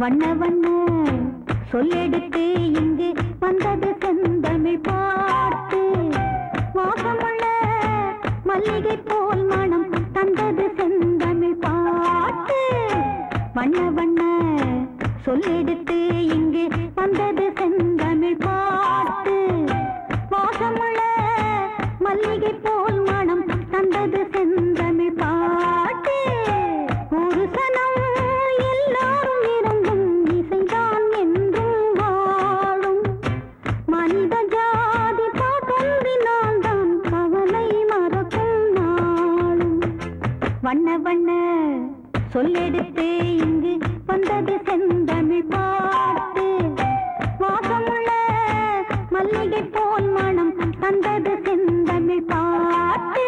வண்ண வண்ண சொல்லெடுத்து இங்கு வந்தது செந்தமிழ் பாட்டு. வாசமுள்ள மல்லிகை போல் மனம் தந்தது செந்தமிழ் பாட்டு. வண்ண வண்ண சொல்லெடுத்து இங்கு வந்தது செந்தமிழ் பாட்டு. வாசமுள்ள மல்லிகை போல் மனம் தந்தது செந்தமிழ் பாட்டு. ஒரு சனம் எல்லாரும் இறங்கும் இசைதான் என்றும் வாழும். மனித ஜாதி பாட்டொன்றினால் தான் கவலை மறக்கும் நாளும். வண்ண வண்ண சொல்லெடுத்து இங்கு வந்தது செந்தமிழ் பாட்டு. வாசமுள்ள மல்லிகை போல் மனம் தந்தது செந்தமிழ் பாட்டு.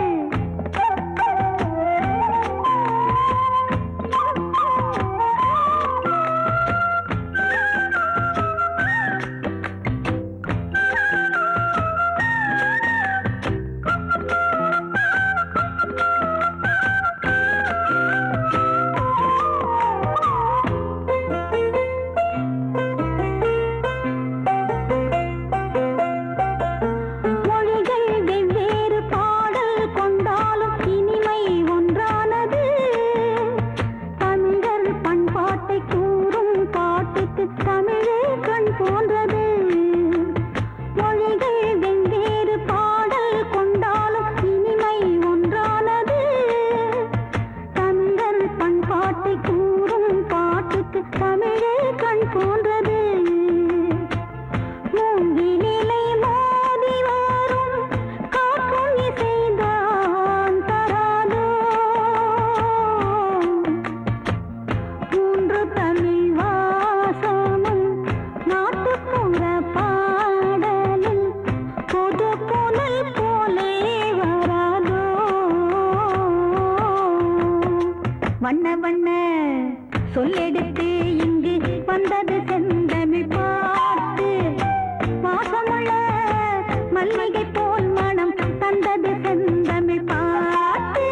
வண்ண வண்ண சொல்லெடுத்து இங்கு வந்தது செந்தமிழ் பாட்டு. வாசமுள்ள மல்லிகை போல் மனம் தந்தது செந்தமிழ் பாட்டு.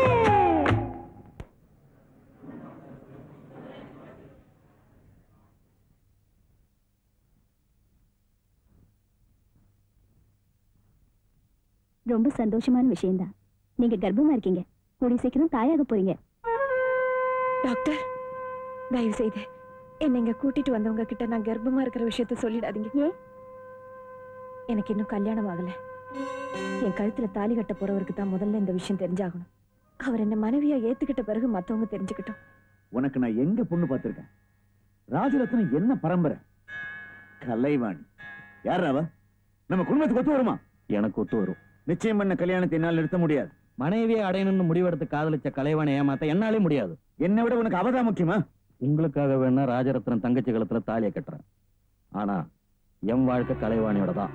ரொம்ப சந்தோஷமான விஷயம்தான். நீங்க கர்ப்பமா இருக்கீங்க, கூடிய சீக்கிரம் தாயாக போறீங்க. டாக்டர், தயவு செய்து என்னை இங்க கூட்டிட்டு வந்தவங்க கிட்ட நான் கர்ப்பமா இருக்கிற விஷயத்த சொல்லிடாதீங்க. ஏன்? எனக்கு இன்னும் கல்யாணம் ஆகல. என் கழுத்துல தாலி கட்ட போறவருக்கு தான் முதல்ல இந்த விஷயம் தெரிஞ்சாகணும். அவர் என்ன மனைவியா ஏத்துக்கிட்ட பிறகு மத்தவங்க தெரிஞ்சுக்கிட்டோம். உனக்கு நான் எங்க பொண்ணு பார்த்திருக்கேன்? ராஜரத்னம் என்ன பரம்பரை? கலைவாணி. யார் அவ? நம்ம குடும்பத்துக்கு ஒத்து வருமா? எனக்கு ஒத்து வரும். நிச்சயம் பண்ண கல்யாணத்தை என்னால் நிறுத்த முடியாது. மனைவியை அடையணும்னு முடிவெடுத்து காதலிச்ச கலைவாணி ஏமாத்த என்னாலே முடியாது. என்னை விட உனக்கு அவதான் முக்கியமா? உங்களுக்காக வேணா ராஜரத்னம் தங்கச்சி கழுத்துல தாலியை கட்டுறேன். ஆனா என் வாழ்க்கை கலைவாணியோட தான்.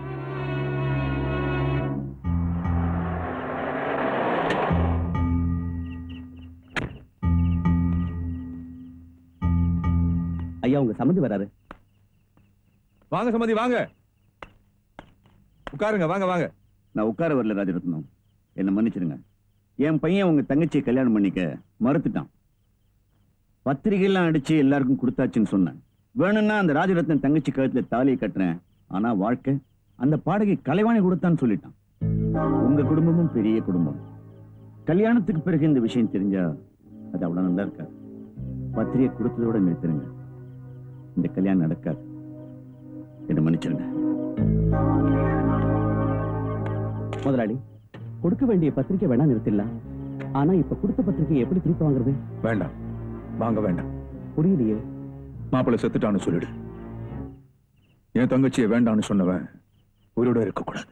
ஐயா, உங்க சம்மந்தி வராரு. வாங்க சம்மந்தி, வாங்க உட்காருங்க. வாங்க வாங்க. நான் உட்கார வரல ராஜரத்னம், என்ன மன்னிச்சிருங்க. என் பையன் உங்க தங்கச்சியை கல்யாணம் பண்ணிக்க மறுத்துட்டான். பத்திரிகையெல்லாம் அடிச்சு எல்லாருக்கும் கொடுத்தாச்சுன்னு சொன்னேன். வேணும்னா அந்த ராஜரத்னம் தங்கச்சி கழுத்துல தாலியை கட்டுறேன், ஆனா வாழ்க்கை அந்த பாடகை கலைவாணி கொடுத்தான்னு சொல்லிட்டான். உங்க குடும்பமும் பெரிய குடும்பம். கல்யாணத்துக்கு பிறகு இந்த விஷயம் தெரிஞ்சா அது அவ்வளவு நல்லா இருக்காது. பத்திரிகை கொடுத்ததோட நிறுத்துருங்க. இந்த கல்யாணம் நடக்காது. என்ன மன்னிச்சிருங்க. முதலாளி, கொடுக்க வேண்டிய பத்திரிக்கை வேணா நிறுத்திடலாம். ஆனா இப்ப கொடுத்த பத்திரிக்கை எப்படி திருப்பி வாங்குறது? வேண்டாம், வாங்க வேண்டாம். புரியலையே. மாப்பிள்ளை செத்துட்டான்னு சொல்லிடு. என் தங்கச்சியை வேண்டான்னு சொன்னவன் உயிரோட இருக்கக்கூடாது.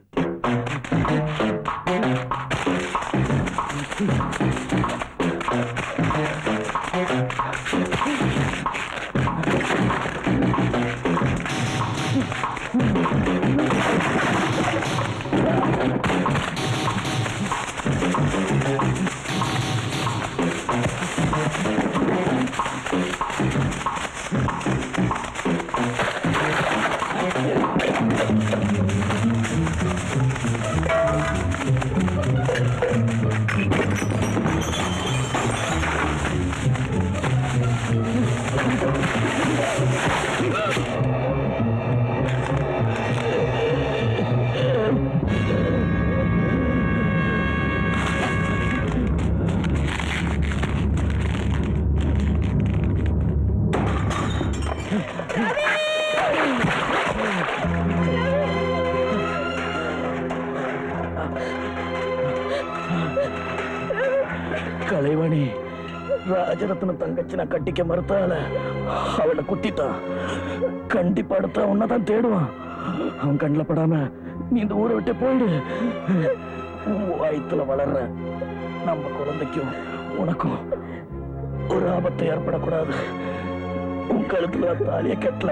ராஜரத்ன தங்கச்சி நான் கட்டிக்க மறுத்தால அவனை குத்திட்டான். கண்டிப்பா அடுத்த உன்னதான் தேடுவான். அவன் கண்ணில் படாம நீ இந்த ஊரை விட்டு போயிடு. வயிற்றுல வளர்ற நம்ம குழந்தைக்கும் உனக்கும் ஒரு ஆபத்தை ஏற்படக்கூடாது. உன் கழுத்துல தாலிய கட்டல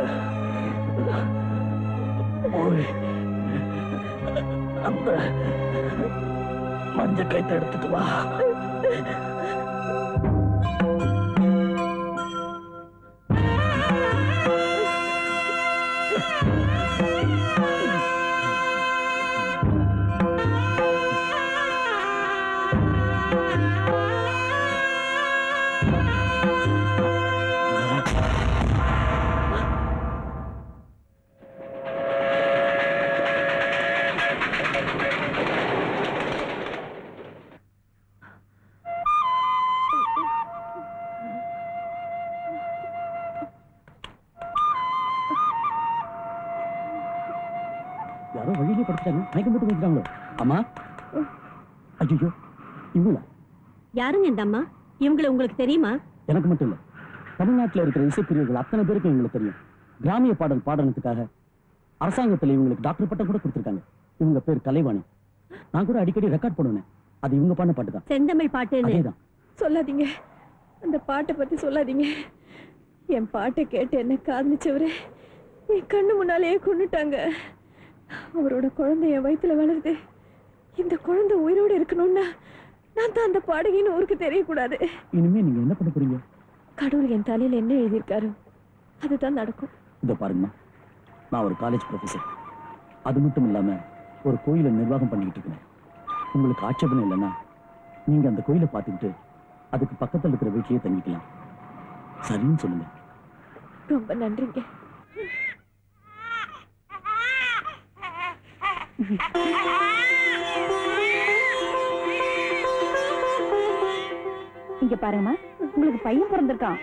போய் அந்த மஞ்ச கைத்தை எடுத்துட்டு வா. யாரோ வழியிலே படுத்துட்டாங்க, மயக்கம் போட்டு வச்சுட்டாங்களோ. அம்மா, ஐயோ இவங்களா? யாருங்க இந்த அம்மா? இவங்களை உங்களுக்கு தெரியுமா? எனக்கு மட்டும் இல்ல, தமிழ்நாட்டில் இருக்கிற இசைப்பிரிவுகள் அத்தனை பேருக்கு இவங்களுக்கு தெரியும். கிராமிய பாடல் பாடனத்துக்காக அரசாங்கத்தில் இவங்களுக்கு டாக்டர் பட்டம் கூட கொடுத்துருக்காங்க. இவங்க பேர் கலைவாணி. நான் கூட அடிக்கடி ரெக்கார்ட் பண்ணுவேன். அது இவங்க பாடின பாட்டு தான். செந்தமிழ் பாட்டு. அதேதான். சொல்லாதீங்க, அந்த பாட்டை பத்தி சொல்லாதீங்க. என் பாட்டை கேட்டு என்ன காதலிச்சவரு என் கண்ணு முன்னாலேயே கொண்டுட்டாங்க. அவரோட குழந்தை என் வயிற்றுல வளருது. இந்த குழந்தை உயிரோடு இருக்கணும்னா நான் தான் அந்த பாடகின்னு ஊருக்கு தெரியக்கூடாது. இனிமே நீங்க என்ன பண்ண போறீங்க? கடவுள் என் தலையில என்ன எழுதியிருக்காரு அதுதான் நடக்கும். இதை பாருங்கம்மா, நான் ஒரு காலேஜ் ப்ரொஃபஸர். அது மட்டும் இல்லாம ஒரு கோயிலை நிர்வாகம் பண்ணிக்கிட்டு இருக்கேன். உங்களுக்கு ஆட்சேபனை இல்லைன்னா நீங்க அந்த கோயிலை பார்த்துக்கிட்டு அதுக்கு பக்கத்தில் இருக்கிற வீட்லயே தங்கிக்கலாம். சரின்னு சொல்லுங்க. ரொம்ப நன்றிங்க. இங்க பாருங்கம்மா, உங்களுக்கு பையன் பிறந்திருக்கான்.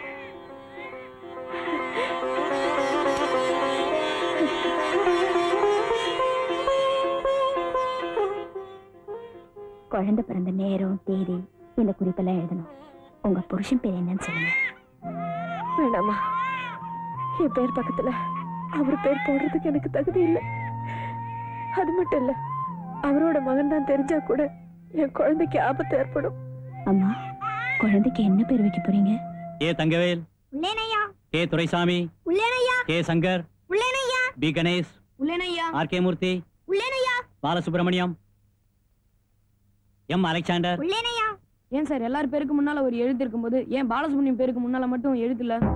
குழந்தை பிறந்த நேரம் தேதி இந்த குறிப்பெல்லாம் எழுதணும். உங்க புருஷன் பேர் என்னன்னு சொல்லுங்க. வேணாமா, என் பேர் பக்கத்துல அவர் பேர் போடுறதுக்கு எனக்கு தகுதி இல்லை. அது மட்டும் இல்ல, அவரோட மகன் தான் தெரிஞ்சா கூட என் குழந்தைக்கு ஆபத்து ஏற்படும். அம்மா, குழந்தைக்கு என்ன பேர் வைக்க போறீங்க? ஏ தங்கவேல், உள்ளேனையா. கே துரைசாமி, உள்ளேனையா. கே சங்கர், உள்ளேனையா. பி கணேஷ், உள்ளேனையா. ஆர் கே மூர்த்தி, உள்ளேனையா. Balasubramaniam, M Alexander. உள்ளேனையா. ஏன் சார் எல்லார் பேருக்கு முன்னால ஒரு எழுத்து இருக்கும்போது ஏன் பாலசுப்ரமணியம் பேருக்கு முன்னால மட்டும் எழுத்து இல்ல?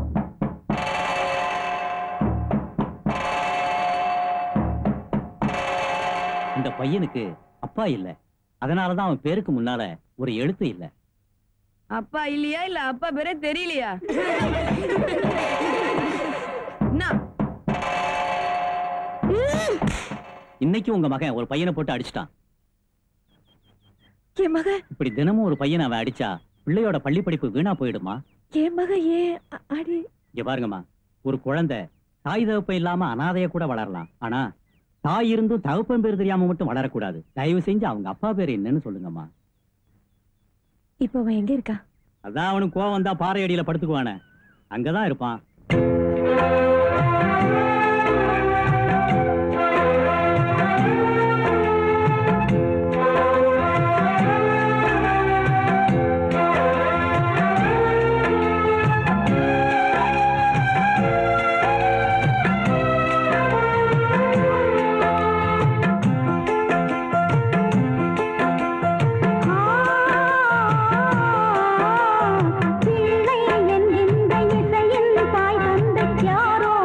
இந்த பையனுக்கு அப்பா இல்ல, அதனாலதான் அவன் பேருக்கு முன்னால ஒரு எழுத்து இல்ல. அப்பா இல்லையா இல்ல அப்பா பேரே தெரியலையா? இன்னைக்கு உங்க மகன் ஒரு பையனை போட்டு அடிச்சிட்டான். என் மகன் இப்படி தினமும் ஒரு பையனை அவன் அடிச்சா பிள்ளையோட பள்ளி படிப்பு வீணா போயிடுமா? என் மகன் ஏன் அடி? இங்க பாருங்கம்மா, ஒரு குழந்தை தாய் தகப்பன் இல்லாம அனாதைய கூட வளரலாம். ஆனா தாய் இருந்தும் தகப்பன் பேர் தெரியாம மட்டும் வளரக்கூடாது. தயவு செஞ்சு அவங்க அப்பா பேர் என்னன்னு சொல்லுங்கம்மா. இப்ப அவன் எங்க இருக்கா? அதான் அவனுக்கு கோவம் வந்தா பாறை அடியில படுத்துக்குவானே, அங்கதான் இருப்பான். பிள்ளை என்கின்ற இசையின் தாய் தந்தை யாரோ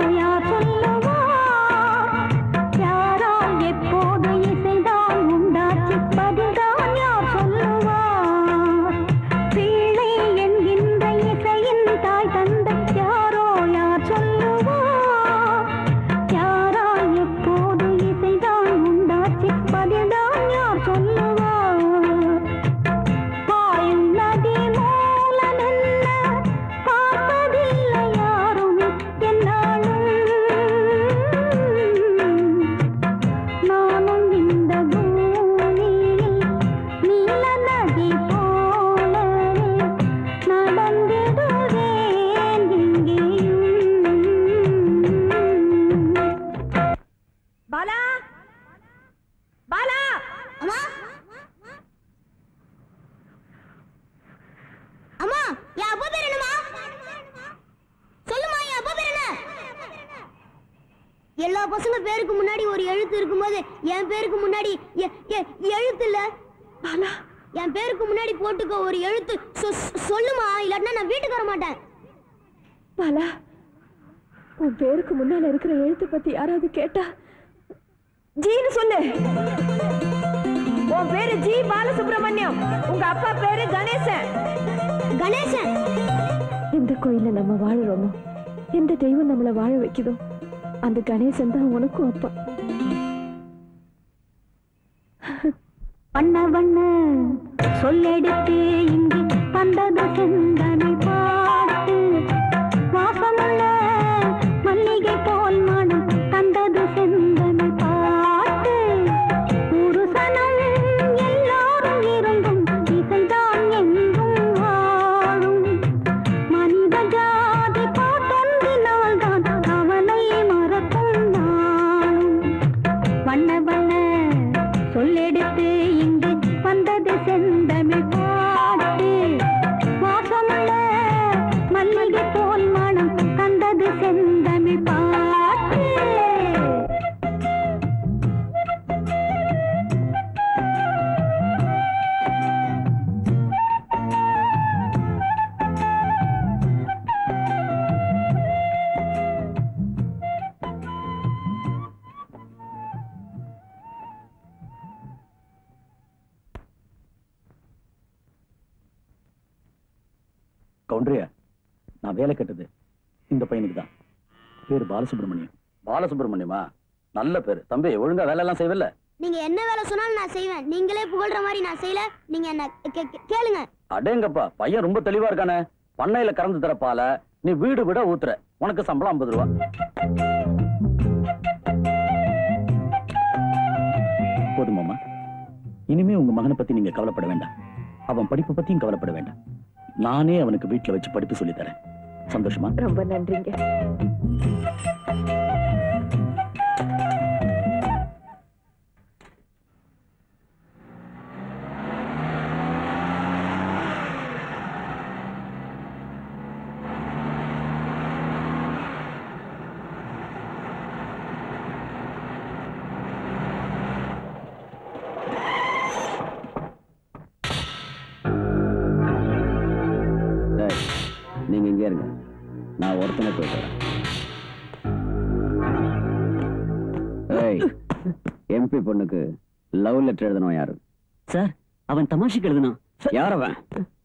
எல்லா பசங்க பேருக்கு முன்னாடி ஒரு எழுத்து இருக்கும்போது என் பேருக்கு முன்னாடி எழுத்து இல்ல. பாலா, என் பேருக்கு முன்னாடி போட்டுக்க ஒரு எழுத்து சொல்லுமா, இல்லாட்டினா நான் வீட்டுக்கு வர மாட்டேன். பாலா, உன் பேருக்கு முன்னால இருக்கிற எழுத்து பத்தி யாராவது கேட்டா ஜீன்னு சொல்லு. உன் பேரு ஜி பாலசுப்ரமணியம், உங்க அப்பா பேரு கணேசன். கணேசன். எந்த கோயில்ல நம்ம வாழறோமோ, எந்த தெய்வம் நம்மள வாழ வைக்குதோ, அந்த கணேசன் தான் உனக்கும் அப்பா. வண்ண வண்ண சொல்லெடுத்து இங்கு வந்தது செந்தனை பாட்டு, வாசமுள்ள மல்லிகை போல் மனம் தந்தது செந்தனை பாட்டு. ஒரு சனம் எல்லாரும் இருந்தும் இசைதான் என்றும் வாழும். மனித ஜாதி பாட்டொன்றினால் தான் அவனை மறக்கும் நாளும். வண்ண வண்ண சொல்லெடுத்து இங்கு வந்தது செந்தமிழ் பாட்டு, வாசமுள்ள மல்லிகை போல் மனம் தந்தது செந்தமிழ் பாட்டு. கவுண்டரியா, நான் வேலை கட்டது இந்த பையனுக்கு தான். பேரு பாலசுப்ரமணியம். பாலசுப்ரமணியமா? நல்ல பேரு. தம்பி, ஒழுங்கா வேலை எல்லாம் செய்வல்ல? நீங்க என்ன வேலை சொன்னாலும் நான் செய்வேன். நீங்களே புகழ்ற மாதிரி நான் செய்யல. நீங்க என்ன கேளுங்க. அடேங்கப்பா, பையன் ரொம்ப தெளிவா இருக்கானே. பண்ணையில கறந்து தர பால நீ வீடு விட ஊத்துற. உனக்கு சம்பளம் 50 ரூபா. போதுமாமா? இனிமே உங்க மகனை பத்தி நீங்க கவலைப்பட வேண்டாம். அவன் படிப்பை பத்தியும் கவலைப்பட வேண்டாம். நானே அவனுக்கு வீட்டுல வச்சு படிப்பு சொல்லி தரேன். சந்தோஷமா? ரொம்ப நன்றிங்க. நீங்க இங்கே இருங்க, நான் ஒருத்தனை போயிட்டு வரேன். எம்பி பொண்ணுக்கு லவ் லெட்டர் எழுதணும் யாரு? சார், அவன் தமாஷுக்கு எழுதணும். யார் அவன்?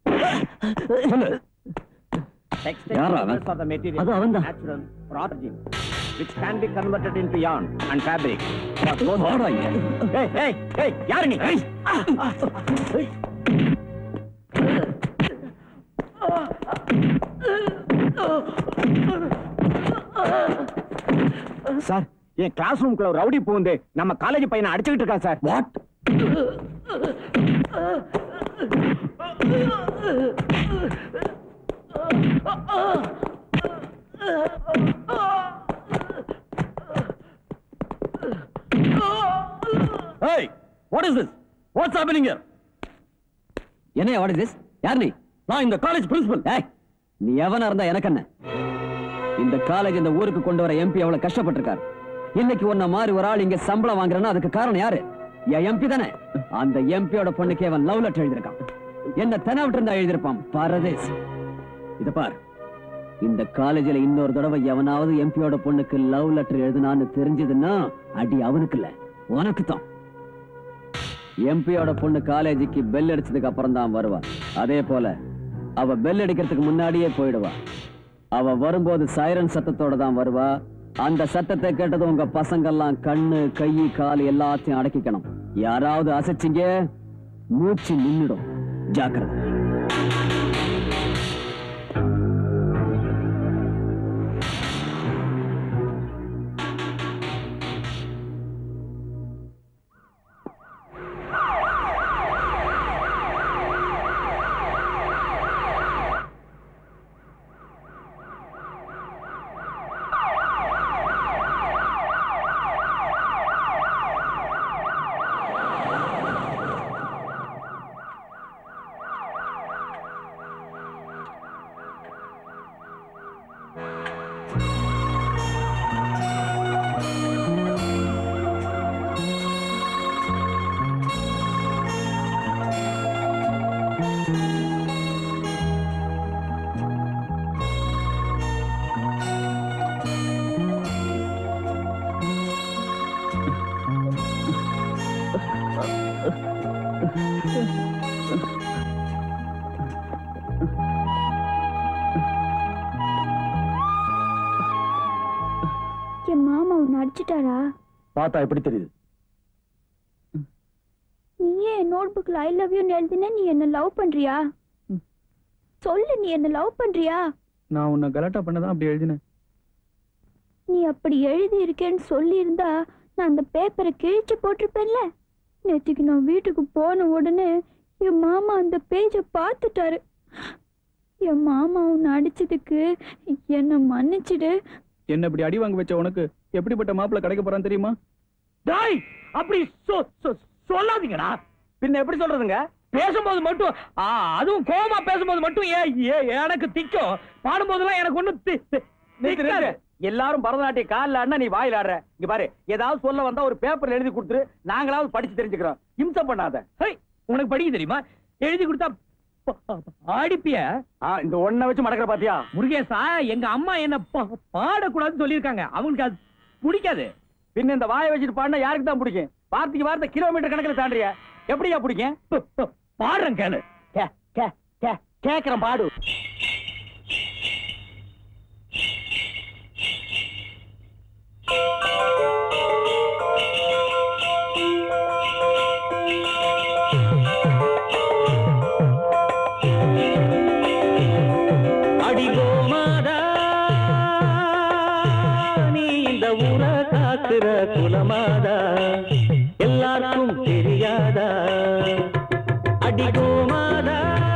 யார் அவன்? அது அவன் தான். which can be converted into yarn and fabric. யாரு நீ? சார், என் கிளாஸ் ரூம்குள்ள ஒரு ரவுடி பூந்து நம்ம காலேஜ் பையனை அடிச்சுக்கிட்டு இருக்கா sir. What? Hey, what is this? What's happening here? என்ன? what is this? யார் நீ? நான் இந்த காலேஜ் பிரின்சிபல். ஏய், நீ எவனா இருந்தா எனக்கு என்ன? இந்த காலேஜ் இந்த ஊருக்கு கொண்டு வர எம்பி எவ்வளவு கஷ்டப்பட்டிருக்காரு. இன்னைக்கு உன்ன மாதிரி ஒரு ஆள் இங்க சம்பளம் வாங்குறனா அதுக்கு காரணம் யாரு? என் எம்பி தானே. அந்த எம்பியோட பொண்ணுக்கு அவன் லவ் லெட்டர் எழுதிருக்கான். என்ன தெனாவிட்டு இருந்தா எழுதிருப்பான். பரதேஸ். இத பார், இந்த காலேஜில் இன்னொரு தடவை எவனாவது எம்பியோட பொண்ணுக்கு லவ் லெட்டர் எழுதினான்னு தெரிஞ்சதுன்னா அடி அவனுக்கு இல்ல, உனக்கு தான். எம்பியோட பொண்ணு காலேஜுக்கு பெல் அடிச்சதுக்கு அப்புறம் தான் வருவா. அதே போல அவ பெல் அடிக்கிறதுக்கு முன்னாடியே போயிடுவா. அவ வரும்போது சைரன் சத்தத்தோட தான் வருவா. அந்த சத்தத்தை கேட்டது உங்க பசங்கெல்லாம் கண்ணு கை கால் எல்லாத்தையும் அடக்கிக்கணும். யாராவது அசைச்சிங்க மூச்சு நின்னுடும். ஜாக்கிரதை. பார்த்தா எப்படி தெரியுது? நீயே நோட் புக்ல ஐ லவ் யூ எழுதின. நீ என்ன லவ் பண்றியா? சொல்லு, நீ என்ன லவ் பண்றியா? நான் உன்னை கலாட்டா பண்ணதான் அப்படி எழுதினேன். நீ அப்படி எழுதி இருக்கேன்னு சொல்லி இருந்தா நான் அந்த பேப்பரை கிழிச்சு போட்டிருப்பேன்ல. நேற்றுக்கு நான் வீட்டுக்கு போன உடனே என் மாமா அந்த பேஜை பார்த்துட்டாரு. என் மாமா உன்னை அடிச்சதுக்கு என்ன மன்னிச்சிடு. என்ன இப்படி அடி வாங்க வச்ச உனக்கு எப்படிப்பட்ட மாப்பிள்ள கிடைக்க போறான்னு தெரியுமா? டாய், அப்படி சொல்லாதீங்கடா. பின்ன எப்படி சொல்றதுங்க? பேசும்போது மட்டும், அதுவும் கோவமா பேசும்போது மட்டும் எனக்கு திக்கும். பாடும்போதெல்லாம் எனக்கு ஒண்ணு எல்லாரும் பரதநாட்டிய காலில் ஆடினா நீ வாயில் ஆடுற. இங்க பாரு, ஏதாவது சொல்ல வந்தா ஒரு பேப்பர்ல எழுதி கொடுத்துரு, நாங்களாவது படிச்சு தெரிஞ்சுக்கிறோம். இம்சை பண்ணாத. உனக்கு படிக்க தெரியுமா? எழுதி கொடுத்தா அடிப்பிய. இந்த ஒன்ன வச்சு மடக்கிற பாத்தியா? முருகேசா, எங்க அம்மா என்ன பாடக்கூடாதுன்னு சொல்லியிருக்காங்க. அவங்களுக்கு அது பிடிக்காது. பின்ன இந்த வாயை வச்சுட்டு பாடினா யாருக்கு தான் பிடிக்கும்? வார்த்தைக்கு வார்த்தை கிலோமீட்டர் கணக்கில் தாண்டிய எப்படியா பிடிக்கும்? பாடுறேன் கேளு. கேக்குறேன், பாடு. குலமாதா எல்லாருக்கும் தெரியாதா? அடிகோமாதா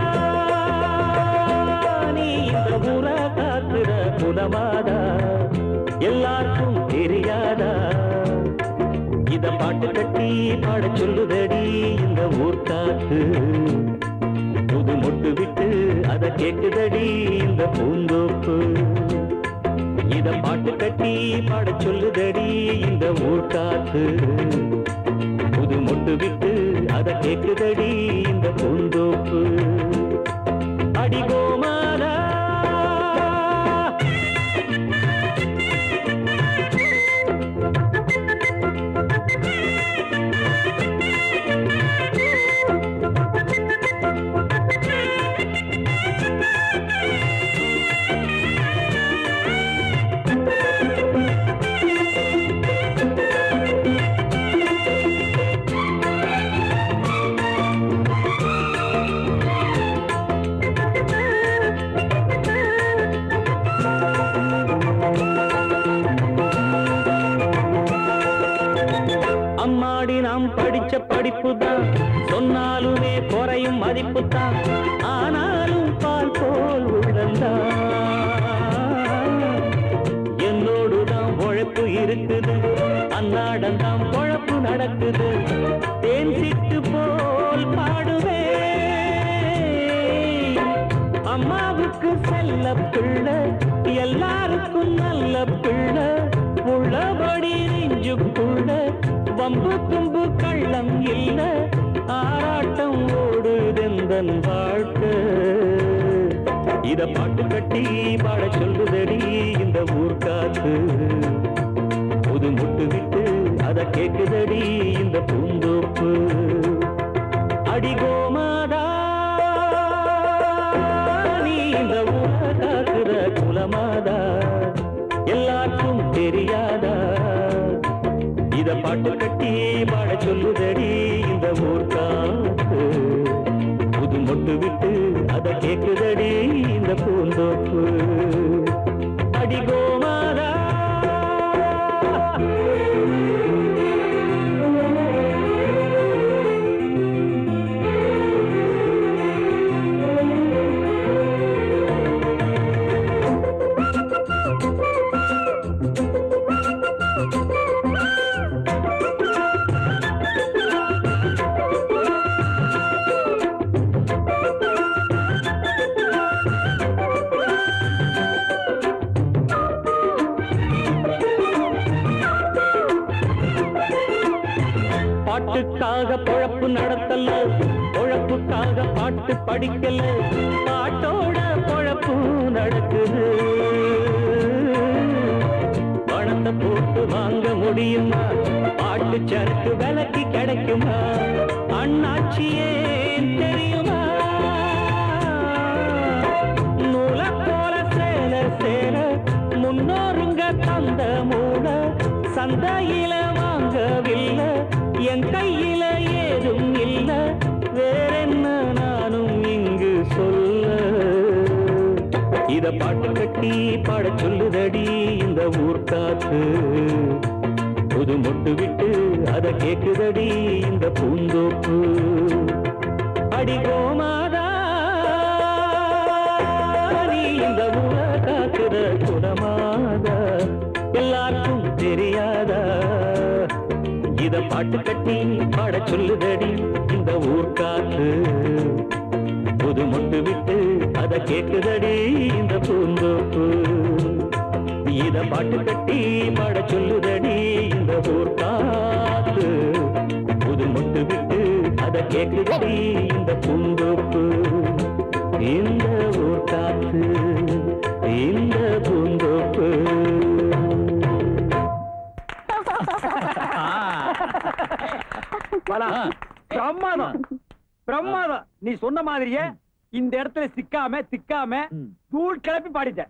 நீ இந்த ஊர காக்குற குலமாதா எல்லாருக்கும் தெரியாதா? இத பாட்டு கட்டி பாட சொல்லுதடி இந்த ஊர் காத்து. புது மொட்டு விட்டு அத கேக்குதடி இந்த பூந்தோப்பு. இத பாட்டு கட்டி பாட சொல்லுதடி இந்த ஊர் காத்து. புது மொட்டு விட்டு அத கேக்குதடி இந்த பூந்தோப்பு. அடிகோமாதா படிப்புதான் சொன்னாலுமே குறையும் மதிப்புத்தான். ஆனாலும் பால் போல் உள்ளந்தான் என்னோடுதான் உழைப்பு இருக்குது. அன்னாடந்தான் பொழப்பு நடக்குது. தேன் சிட்டு போல் பாடுவே அம்மாவுக்கு செல்ல பிள்ளை எல்லாருக்கும் நல்ல பிள்ளை. உள்ளபடி நெஞ்சுக்குள்ள வம்பு தும்பு கள்ளம் இல்ல. ஆராட்டம் ஓடுதெந்தன் வாழ்க்கை. இத பாட்டு கட்டி பாட சொல்லுதடி இந்த ஊர் காத்து. புது முட்டு விட்டு அத கேக்குதடி இந்த பூந்தோப்பு. அடிகோமாதா நீ இந்த ஊர காக்குற குலமாதா எல்லாருக்கும் தெரியாதா? இத பாட்டு கட்டி பாட சொல்லுதடி இந்த ஊர் காத்து. புது மொட்டு விட்டு அத கேக்குதடி இந்த பூந்தோப்பு. அடிகோமாதா பாட்டுக்காக பொழப்பு நடத்தல, பொழப்புக்காக பாட்டு படிக்கல. பாட்டோட பொழப்பு நடக்குது. பணத்தை போட்டு வாங்க முடியுமா? பாட்டு சரக்கு விலைக்கு கிடைக்குமா? அண்ணாச்சியே தெரியுமா? நூல போல சேல சேல முன்னோருங்க தந்த மூட சந்தையில வாங்க என் கையில ஏதும் இல்ல வேறென்ன நானும் இங்கு சொல்ல இத பாட்டு கட்டி பாட சொல்லுதடி இந்த ஊர் காத்து புது மொட்டு விட்டு அத கேக்குதடி இந்த பூந்தோப்பு அடி கோமாதா நீ இந்த ஊரை காக்குற குணமாதா எல்லாருக்கும் தெரியாதா இத பாட்டு கட்டி பாட சொல்லுதடி இந்த ஊர் காத்து புது மொட்டு விட்டு அத கேக்குதடி இந்த பூந்தோப்பு இத பாட்டு கட்டி பாட சொல்லுதடி இந்த ஊர் காத்து புது மொட்டு விட்டு அத கேக்குதடி இந்த பூந்தோப்பு இந்த ஊர் காத்து இந்த பூந்தோப்பு பிரமாதம் பிரமாதம் நீ சொன்ன மாதிரியே இந்த இடத்துல திக்காம தூள் கிளப்பி பாடிட்ட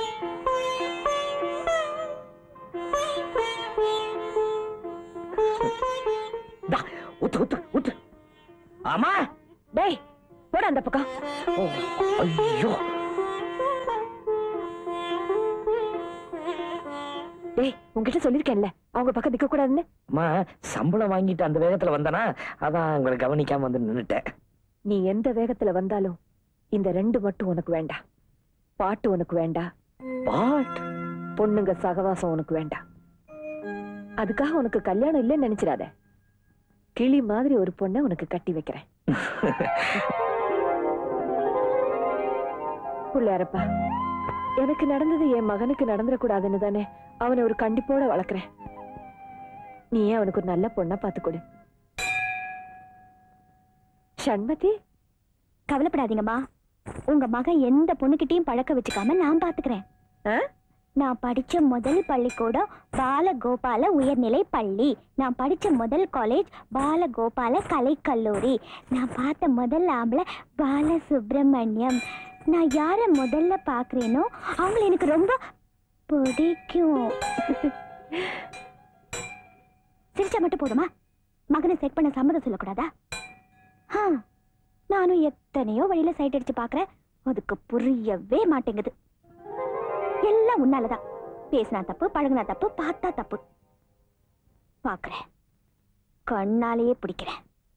ஆமா டேய் போட அந்த பக்கம் ஐயோ டேய் உன்கிட்ட சொல்லிருக்கேன்ல அவங்க பக்கம் நிக்க கூடாதுன்னு அம்மா சம்பளம் வாங்கிட்டு அந்த வேகத்துல வந்தானா அதான் உங்களை கவனிக்காம வந்து நின்னுட்டேன் நீ எந்த வேகத்துல வந்தாலும் இந்த ரெண்டு மட்டும் உனக்கு வேண்டாம் பாட்டு உனக்கு வேண்டாம் பாட் பொண்ணுங்க சகவாசம் உனக்கு வேண்டாம் அதுக்காக உனக்கு கல்யாணம் இல்லைன்னு நினைச்சிடாத கிளி மாதிரி ஒரு பொண்ணை உனக்கு கட்டி வைக்கிறேன் புள்ளையாரப்பா எனக்கு நடந்தது என் மகனுக்கு நடந்துடக்கூடாதுன்னு தானே அவனை ஒரு கண்டிப்போட வளர்க்குறேன் நீ அவனுக்கு ஒரு நல்ல பொண்ணா பார்த்து கொடு சண்மதி கவலைப்படாதீங்கம்மா உங்க மகன் எந்த பொண்ணுகிட்டையும் பழக்க வச்சுக்காம நான் பாத்துக்கிறேன் நான் படிச்ச முதல் பள்ளிக்கூடம் பாலகோபால உயர்நிலை பள்ளி நான் படிச்ச முதல் காலேஜ் பாலகோபால கலைக்கல்லூரி நான் பார்த்த முதல் ஆம்பளை பாலசுப்ரமணியம் நான் யார முதல்ல பாக்குறேனோ அவங்களை எனக்கு ரொம்ப பிடிக்கும் சிரிச்சா மட்டும் போதுமா மகனை செட் பண்ண சம்மதம் சொல்லக்கூடாதா நானும் எத்தனையோ வழியில சைட் அடிச்சு பாக்குறேன் அதுக்கு புரியவே மாட்டேங்குது எல்லாம் உன்னாலதான் பேசினா தப்பு பழகுனா தப்பு பார்த்தா தப்பு பாக்குறேன் கண்ணாலேயே பிடிக்கிறேன்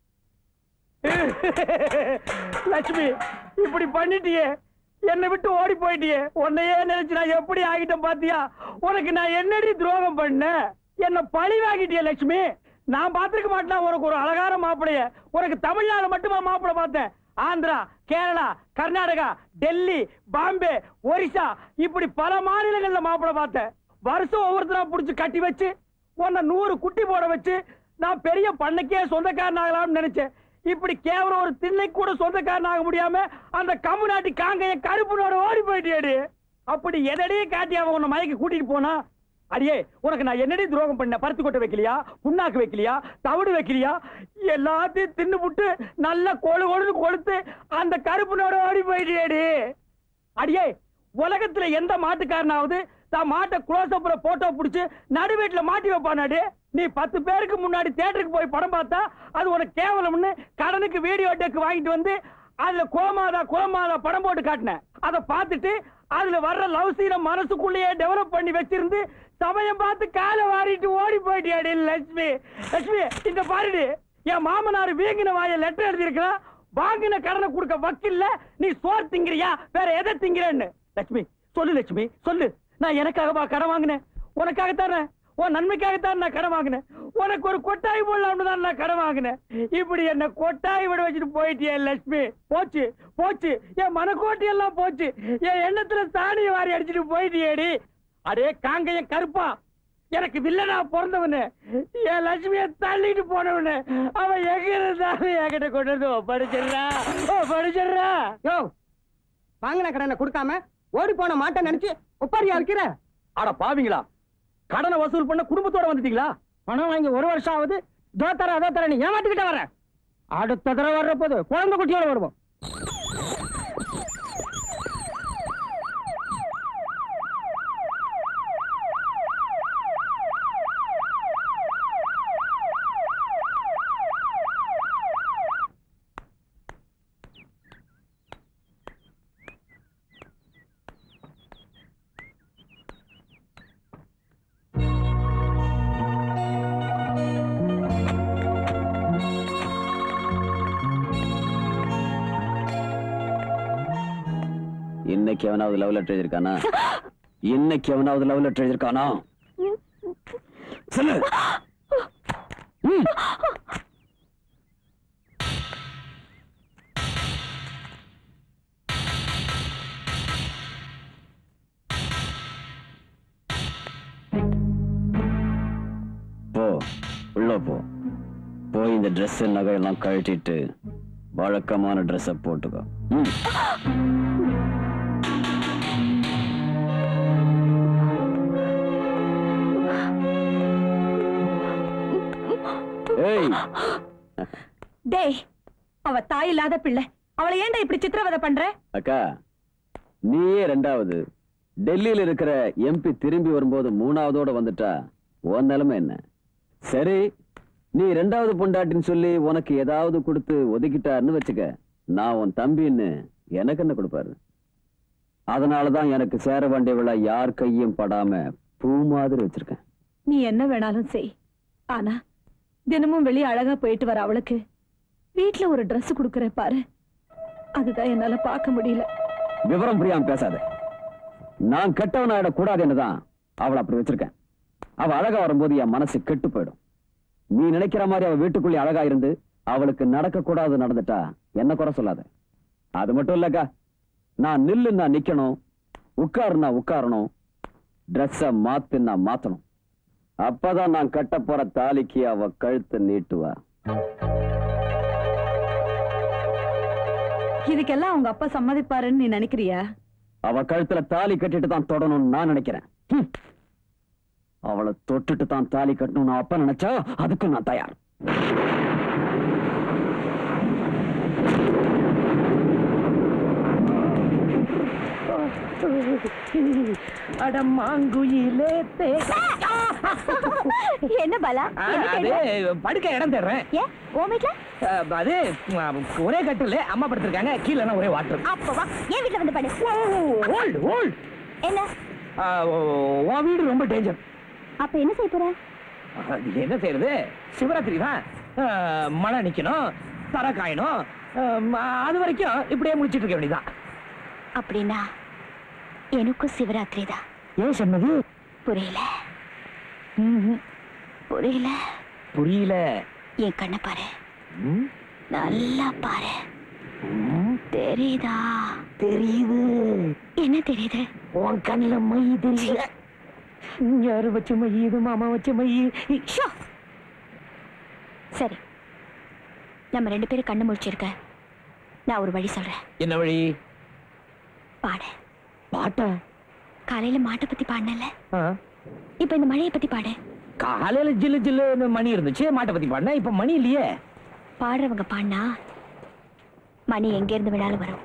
லட்சுமி இப்படி பண்ணிட்டியே என்னை விட்டு ஓடி போயிட்டியே உன்னையே நினைச்சு நான் எப்படி ஆகிட்டேன் பாத்தியா உனக்கு நான் என்னடி துரோகம் பண்ண என்ன பழி வாங்கிட்டிய லட்சுமி நான் பார்த்திருக்க மாட்டேன் உனக்கு ஒரு அழகான மாப்பிளைய உனக்கு தமிழ்நாடு மட்டுமா மாப்பிளை பார்த்தேன் ஆந்திரா கேரளா கர்நாடகா டெல்லி பாம்பே ஒரிசா இப்படி பல மாநிலங்கள்ல மாப்பிளை பார்த்தேன் வருஷம் ஒவ்வொருத்தரா புடிச்சு கட்டி வச்சு உன்னை 100 குட்டி போட வச்சு நான் பெரிய பண்ணைக்கே சொந்தக்காரன் ஆகலாம்னு நினைச்சேன் இப்படி கேவலம் ஒரு திண்ணை கூட சொந்தக்காரன் ஆக முடியாம அந்த கம்முநாட்டி காங்கைய கருப்புனோட ஓடி போயிட்டியடி அப்படி எதடியே காட்டி அவன் உன்னை மயக்கி கூட்டிட்டு போனா அடியே உனக்கு நான் என்னடி துரோகம் பண்ண பருத்தி கொட்டை வைக்கலையா புண்ணாக்கு வைக்கலையா தவிடு வைக்கலையா எல்லாத்தையும் தின்னு புட்டு நல்லா கொழுன்னு கொளுத்து அந்த கருப்புனோட ஓடி போயிட்டியடி அடியே உலகத்துல எந்த மாட்டுக்காரனாவது தான் மாட்டை க்ளோஸ் அப்ல போட்டோ பிடிச்சு நடு வீட்டுல மாட்டி வைப்பானாடி நீ 10 பேருக்கு முன்னாடி தியேட்டருக்கு போய் படம் பார்த்தா அது உனக்கு கேவலம்னு கடனுக்கு வீடியோ டெக் வாங்கிட்டு வந்து அதுல கோமாதா படம் போட்டு காட்டினேன் அதை பார்த்துட்டு அதுல வர்ற லவ் சீனை மனசுக்குள்ளேயே டெவலப் பண்ணி வச்சிருந்து சமயம் பார்த்து காலை வாரிட்டு ஓடி போயிட்டியாடி லட்சுமி இந்த பாருடி என் மாமனார் வீங்கின வாய லெட்டர் எழுதியிருக்கிறான் வாங்கின கடனை கொடுக்க வக்கில்ல நீ சோறு திங்கிறியா வேற எதை திங்கிறேன்னு லட்சுமி சொல்லு நான் எனக்காகவா கடன் வாங்கினேன் உனக்காகத்தானே உன் நன்மைக்காகத்தான் நான் கடன் வாங்கினேன் உனக்கு ஒரு கொட்டாய் போடலாம்னு தான் நான் கடன் வாங்கினேன் இப்படி என்ன கொட்டாய் விட வச்சுட்டு போயிட்டியே லட்சுமி போச்சு என் மனக்கோட்டி எல்லாம் போச்சு என் எண்ணத்துல சாணியை வாரி அடிச்சுட்டு போயிட்டியேடி அடே காங்கைய கருப்பா எனக்கு வில்லனா பிறந்தவனு என் லட்சுமியை தள்ளிட்டு போனவனு அவன் எங்க இருந்தாலும் என்கிட்ட கொண்டு வந்து படிச்சிடுறா யோ வாங்கின கடனை கொடுக்காம ஓடி போன மாட்டேன் நினைச்சு ஒப்பாரியா இருக்கிற அட பாவீங்களா கடனை வசூல் பண்ண குடும்பத்தோட வந்துட்டீங்களா பணம் வாங்கி 1 வருஷம் ஆகுது தோ தர நீ ஏமாத்திக்கிட்ட வர அடுத்த தடவை வர்ற போது குழந்தை குட்டியோட வருவோம் இன்னைக்கு எவனாவது லவ் லெட்டர் எழுதிருக்கானா? இன்னைக்கு எவனாவது லவ் லெட்டர் எழுதிருக்கானா? சொல்லு. போ, உள்ள போ. போய் இந்த ட்ரெஸ் நகையெல்லாம் கழட்டிட்டு வழக்கமான ட்ரெஸ்ஸ போட்டுக்கோ. டேய், அவ தாய் இல்லாத பிள்ளை, அவளை ஏன்டா இப்படி சித்திரவதை பண்ற? அக்கா, நீயே ரெண்டாவது. டெல்லியில இருக்கிற எம்பி திரும்பி வரும்போது மூணாவதோட வந்துட்டா உன் நிலைமை என்ன? சரி, நீ ரெண்டாவது பொண்டாட்டின்னு சொல்லி உனக்கு ஏதாவது கொடுத்து ஒதுக்கிட்டாருன்னு வச்சுக்க, நான் உன் தம்பின்னு எனக்கு என்ன கொடுப்பாரு? அதனாலதான் எனக்கு சேர வேண்டியவள யார் கையும் படாம பூ மாதிரி வச்சிருக்கேன். நீ என்ன வேணாலும் செய், ஆனா தினமும் வெளியே அழகா போயிட்டு வர அவளுக்கு வீட்டுல ஒரு Dress கொடுக்கற பாரு, அதுதான் என்னால பார்க்க முடியல. விவரம் புரியாம பேசாத. நான் கெட்டவனாயிட கூடாதுன்னுதான் அவளை அப்படி வச்சிருக்கேன். அவ அழகா வரும்போது என் மனசு கெட்டு போயிடும். நீ நினைக்கிற மாதிரி அவ வீட்டுக்குள்ளே அழகா இருந்து அவளுக்கு நடக்க கூடாது நடந்துட்டா என்ன குறை சொல்லாத. அது மட்டும் இல்லக்கா, நான் நில்லுன்னா நிக்கணும், உட்காருன்னா உட்காரணும், ட்ரெஸ்ஸ மாத்துன்னா மாத்தணும். அப்பதான் நான் கட்ட போற தாலிக்கு அவ கழுத்தை நீட்டுவா. இதுக்கெல்லாம் அவங்க அப்பா சம்மதிப்பாருன்னு நீ நினைக்கிறியா? அவ கழுத்துல தாலி கட்டிட்டு தான் தொடணும்னு நான் நினைக்கிறேன். அவளை தொட்டுட்டு தான் தாலி கட்டணும் அப்ப நினைச்சா அதுக்கும் நான் தயார். என்ன பாலா? படுக்க இடம் தேடுறேன். அது ஒரே கட்டில அம்மா படுத்திருக்காங்க, கீழே ஒரே வாட்டர். அப்பவா என் வீட்டுல வந்து படு. என்ன உன் வீடு ரொம்ப டேஞ்சர். அப்ப என்ன செய்ய போற? என்ன செய்யறது? சிவராத்திரி தான், மழை நிக்கணும், தர காயணும், அது வரைக்கும் இப்படியே முடிச்சிட்டு இருக்க வேண்டியதான். அப்படின்னா எனக்கும் சிவராத்திரி தான். ஏன் சொன்னது? புரியல புரியல புரியல. என் கண்ணை பாரு, நல்லா பாரு. தெரியுதா? தெரியுது. என்ன தெரியுது? உன் கண்ணுல மை தெரியல. யாரு வச்ச மை? இது மாமா வச்ச மை. சரி, நம்ம 2 பேரும் கண்ணு முடிச்சிருக்க. நான் ஒரு வழி சொல்றேன். என்ன வழி? பாடு. பாட்டா? காலையில மாட்டை பத்தி பாடினல, இப்ப இந்த மழையை பத்தி பாடு. காலையில ஜில்லு ஜில்லு மணி இருந்துச்சு, மாட்டை பத்தி பாடின. இப்ப மணி இல்லையே. பாடுறவங்க பாடினா மணி எங்க இருந்து வேணாலும் வரும்.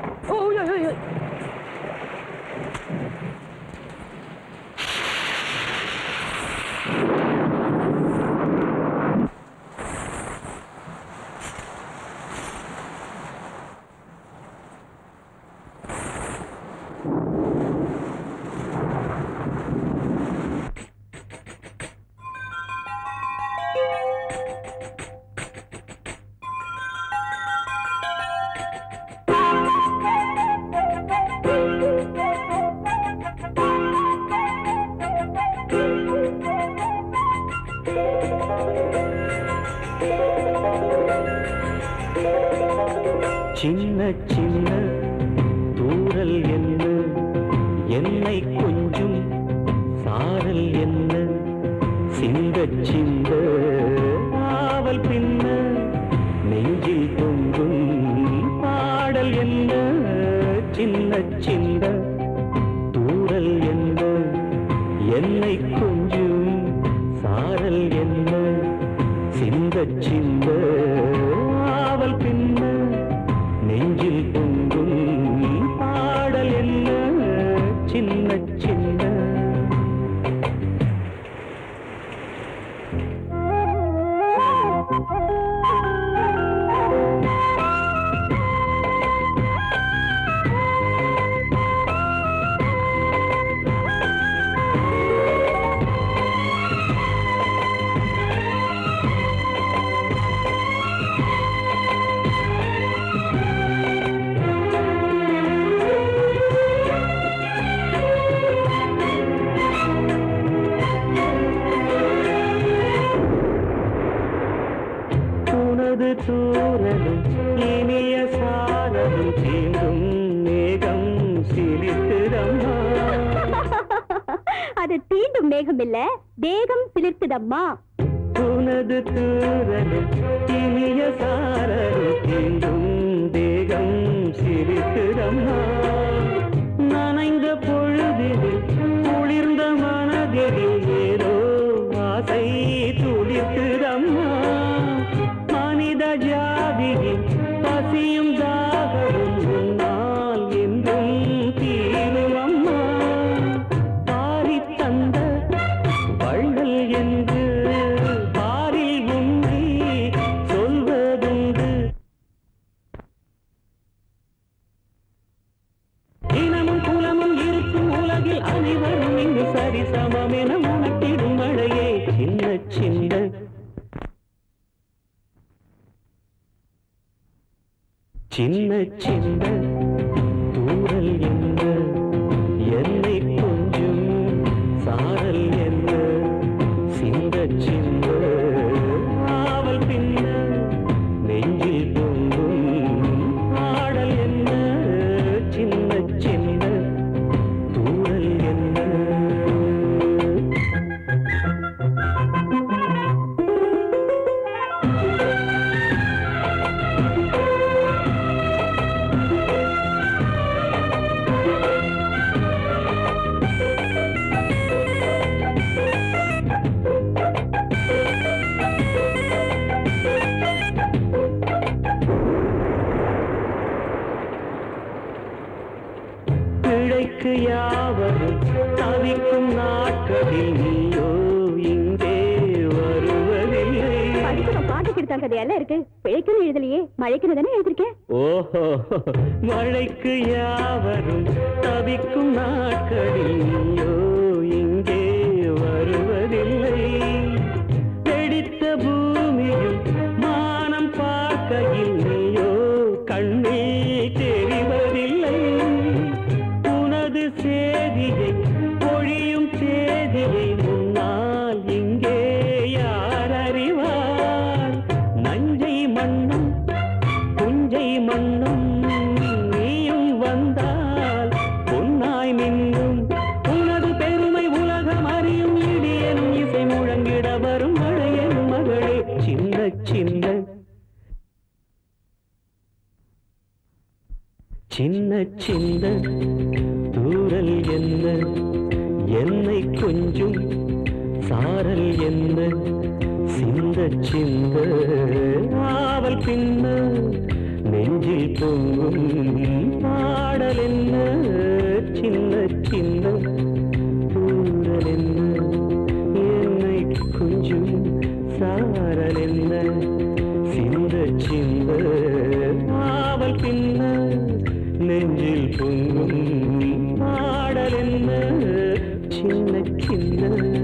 சின்ன சின்ன தூரல் என்ன, என்னை கொஞ்சம் சாரல் என்ன, சிந்த சிந்த ஆவல் பின்ன, நெஞ்சில் பொங்கும் பாடல் என்ன. சின்ன சின்ன தூரல் என்ன, என்னை கொஞ்சம் சாரல் என்ன, சிந்த சிந்த ஆவல் பின்ன, நெஞ்சில் பொங்கும் பாடல் என்ன. சின்ன சின்ன தூரலும் இனிய சாரலும் தீண்டும் மேகம் சிலிர்க்குதம்மா. அது தீண்டும் மேகம் இல்ல, தேகம் சிலிர்க்குதம்மா. உனது தூரலும் இனிய சாரலும் தீண்டும் தேகம் சிலிர்க்குதம்மா. நனைந்த பொழுதில் குளிர்ந்த மனதில் ஏதோ ஆசை துளிர்க்குதம்மா. மனித ஜாதியின் பசியும் தாகமும் உன்னால் என்றும் தீருமம்மா. பாரி தந்த வள்ளல் என்று பாரில் உன்னை சொல்வதுண்டு. இனமும் குலமும் இருக்கும் உலகில் அனைவரும் இங்கு சரிசமம் என உணர்த்திடும் மழையே. சின்ன சின்ன சின்ன சின்ன தூரல் என்ன என்னை கொஞ்சம் சாரல் என்ன சிந்த சின்ன ஆவல் பின்ன நெஞ்சில் பொங்கும் ஆடல் என்ன சின்ன சின்ன தூரல் என்ன. பிழைக்கு யாவரும் தவிக்கும் நாட்களில் நீயோ இங்கே வருவதில்லை. பாட்டு கிட்டாங்க கதையெல்லாம் இருக்கு, பிழைக்குன்னு எழுதலையே, மழைக்குன்னு தானே எழுதிருக்கேன். ஓஹோ, மழைக்கு யாவரும் தவிக்கும் நாட்களில் நீயோ இங்கே வருவதில்லை. வெடித்த பூமியும் மானம் பார்க்கையில் நீயோ கண்ணில் தெரிவதில்லை. உனது சேதியை பொழியும் சேதியை முன்னால் இங்கே யார் அறிவார்? நஞ்சை மண்ணும் புஞ்சை மண்ணும் நீயும் வந்தால் பொன்னாய் மின்னும். உனது பெருமை உலகம் அறியும். இடியன் இசை முழங்கிட வரும் மழையன் மகளே. சின்ன சின்ன சின்ன சின்ன தூரல் என்ன என்னை கொஞ்சம் சாரல் என்ன சிந்த சிந்த ஆவல் பின்ன நெஞ்சில் பொங்கும் பாடல் என்ன சின்ன சின்ன தூரல் என்ன என்னை கொஞ்சம் சாரல் என்ன சிந்த சிந்த ஆவல் பின்ன நெஞ்சில் பொங்கும் பாடல் என்ன சின்ன சின்ன.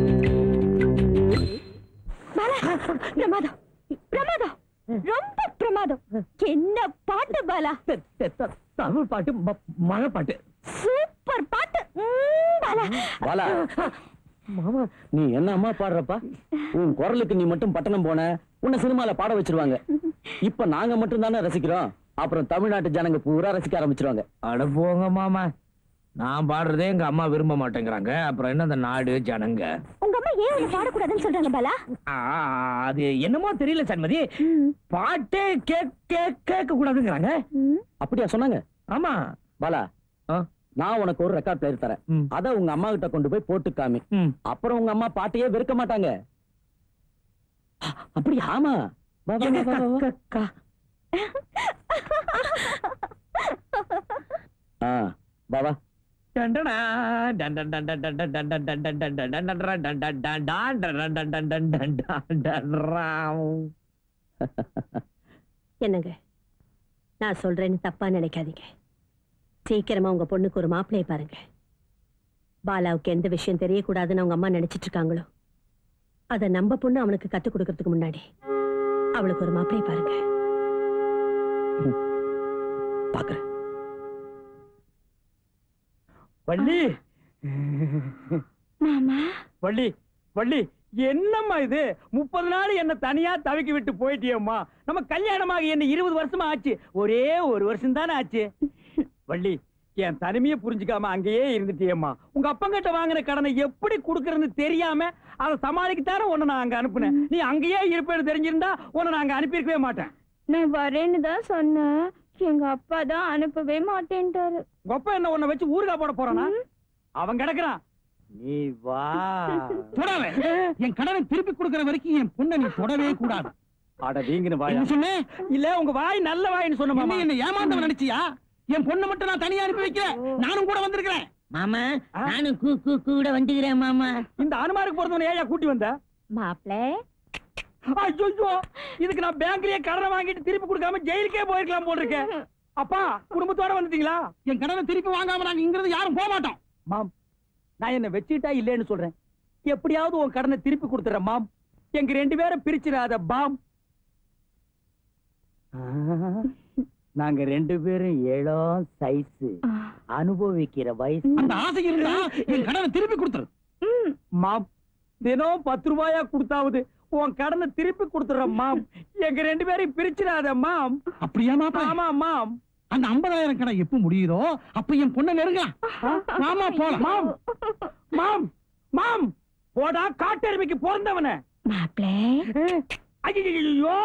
பிரமாதம் பிரமாதம், ரொம்ப பிரமாதம். என்ன பாட்டு பாலா? தமிழ் பாட்டு, மழை பாட்டு, சூப்பர் பாட்டு பாலா. பாலா, மாமா நீ என்ன அம்மா பாடுறப்பா? உன் குரலுக்கு நீ மட்டும் பட்டணம் போன உன்னை சினிமால பாட வச்சிருவாங்க. இப்ப நாங்க மட்டும் தானே ரசிக்கிறோம், அப்புறம் தமிழ்நாட்டு ஜனங்க பூரா ரசிக்க ஆரம்பிச்சிருவாங்க. அட போங்க மாமா, நான் பாடுறதே எங்க அம்மா விரும்ப மாட்டேங்கிறாங்க, அப்புறம் என்ன அந்த நாடு ஜனங்க. உங்க அம்மா ஏன் உன்னை பாடக்கூடாதுன்னு சொல்றாங்க பாலா? அது என்னமோ தெரியல சண்மதி, பாட்டே கேட்க கூடாதுங்கிறாங்க. அப்படியா சொன்னாங்க? ஆமா பாலா, நான் உனக்கு ஒரு ரெக்கார்ட் பிளேயர் தரேன், அத உங்க அம்மா கிட்ட கொண்டு போய் போட்டு காமி. அப்புறம் உங்க அம்மா பாட்டையே வெறுக்க மாட்டாங்க. அப்படி? ஆமா, வா வா வா வா வா. என்னங்க, நான் சொல்றேன்னு தப்பா நினைக்காதீங்க. சீக்கிரமா உங்க பொண்ணுக்கு ஒரு மாப்பிள்ளையை பாருங்க. பாலாவுக்கு எந்த விஷயம் தெரியக்கூடாதுன்னு அவங்க அம்மா நினைச்சிட்டு இருக்காங்களோ அத நம்ம பொண்ணு அவனுக்கு கத்து கொடுக்கறதுக்கு முன்னாடி அவளுக்கு ஒரு மாப்பிள்ளையை பாருங்க. பாக்குறேன். வள்ளி, மாமா, வள்ளி, வள்ளி, என்னம்மா இது 30 நாள் என்ன தனியா தவிக்க விட்டு போயிட்டியம்மா. நம்ம கல்யாணமாக என்ன 20 வருஷமா ஆச்சு. ஒரே ஒரு வருஷம் தானே ஆச்சு. வள்ளி, என் தனிமையை புரிஞ்சுக்காம அங்கேயே இருந்துட்டியம்மா. உங்க அப்பங்கிட்ட வாங்கின கடனை எப்படி கொடுக்கறதுன்னு தெரியாம அதை சமாளிக்கத்தானே உன்னை நான் அங்க அனுப்புனேன். நீ அங்கேயே இருப்பேன்னு தெரிஞ்சிருந்தா உன்னை நான் அங்க அனுப்பியிருக்கவே மாட்டேன். நான் வரேன்னு தான் சொன்னேன். எங்க அப்பா தான் அனுப்பவே மாட்டேன்ட்டாரு. உங்க அப்பா என்ன உன்னை வச்சு ஊறுகாய் போட போறானா? அவன் கிடக்குறான். நீ வா. தொடவே. என் கடனை திருப்பி கொடுக்கிற வரைக்கும் என் பொண்ணை நீ தொடவே கூடாது. அட வீங்கன்னு வாயா. சொன்ன இல்ல உங்க வாய் நல்ல வாயின்னு சொன்ன மாமா. என்ன ஏமாந்தவன் நினைச்சியா? என் பொண்ணை மட்டும் நான் தனியா அனுப்பி வைக்கிறேன். நானும் கூட வந்திருக்கிறேன். மாமா, நானும் கூட வந்துக்கிறேன் மாமா. இந்த அனுமாருக்கு போறதுன்னு ஏயா கூட்டி வந்த? மாப்பிளே, ஐயோ, இதுக்கு நான் பேங்க்லயே கடனை வாங்கிட்டு திருப்பி கொடுக்காம ஜெயிலுக்கே போயிருக்கலாம் போல இருக்கேன். அப்பா, குடும்பத்தோட வந்துட்டீங்களா? என் கடனை திருப்பி வாங்காம நாங்க இங்கிருந்து யாரும் போக மாட்டோம். மாம், நான் என்ன வச்சுட்டா இல்லேன்னு சொல்றேன். எப்படியாவது உன் கடனை திருப்பி கொடுத்துறேன் மாம். எங்க 2 பேரும் பிரிச்சிடாத பாம். நாங்க 2 பேரும் ஏழாம் சைஸ், அனுபவிக்கிற வயசு. அந்த ஆசை இருந்தா என் கடனை திருப்பி கொடுத்துரு. மாம், தினம் 10 ரூபாயா கொடுத்தாவது உன் கடனை திருப்பி கொடுத்துற மாம். எங்க 2 பேரையும் பிரிச்சிடாத மாம். அப்படியா மாமா? ஆமா மாம். அந்த 50,000 கடை எப்ப முடியுதோ அப்ப என் பொண்ணை நெருங்கலாம். மாமா போலாம். மாம் மாம் மாம், போடா காட்டெருமைக்கு பிறந்தவன. மாப்பிளே, ஐயோ,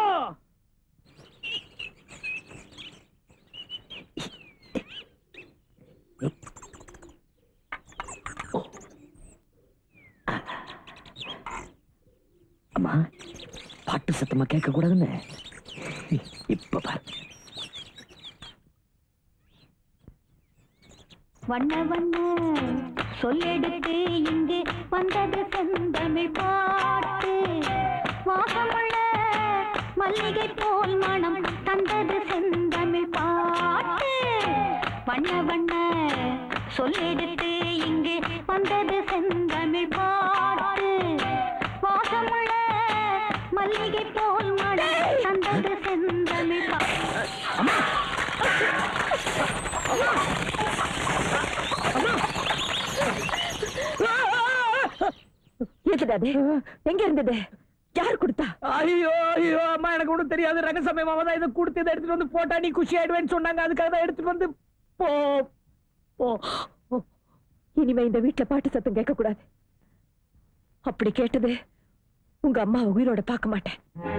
அம்மா, பாட்டு சத்தமா கேட்க கூடாதுன்னு இப்ப பாரு. வண்ண வண்ண சொல்லெடுத்து இங்கு வந்தது செந்தமிழ் பாட்டு. வாசமுள்ள மல்லிகை போல் மனம் தந்தது செந்தமிழ் பாட்டு. வண்ண வண்ண சொல்லெடுத்து இங்கு வந்தது செந்தமிழ் பாட்டு. வாசமுள்ள மல்லிகை போல் மனம் தந்தது செந்தமிழ் பாட்டு. எங்க இருந்தது? யார் கொடுத்தா? ஐயோ ஐயோ அம்மா, எனக்கு ஒண்ணும் தெரியாது. ரகசியமா மாமா தான் இதை கொடுத்து இதை எடுத்துட்டு வந்து போட்டா நீ குஷி ஆயிடுவேன்னு சொன்னாங்க. அதுக்காக தான் எடுத்துட்டு வந்து இனிமே இந்த வீட்டுல பாட்டு சத்தம் கேட்க கூடாது. அப்படி கேட்டது உங்க அம்மா உயிரோட பார்க்க மாட்டேன்.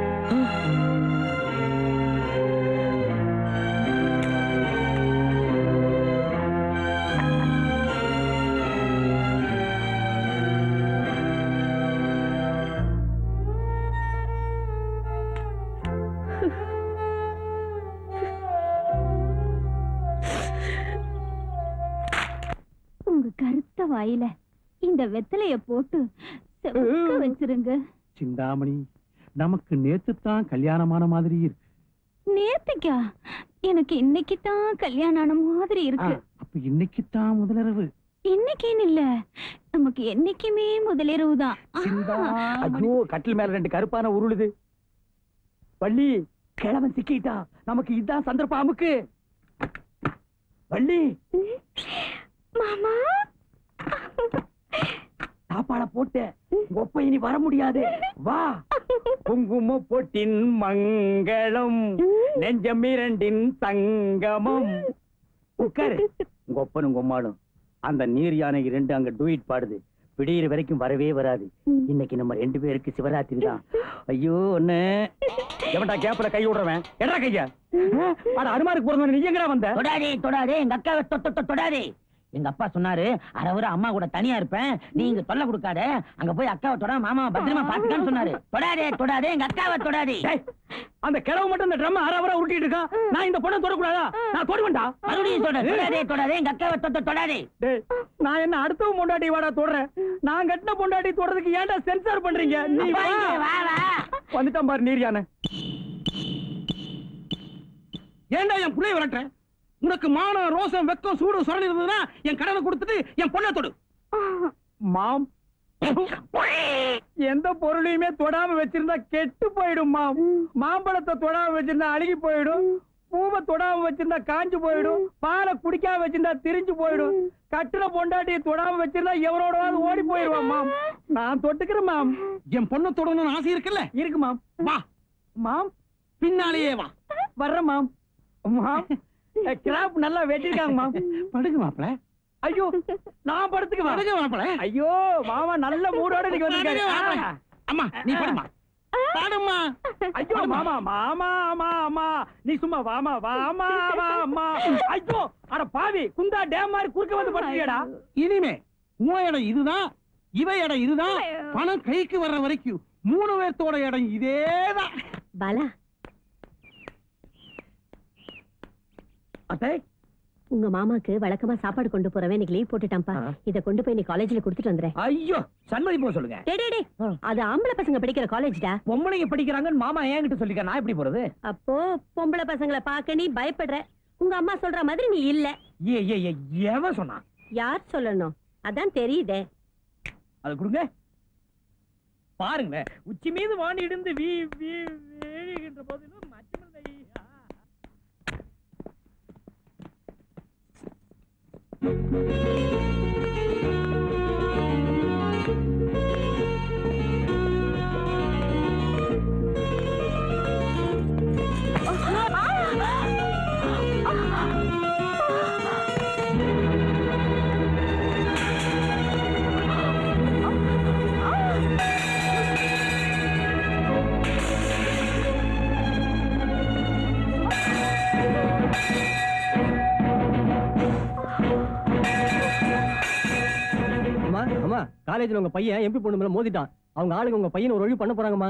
உங்க கருத்த வாயில இந்த வெத்தலைய போட்டு செவக்க வச்சிருங்க. சிந்தாமணி, நமக்கு நேத்து தான் கல்யாணமான மாதிரி இருக்கு. நேத்துக்கா? எனக்கு இன்னைக்கு தான் கல்யாணம் ஆன மாதிரி இருக்கு. அப்ப இன்னைக்கு தான் முதலிரவு. இன்னைக்குன்னு இல்ல, நமக்கு என்னைக்குமே முதலிரவு தான். ஐயோ, கட்டில் மேல 2 கருப்பான உருளுது. வள்ளி, கிழவன் சிக்கிட்டா. நமக்கு இதுதான் சந்தர்ப்பம். அமுக்கு வள்ளி. மாமா, சாப்பாட போட்டு ஒப்ப இனி வர முடியாது. வா. குங்கும பொட்டின் மங்களம், நெஞ்சம் 2 சங்கமம். உட்காரு. உங்க ஒப்பனும் கொம்மாளும் அந்த நீர் யானை 2 அங்க டூயிட் பாடுது. விடியிற வரைக்கும் வரவே வராது. இன்னைக்கு நம்ம 2 பேருக்கு சிவராத்திரி தான். ஐயோ, ஒண்ணு எவன்டா கேப்ல கை விடுறவன்? எடா கையா. அட அனுமாருக்கு போறவன் நீ எங்கடா வந்த? தொடாதே தொடாதே, எங்க அக்காவை தொடாதே. எங்க அப்பா சொன்னாரு, அரை அம்மா கூட தனியா இருப்பேன், நீ இங்க தொல்லை கொடுக்காத, அங்க போய் அக்காவை தொட, மாமா பத்திரமா பாத்துக்கான்னு சொன்னாரு. தொடாதே எங்க அக்காவை தொடாதே. அந்த கிழவு மட்டும் இந்த ட்ரம் அரை உருட்டிட்டு இருக்கான். நான் இந்த பொண்ணை தொடக்கூடாதா? நான் தொடுவேன்டா. மறுபடியும் தொடாதே எங்க அக்காவை தொடாதே. நான் என்ன அடுத்தவன் பொண்டாட்டி வாடா தொடுறேன்? நான் கட்டின பொண்டாட்டி தொடறதுக்கு ஏன்டா சென்சார் பண்றீங்க? நீ வந்துட்டான் பாரு நீர் யானை. ஏன்டா என் புள்ளைய விரட்டுற? உனக்கு மானம், ரோசம், வெக்கம், சூடு, சுரணி இருந்ததுன்னா என் கடனை கொடுத்துட்டு என் பொண்ணை தொடு. மாம், எந்த பொருளையுமே தொடாம வச்சிருந்தா கெட்டு போயிடும் மாம். மாம்பழத்தை தொடாம வச்சிருந்தா அழுகி போயிடும். பூவை தொடாம வச்சிருந்தா காஞ்சு போயிடும், பாலை குடிக்காம வச்சிருந்தா திரிஞ்சு போயிடும், கட்டுற பொண்டாட்டியை தொடாம வச்சிருந்தா எவரோடவாது ஓடி போயிடுவான் மாம். நான் தொட்டுக்கிறேன் மாம். என் பொண்ணு தொடணும்னு ஆசை இருக்குல்ல? இருக்கு மாம். வா மாம், பின்னாலேயே வா. வர்றேன் மாம். மாம், கிராப் நல்லா வெட்டிருக்காங்க மாம். படுங்க மாப்பிள. ஐயோ, நான் படுத்துக்கு படுங்க மாப்பிள. ஐயோ மாமா நல்ல மூடோட நீங்க வந்திருக்காரு. அம்மா நீ படுமா. பாடுமா. ஐயோ மாமா மாமா மாமா நீ சும்மா வாமா வாமா வாமா. ஐயோ அட பாவி, குந்தா டேம் மாதிரி குறுக்க வந்து படுத்தியடா. இனிமே உன் இடம் இதுதான், இவ இடம் இதுதான். பணம் கைக்கு வர்ற வரைக்கும் 3 பேர்த்தோட இடம் இதேதான். பாலா, அத்தை உங்க மாமாக்கு வழக்கமா சாப்பாடு கொண்டு போறவன் இன்னைக்கு லீவ் போட்டுட்டான்ப்பா. இத கொண்டு போய் நீ காலேஜ்ல கொடுத்துட்டு வந்துறேன். ஐயோ சண்மதி போக சொல்லுங்க. அது ஆம்பளை பசங்க படிக்கிற காலேஜ்டா. பொம்பளைங்க படிக்கிறாங்கன்னு மாமா என்கிட்ட சொல்லிக்க, நான் எப்படி போறது? அப்போ பொம்பளை பசங்களை பார்க்க நீ பயப்படுற. உங்க அம்மா சொல்ற மாதிரி நீ இல்ல. எவன் சொன்னா? யார் சொல்லணும்? அதான் தெரியுதே. அது கொடுங்க பாருங்களேன். உச்சி மீது வாணி இருந்து வீழுகின்ற போதிலும் காலேஜ்ல உங்க பையன் எம்பி பொண்ணு மேல மோதிட்டான். அவங்க ஆளுங்க உங்க பையன் ஒரு வழி பண்ண போறாங்கம்மா.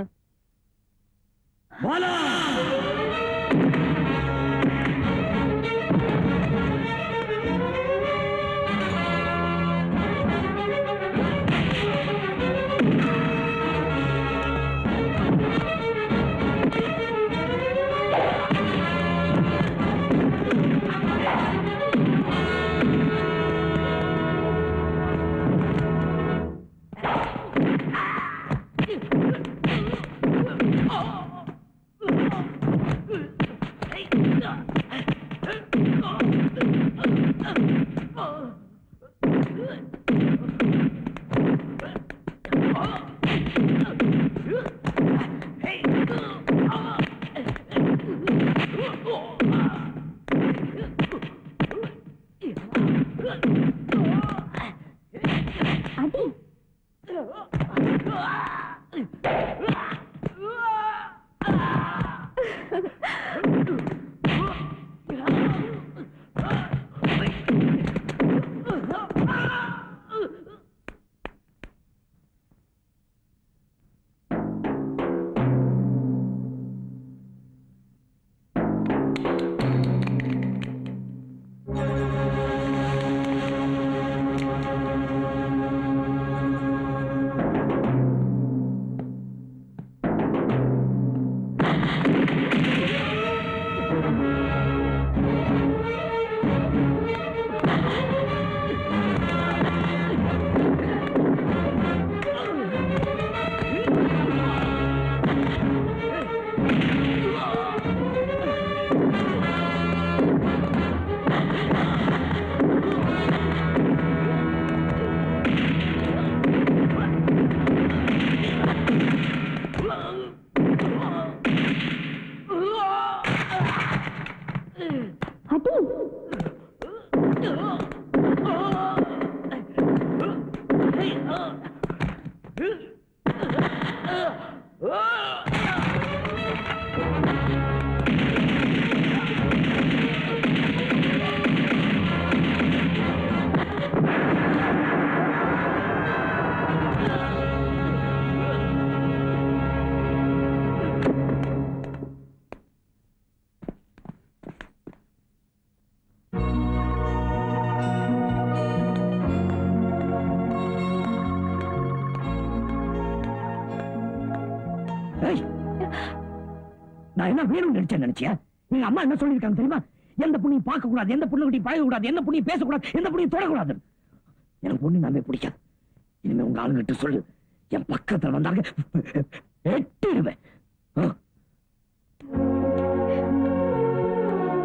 நான் என்ன வேணும்னு நினைச்சியா? எங்க அம்மா என்ன சொல்லிருக்காங்க தெரியுமா? எந்த புண்ணியும் பார்க்க கூடாது, எந்த புண்ணுகிட்டையும் பழக கூடாது, எந்த புண்ணியும் பேசக்கூடாது, எந்த புண்ணியும் தொடக்கூடாது. எனக்கு ஒண்ணு நாமே பிடிக்காது. இனிமே உங்க ஆளுங்கிட்ட சொல்லு, என் பக்கத்துல வந்தாங்க எட்டிடுவேன்.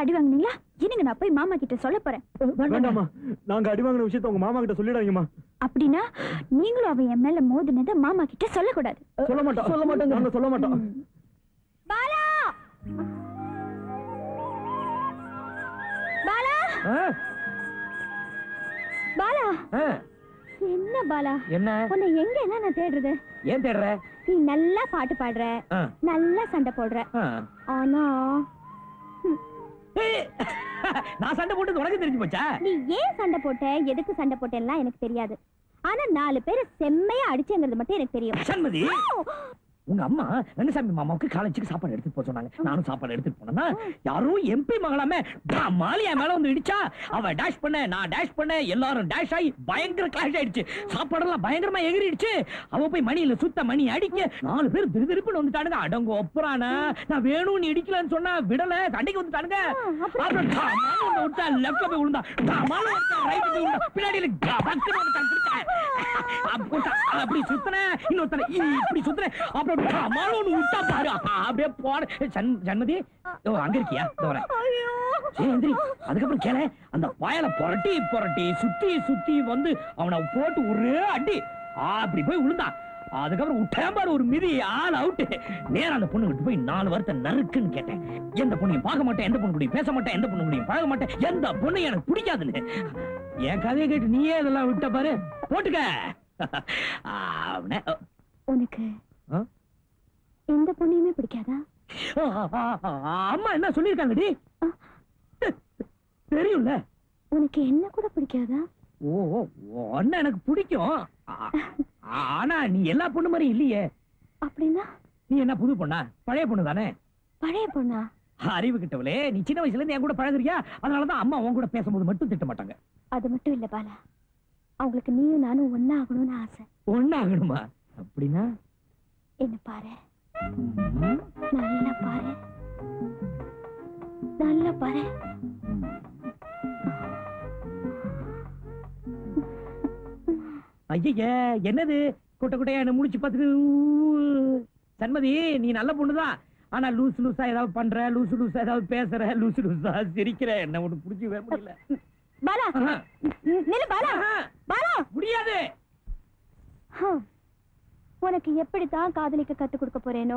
அடி வாங்குனீங்களா? இன்னைக்கு நான் போய் மாமா கிட்ட சொல்ல போறேன். வேண்டாமா, நாங்க அடி வாங்கின விஷயத்தை உங்க மாமா கிட்ட சொல்லிடாதீங்கம்மா. அப்படின்னா நீங்களும் அவன் என் மேல மோதினதை மாமா கிட்ட சொல்லக்கூடாது. சொல்ல மாட்டோம், நாங்க சொல்ல மாட்டோம். பாலா, பாலா, பாலா. என்ன பாலா? என்ன? உன்னை எங்க எல்லாம் நான் தேடுறது? ஏன் தேடுற? நீ நல்லா பாட்டு பாடுற, நல்லா சண்டை போடுற. ஆனா நான் சண்டை போட்டு உனக்கு தெரிஞ்சு போச்சா? நீ ஏன் சண்டை போட்ட, எதுக்கு சண்டை போட்டேன்னா எனக்கு தெரியாது. ஆனா 4 பேர் செம்மையா அடிச்சேங்கிறது மட்டும் எனக்கு தெரியும். சண்மதி, உங்க அம்மா ரங்கசாமி மாமாவுக்கு காலேஜுக்கு சாப்பாடு எடுத்துட்டு போக சொன்னாங்க. நானும் சாப்பாடு எடுத்துட்டு போனேன்னா யாரோ எம்பி மகளாமே மாலியா மேல வந்து இடிச்சா. அவ டேஷ் பண்ண, நான் டேஷ் பண்ண, எல்லாரும் டேஷ் ஆகி பயங்கர கிளாஷ் ஆயிடுச்சு. சாப்பாடெல்லாம் பயங்கரமா எகிரிடுச்சு. அவ போய் மணியில சுத்த மணி அடிக்க 4 பேர் திருப்புன்னு வந்துட்டானுங்க. அடங்க ஒப்புறானா, நான் வேணும்னு இடிக்கலன்னு சொன்னா விடல, சண்டைக்கு வந்துட்டானுங்க. அப்புறம் விட்டா லெப்ட்ல போய் விழுந்தா, ரைட் போய் விழுந்தா, பின்னாடி அப்படி சுத்தன, இன்னொருத்தன இப்படி சுத்தன. அப்புறம் விட்டா பாரு, அப்படியே போன. சண்மதி அங்க இருக்கியா? அதுக்கப்புறம் கேள, அந்த பாயல புரட்டி புரட்டி சுத்தி சுத்தி வந்து அவனை போட்டு ஒரே அடி அப்படி போய் விழுந்தான். அதுக்கப்புறம் விட்டாம்பாரு ஒரு மிதி, ஆள் அவுட்டு. நேரம் அந்த பொண்ணு கிட்ட போய் 4 வார்த்தை நறுக்குன்னு கேட்டேன். எந்த பொண்ணையும் பார்க்க மாட்டேன், எந்த பொண்ணு கூடயும் பேச மாட்டேன், எந்த பொண்ணு கூடயும் பழக மாட்டேன், எந்த பொண்ணு எனக்கு பிடிக்காதுன்னு. என் கதையை கேட்டு நீயே இதெல்லாம் விட்ட பாரு, போட்டுக்க. உனக்கு எந்த பொண்ணையுமே பிடிக்காதா? அம்மா என்ன சொல்லிருக்காங்கடி? தெரியும்ல. உனக்கு என்ன கூட பிடிக்காதா? ஓ, அண்ணா எனக்கு பிடிக்கும். ஆனா நீ எல்லா பொண்ணு மாதிரி இல்லையே. அப்படின்னா நீ என்ன புது பொண்ணா? பழைய பொண்ணு தானே? பழைய பொண்ணா? அறிவு கிட்டவளே, நீ சின்ன வயசுல இருந்து என் கூட பழகுறியா? அதனாலதான் அம்மா உன் கூட பேசும்போது மட்டும் திட்ட மாட்டாங்க. அது மட்டும் இல்ல பாலா, அவங்களுக்கு நீயும் நானும் ஒன்னா ஆகணும்னு ஆசை. ஒன்னா ஆகணுமா? அப்படின்னா என்ன பாரு, நல்லா பாரு, நல்லா பாரு. ஐய, என்னது குட்டை குட்டையா என்ன முடிச்சு பார்த்துட்டு? சண்மதி, நீ நல்ல பொண்ணுதான். ஆனா லூசு லூசா ஏதாவது பண்ற, லூசு லூசா ஏதாவது பேசுற, லூசு லூசா சிரிக்கிற, என்ன ஒண்ணு புடிக்கவே முடியல. பாலா, நில்லு பாலா. பாலா, முடியாது. உனக்கு எப்படித்தான் காதலிக்க கத்து கொடுக்க போறேனோ.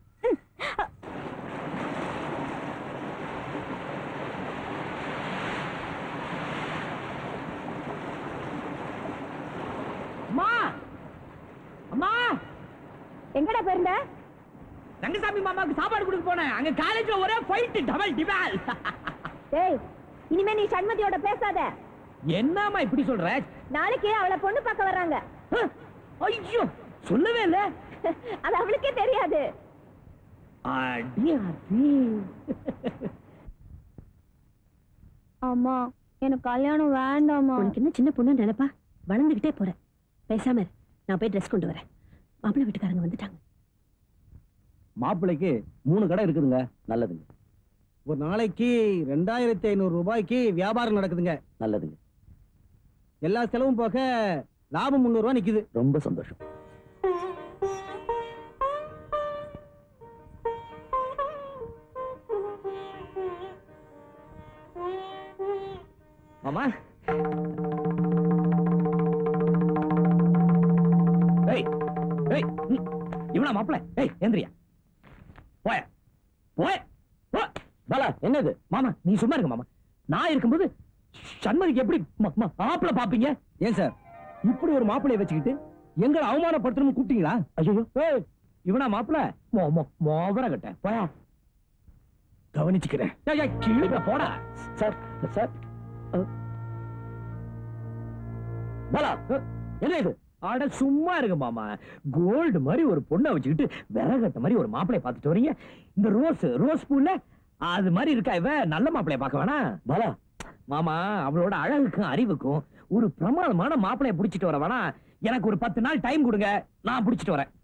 அம்மா, அம்மா, எங்கடா போயிருந்த? ரங்கசாமி மாமாவுக்கு சாப்பாடு கொடுக்க போனேன். அங்க காலேஜ்ல ஒரே ஃபைட், டபுள் டிபால். டேய், இனிமே நீ சண்மதியோட பேசாத. என்னம்மா இப்படி சொல்ற? நாளைக்கு அவளை பொண்ணு பார்க்க வர்றாங்க. ஐயோ, சொல்லவே இல்ல. அது அவளுக்கே தெரியாது. அம்மா, எனக்கு கல்யாணம் வேண்டாமா. உனக்கு என்ன சின்ன பொண்ணு நினைப்பா? வளர்ந்துகிட்டே போற. பேசாம இரு, நான் போய் ட்ரெஸ் கொண்டு வரேன். மாப்பிள்ளை வீட்டுக்காரங்க வந்துட்டாங்க. மாப்பிள்ளைக்கு 3 கடை இருக்குதுங்க. நல்லதுங்க. ஒரு நாளைக்கு 2500 ரூபாய்க்கு வியாபாரம் நடக்குதுங்க. நல்லதுங்க. எல்லா செலவும் போக லாபம் 300 ரூபாய் நிக்குது. ரொம்ப சந்தோஷம். மாமா, இவனா மாப்பிள்ள? எந்திரியா, போய போய. பாலா, என்னது? மாமா, நீ சும்மா இருக்க மாமா. நான் இருக்கும்போது சண்மதிக்கு எப்படி மாப்பிள்ள பாப்பீங்க? ஏன் சார் இப்படி ஒரு மாப்பிள்ளைய வச்சுக்கிட்டு எங்களை அவமானப்படுத்தணும்னு கூப்பிட்டீங்களா? ஐயோ, இவனா மாப்பிள்ள? மோவர கட்ட போயா. கவனிச்சுக்கிறேன். கீழே போடா. Sir, sir. பாலா, என்ன இது? ஆட சும்மா இருக்கு மாமா. கோல்டு மாதிரி ஒரு பொண்ணை வச்சுக்கிட்டு விறகட்ட மாதிரி ஒரு மாப்பிளைய பார்த்துட்டு வரீங்க. இந்த ரோஸ் பூல அது மாதிரி இருக்கா இவ? நல்ல மாப்பிளைய பார்க்க வேணா பாலா? மாமா, அவளோட அழகுக்கும் அறிவுக்கும் ஒரு பிரமாதமான மாப்பிளைய புடிச்சிட்டு வர வேணா? எனக்கு ஒரு 10 நாள் டைம் கொடுங்க, நான் புடிச்சிட்டு வரேன்.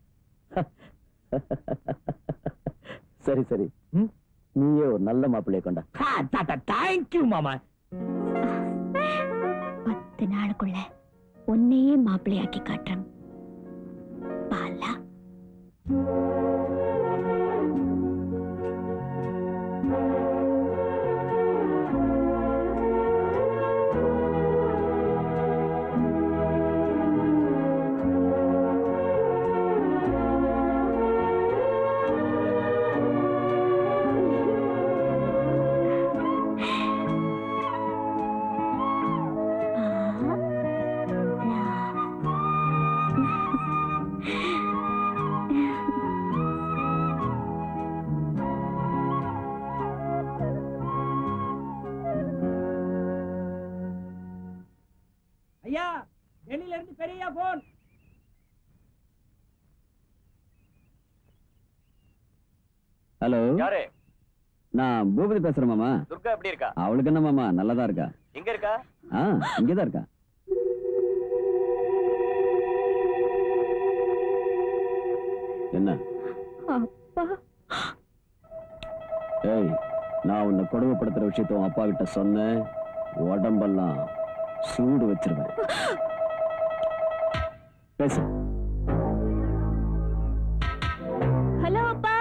சரி சரி, நீயே ஒரு நல்ல மாப்பிள்ளைய கொண்டா. தேங்க்யூ மாமா. 10 நாளுக்குள்ள உன்னையே மாப்பிள்ளையாக்கி காட்டுறேன் பாலா. ஐயா டெல்லியில இருந்து பெரிய போன். ஹலோ, யாரு? நான் பூபதி பேசுறேன் மாமா. துர்கா எப்படி இருக்கா? அவளுக்கு என்ன மாமா, நல்லதா இருக்கா. எங்க இருக்கா? இங்கதான் இருக்கா. என்ன அப்பா? ஏய், நான் உன்னை கொடுமைப்படுத்துற விஷயத்த உன் அப்பா கிட்ட சொன்னேன், உடம்பெல்லாம் சூடு வச்சிருவேன். பேசு. ஹலோ அப்பா.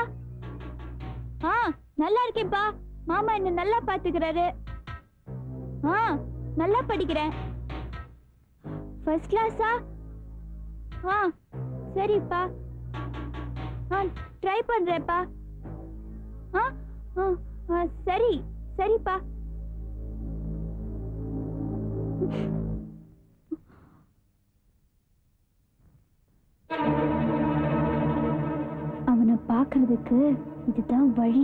நல்லா இருக்கேன்ப்பா. மாமா என்ன நல்லா பாத்துக்கிறாரு. நல்லா படிக்கிறேன். ஃபர்ஸ்ட் கிளாஸா? சரிப்பா. ட்ரை பண்றேன்ப்பா. சரி சரிப்பா. அவனை பார்க்கிறதுக்கு இதுதான் வழி.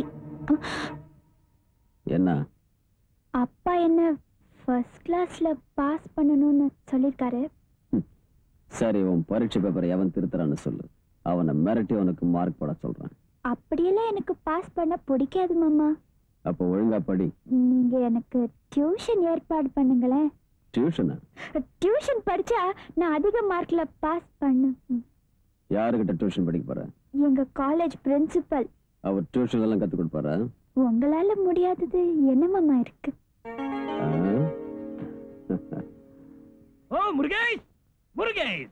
என்ன? அப்பா என்ன ஃபர்ஸ்ட் கிளாஸ்ல பாஸ் பண்ணணும்னு சொல்லிருக்காரு. சரி, உன் பரீட்சை பேப்பரை எவன் திருத்துறான்னு சொல்லு. அவனை மிரட்டி உனக்கு மார்க் போட சொல்றேன். அப்படியெல்லாம் எனக்கு பாஸ் பண்ண பிடிக்காது மாமா. அப்ப ஒழுங்கா படி. நீங்க எனக்கு டியூஷன் ஏற்பாடு பண்ணுங்களேன். டியூஷனா? டியூஷன் படிச்சா நான் அதிக மார்க்ல பாஸ் பண்ண. யாருக்கிட்ட டியூஷன் படிக்க போற? எங்க காலேஜ் பிரின்சிபல். அவர் டியூஷன் எல்லாம் கத்து கொடுப்பாரா? உங்களால முடியாதது என்ன மாமா இருக்கு? ஓ முருகேஷ், முருகேஷ்.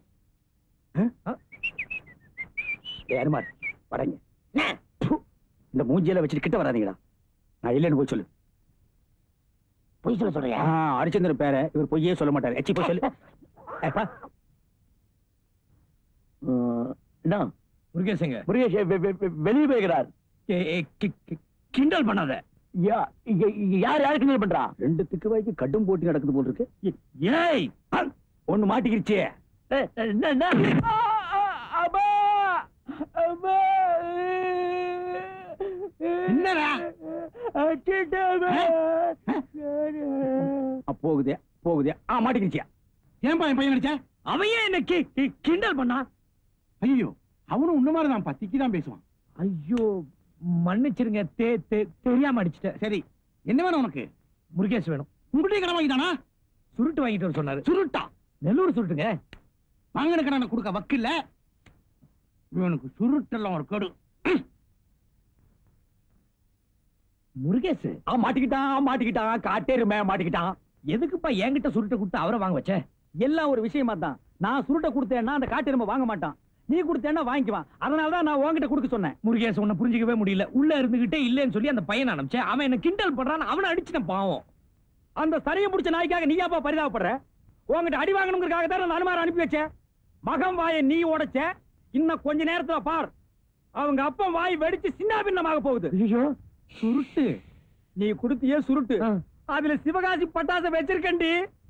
யாருமார் வரங்க? இந்த மூஞ்சியில வச்சுட்டு கிட்ட வராதீங்கடா. நான் இல்லைன்னு போய் சொல்லு. பொய் சொல்ல சொல்றியா? ஹரிச்சந்திர பேர இவர் பொய்யே சொல்ல மாட்டாரு. எச்சி போய் சொல்லு. என்ன முருகேஷங்க? முருகேஷ் வெளியே போய்கிறார். கிண்டல் பண்ணாத. யார் யாரு கிண்டல் பண்றா? ரெண்டு திக்குவாய்க்கு கடும் போட்டி நடக்குது போல் இருக்கு. ஏய், ஒண்ணு மாட்டிக்கிருச்சு. என்னடா போகுதே போகுதே. மாட்டிக்கிருச்சியா? ஏன்பா என் பையன் நினைச்ச? அவையே என்ன கிண்டல் பண்ணா? ஐயோ, அவனும் உன்ன மாதிரி தான் திக்கி தான் பேசுவான். ஐயோ மன்னிச்சிருங்க, தெரியாம அடிச்சிட்டேன். சரி, என்ன வேணும் உனக்கு? முருகேஷ் வேணும். உங்கள்கிட்ட கடை வாங்கிட்டானா? சுருட்டு வாங்கிட்டு வர சொன்னாரு. சுருட்டா? நெல்லூர் சுருட்டுங்க. வாங்கின கடனை கொடுக்க வக்கில்ல. இவனுக்கு சுருட்டெல்லாம் ஒரு கடு. முருகேஷ் மாட்டிக்கிட்டான். காட்டேருமே மாட்டிக்கிட்டான். எதுக்குப்பா என்கிட்ட சுருட்டை கொடுத்து அவரை வாங்க வச்ச? எல்லாம் ஒரு விஷயமா தான். நான் சுருட்டை கொடுத்தேன்னா அந்த காட்டெருமை வாங்க மாட்டான். நீ கொடுத்தேன்னா வாங்கிக்குவான். அதனாலதான் நான் உன்கிட்ட கொடுக்க சொன்னேன். முருகேஷ் உன்னை புரிஞ்சுக்கவே முடியல. உள்ள இருந்துகிட்டே இல்லன்னு சொல்லி அந்த பையன் அனுப்பிச்சேன். அவன் என்ன கிண்டல் பண்றான். அவனை அடிச்சுட்டேன் பாவம். அந்த சரிய முடிச்ச நாய்க்காக நீயாப்பா பரிதாபப்படுற? உங்ககிட்ட அடி வாங்கணுங்கிறதுக்காக தான் நான் அனுமாரம் அனுப்பி வச்சேன். மகன் வாயை நீ உடைச்ச. இன்னும் கொஞ்ச நேரத்துல பார், அவங்க அப்பா வாய் வெடிச்சு சின்ன பின்னமாக போகுது. ஐயோ, சுருட்டு நீ கொடுத்தியே சுருட்டு. அதுல சிவகாசி பட்டாசை வச்சிருக்கண்டி.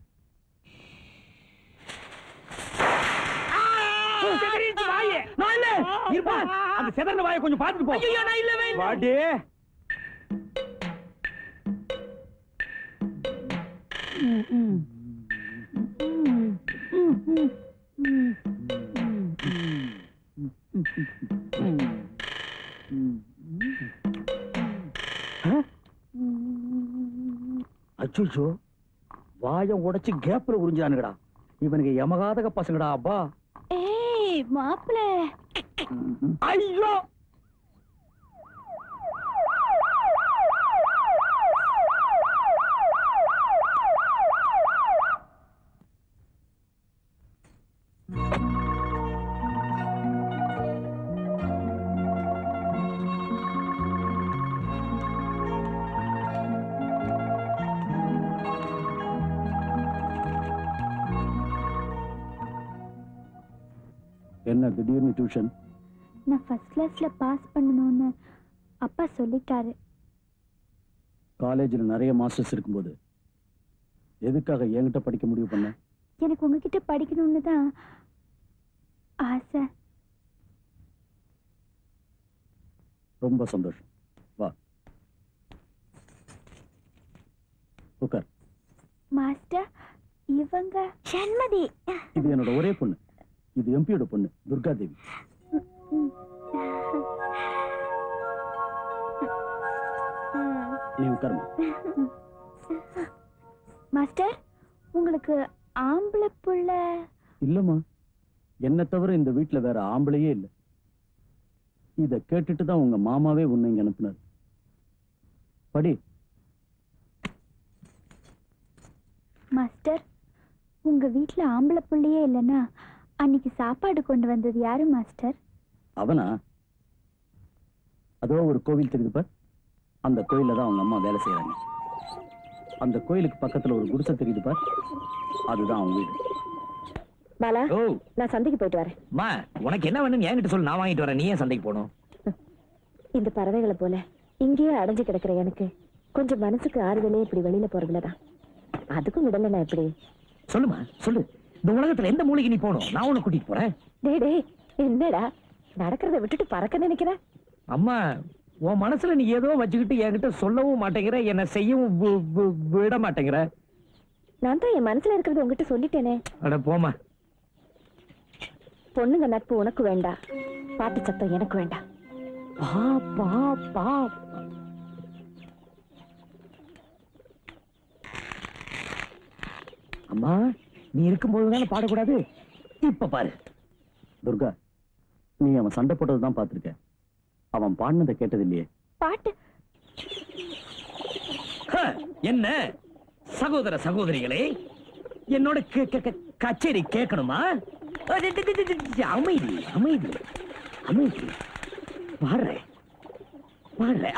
அந்த செதறன வாயை கொஞ்சம் பார்த்துட்டு போ. நான் இல்லவே இல்லை. வாடி. அச்சுச்சோ, வாயை உடைச்சு கேப்ல உறிஞ்சானுங்கடா. இவனுக்கு யமகாதக பசங்கடா. அப்பா ஏய் மாப்பிள்ள. ஐயோ, என்ன திடீர்னு டியூஷன்? நான் ஃபர்ஸ்ட் கிளாஸ்ல பாஸ் பண்ணணும்னு அப்பா சொல்லிட்டாரு. காலேஜில் நிறைய மாஸ்டர்ஸ் இருக்கும்போது எதுக்காக என்கிட்ட படிக்க முடிவு பண்ண? எனக்கு உங்ககிட்ட படிக்கணும்னு தான் ஆசை. ரொம்ப சந்தோஷம். வா உட்கார். மாஸ்டர், இவங்க சண்மதி. இது என்னோட ஒரே பொண்ணு. இது எம்பியோட பொண்ணு துர்கா தேவி. நீ உட்காருமா. மாஸ்டர், உங்களுக்கு ஆம்பளை புள்ள இல்லம்மா. என்ன தவிர இந்த வீட்டுல வேற ஆம்பளையே இல்லை. இத கேட்டுட்டு தான் உங்க மாமாவே உன்னை இங்க அனுப்புனார். படி. மாஸ்டர், உங்க வீட்டுல ஆம்பளை புள்ளையே இல்லைன்னா அன்னைக்கு சாப்பாடு கொண்டு வந்தது யாரு மாஸ்டர்? அவனா? அதோ ஒரு கோவில் தெரியுது பார். அந்த கோயில்ல தான் அவங்க அம்மா வேலை செய்யறாங்க. அந்த கோயிலுக்கு பக்கத்துல ஒரு குடிசை தெரியுது பார். அதுதான் அவங்க வீடு. பாலா, நான் சந்தைக்கு போயிட்டு வரேன். மா, உனக்கு என்ன வேணும்னு என்கிட்ட சொல்லு, நான் வாங்கிட்டு வரேன். நீ ஏன் சந்தைக்கு போகணும்? இந்த பறவைகளை போல இங்கேயே அடைஞ்சு கிடக்குற எனக்கு கொஞ்சம் மனசுக்கு ஆறுதலே இப்படி வெளியில போறதுலதான். அதுக்கும் விடல நான் எப்படி? சொல்லுமா, சொல்லு. இந்த உலகத்துல எந்த மூலைக்கு நீ போகணும்? நான் உன்னை கூட்டிட்டு போறேன். டேய், என்னடா நடக்கிறத விட்டுட்டு பறக்க நினைக்கிற? அம்மா, உன் மனசுல நீ ஏதோ வச்சுக்கிட்டு என்கிட்ட சொல்லவும் மாட்டேங்கிற, என்ன செய்யவும் விட மாட்டேங்கிற. நான் தான் என் மனசுல இருக்கிறது உங்ககிட்ட சொல்லிட்டேனே. அட போமா. பொண்ணுங்க நட்பு உனக்கு வேண்டாம், பாட்டு சத்தம் எனக்கு வேண்டாம். பா பா பா. அம்மா, நீ இருக்கும்போதுதானே பாடக்கூடாது. இப்ப பாரு. துர்கா, நீ அவன் சண்டை போட்டதுதான் பார்த்திருக்க. அவன் பாடினதை கேட்டது இல்லையே. பாட்டு என்ன சகோதர சகோதரிகளே, என்னோட கச்சேரி கேட்கணுமா? அமைதி அமைதி அமைதி. பாடுறேன் பாடுறேன்.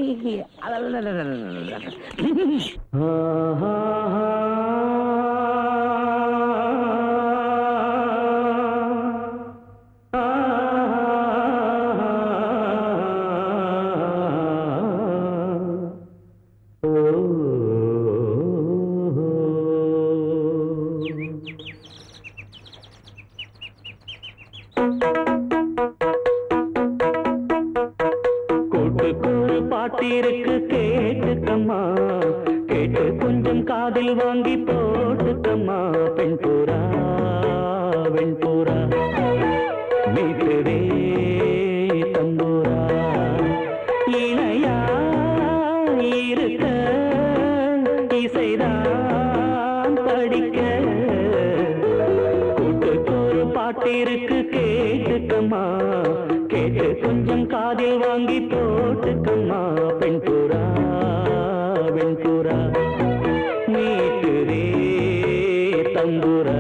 பாட்டிருக்கு கேட்டுக்கம்மா, கேட்டு கொஞ்சம் காதில் வாங்கி போட்டுக்கம்மா. பெண் புறா வெண்புறா மீட்டுதே தம்புரா, இணையா இருக்க இசைதான் படிக்க. கூட்டுக்கொரு பாட்டிருக்கு கேட்டுக்கம்மா, கேட்டு கொஞ்சம் காதில் வாங்கி போட்டுக்கம்மா. பெண் புறா வெண்புறா மீட்டுதே தம்புரா.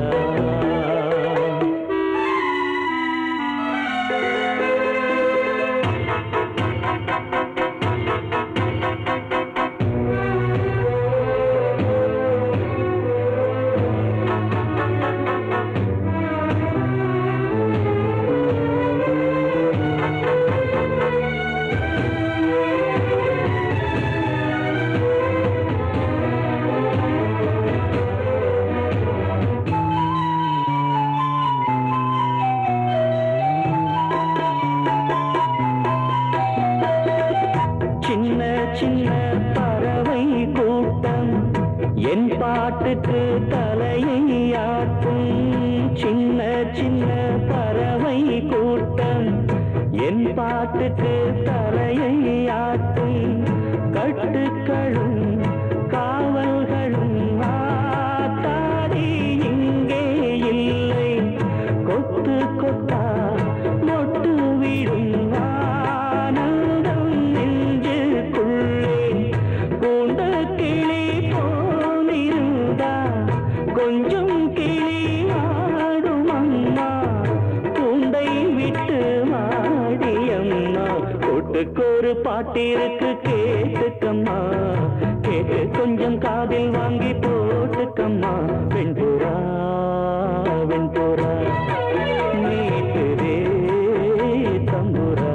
என் பாட்டுக்கு தலையை ஆட்டும் சின்ன சின்ன பறவை கூட்டம், என் பாட்டுக்கு தலையை ஆட்டும். கட்டுக்களும் காவல்களும் ஆத்தாடி இங்கே இல்லை, கொத்து கொத்தா மொட்டு விடும் ஆனந்தம் நெஞ்சுக்குள்ளே. பூண்ட கிளி போனிருந்தா கொஞ்சம் கிளி ஆடும் அம்மா, பூண்டை விட்டு மாடியம்மா. கூட்டுக்கொரு பாட்டிருக்கு கேட்டுக்கம்மா, கேட்டு கொஞ்சம் காதில் வாங்கி போட்டுக்கம்மா. வெண்புறா வெண்புறா மீட்டுதே தம்புரா.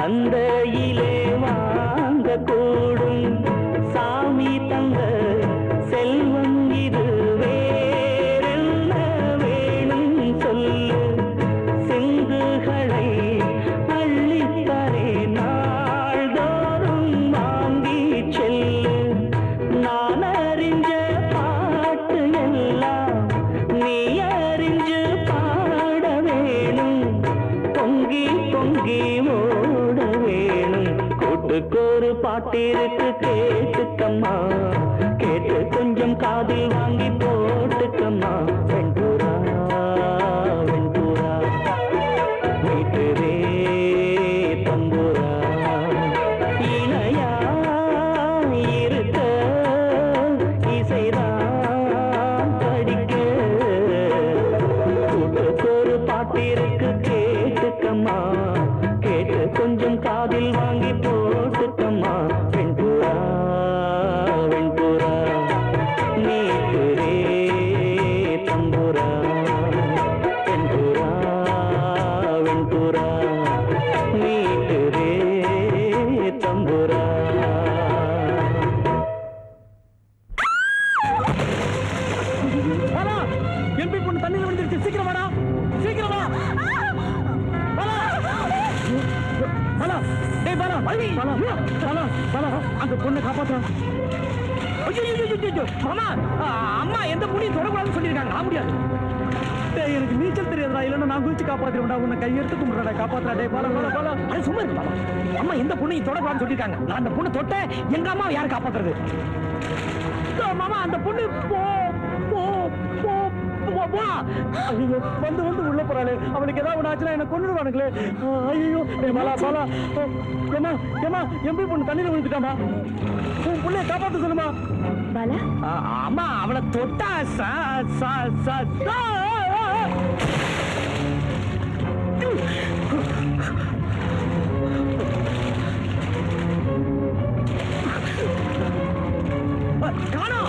சந்தையிலே வாங்க கூடும் சாமி தந்த செல்வம் இது வேறென்ன வேணும் சொல்லு சிந்துகளை அள்ளித்தரே நாள்தோறும் வாங்கி செல்லு நான் அறிஞ்ச பாட்டு எல்லாம் நீ அறிஞ்சு பாட வேணும் பொங்கி பொங்கி ஓட வேணும் கூட்டுக்கொரு பாட்டிருக்கு கேட்டுக்கம்மா கேட்டு கொஞ்சம் காதில் வாங்கி போட்டுக்கம்மா வெண்புறா வெண்புறா வீட்டுதே தம்புரா இணையா இருக்க இசைதான் படிக்க கூட்டுக்கொரு பாட்டிருக்கு கேட்டுக்கம்மா கேட்டு கொஞ்சம் காதில் வாங்கி போட்டுக்கம்மா வெண்புறா வெண்புறா நீட்டுரே தம்புரா வெண்புறா வெண்புறா நீட்டுரே தம்புரா. எம்பி பொண்ணு தண்ணியில் விழுந்துருச்சு, சீக்கிரம் வாடா, சீக்கிரம் வா. பாலா, பாலா, டேய் பாலா, பாலா, பாலா, பாலா, அந்த பொண்ணை காப்பாத்து. மாமா, அம்மா எந்த புண்ணியும் தொடக்கூடாதுன்னு சொல்லியிருக்காங்க. நான் முடியாது. டேய் எனக்கு நீச்சல் தெரியாதுடா, இல்லைன்னா நான் குளிச்சு காப்பாத்திடுவேன்டா. உன்னை கையெடுத்து கும்பிடுறா, காப்பாத்துறா. டேய் பாலா, பாலா, பாலா. அது சும்மா இருக்கு பாலா. அம்மா எந்த புண்ணியும் தொடக்கூடாதுன்னு சொல்லியிருக்காங்க. நான் அந்த பொண்ணை தொட்ட எங்க அம்மா யாரை காப்பாத்துறது? மாமா அந்த பொண்ணு போ போ போ ஐயோ வந்து வந்து உள்ள போறாளே, அவனுக்கு ஏதாவது ஒண்ணு ஆச்சுன்னா என்ன கொன்னுடுவானுங்களே. ஐயோ பாலா பாலா, ஏமா ஏமா எம்பி பொண்ணு தண்ணியில விழுந்துட்டாமா, உன் புள்ளைய காப்பாத்து சொல்லுமா. பாலா அம்மா அவளை தொட்டா காணோம்.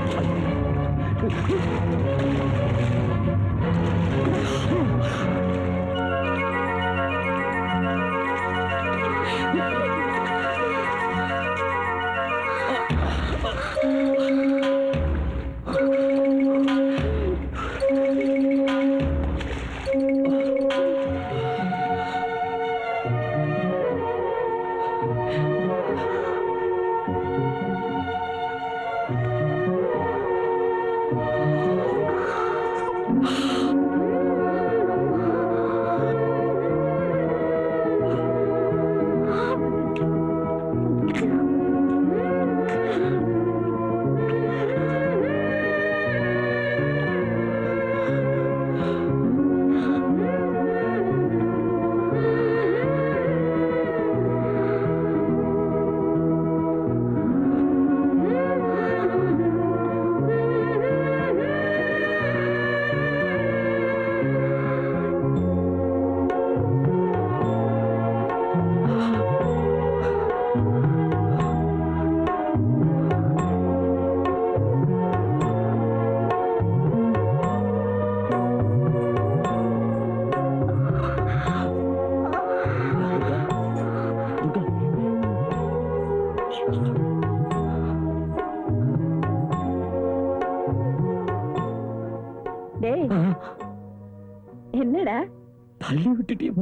என்னடா தள்ளி விட்டுட்டியமா?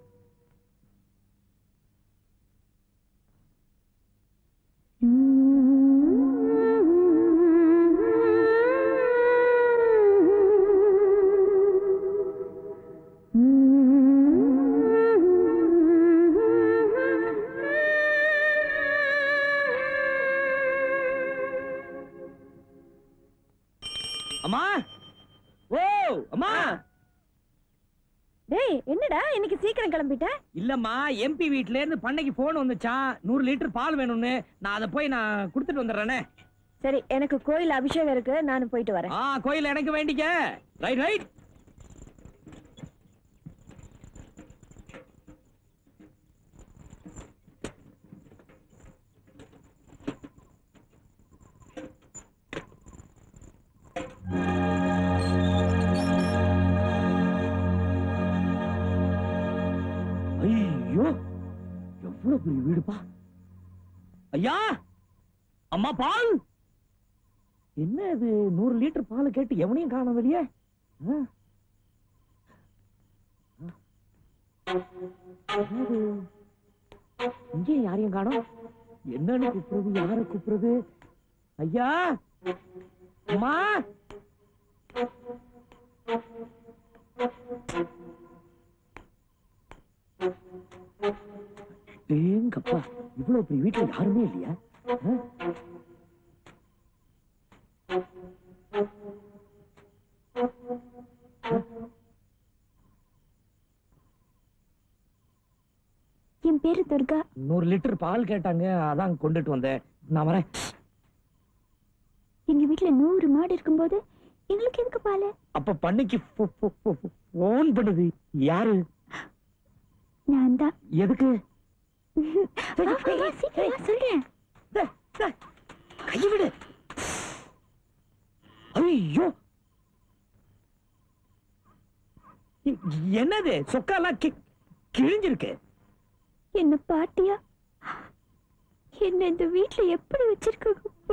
அம்மா, ஓ அம்மா. டேய் என்னடா இன்னைக்கு சீக்கிரம் கிளம்பிட்ட? இல்லம்மா, எம்பி வீட்ல இருந்து பண்ணைக்கு போன் வந்துச்சான், 100 லிட்டர் பால் வேணும்னு. நான் அதை போய் நான் கொடுத்துட்டு வந்துடுறேனே. சரி, எனக்கு கோயில் அபிஷேகம் இருக்கு, நானும் போயிட்டு வரேன். கோயில் எனக்கு வேண்டிக்க. Right right. ஐயோ, எவ்வளவு பெரிய வீடுப்பா. ஐயா, அம்மா பால். என்ன இது 100 லிட்டர் பால் கேட்டு எவனையும் காணோம் வெளியே. இங்கே யாரையும் காணோம். என்னன்னு கூப்பிடுறது, யாரை கூப்பிடுறது? ஐயா, அம்மா. எங்கப்பா, இவ்வளவு பெரிய வீட்டுல யாருமே இல்லையா? என் பேரு துர்கா. 100 லிட்டர் பால் கேட்டாங்க, அதான் கொண்டுட்டு வந்தேன். நான் வரேன். எங்க வீட்டுல 100 மாடு இருக்கும்போது எங்களுக்கு எதுக்கு பால்? அப்ப பண்ணைக்கு போன் பண்ணுது யாரு? நான் தான். எதுக்கு? சொல்றேன். கையை விடு. ஐயோ, என்னது சொக்காலாம் கிழிஞ்சிருக்கு. என்ன பாட்டியா? என்ன இந்த வீட்டுல எப்படி வச்சிருக்காங்க?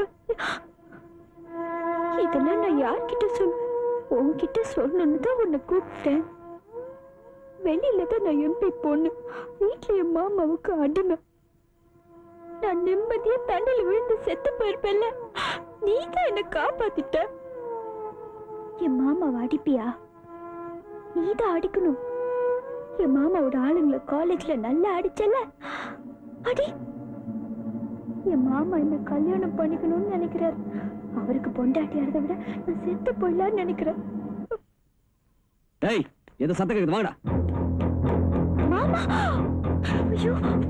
இதெல்லாம் நான் யார்கிட்ட சொல்லுவேன்? உன்கிட்ட சொல்லணும்னு தான் உன்னை கூப்பிட்டேன். வெளியில தான் நான் எம்பி பொண்ணு, வீட்டுல என் மாமாவுக்கு அடிமை. நான் நிம்மதியா தண்ணில விழுந்து செத்து போயிருப்பேன்ல, நீ தான் என்ன காப்பாத்திட்ட. என் மாமாவை அடிப்பியா? நீ தான் அடிக்கணும். என் மாமாவோட ஆளுங்களை காலேஜ்ல நல்லா அடிச்சல, அடி. என் மாமா என்ன கல்யாணம் பண்ணிக்கணும்னு நினைக்கிறார். அவருக்கு பொண்டாட்டியாரதை விட நான் செத்து போயிடலான்னு நினைக்கிறேன். டேய், எது சத்தம் கேக்குது? வாங்கடா. மாமா, ஐயோ,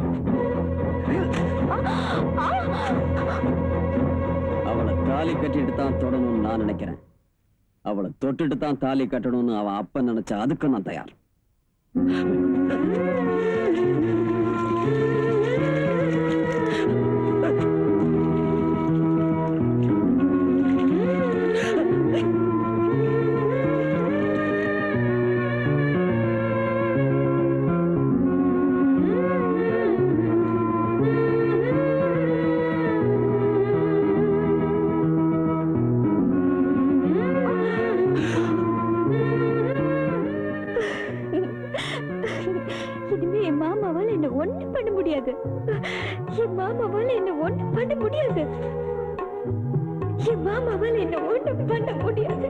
அவளை தாலி கட்டிட்டு தான் தொடணும்னு நான் நினைக்கிறேன். அவளை தொட்டுட்டு தான் தாலி கட்டணும்னு அவன் அப்ப நினைச்சா அதுக்கு நான் தயார். என் மாமாவால என்ன ஒண்ணும் பண்ண முடியாது. என் மாமாவால என்ன ஒண்ணும் பண்ண முடியாது.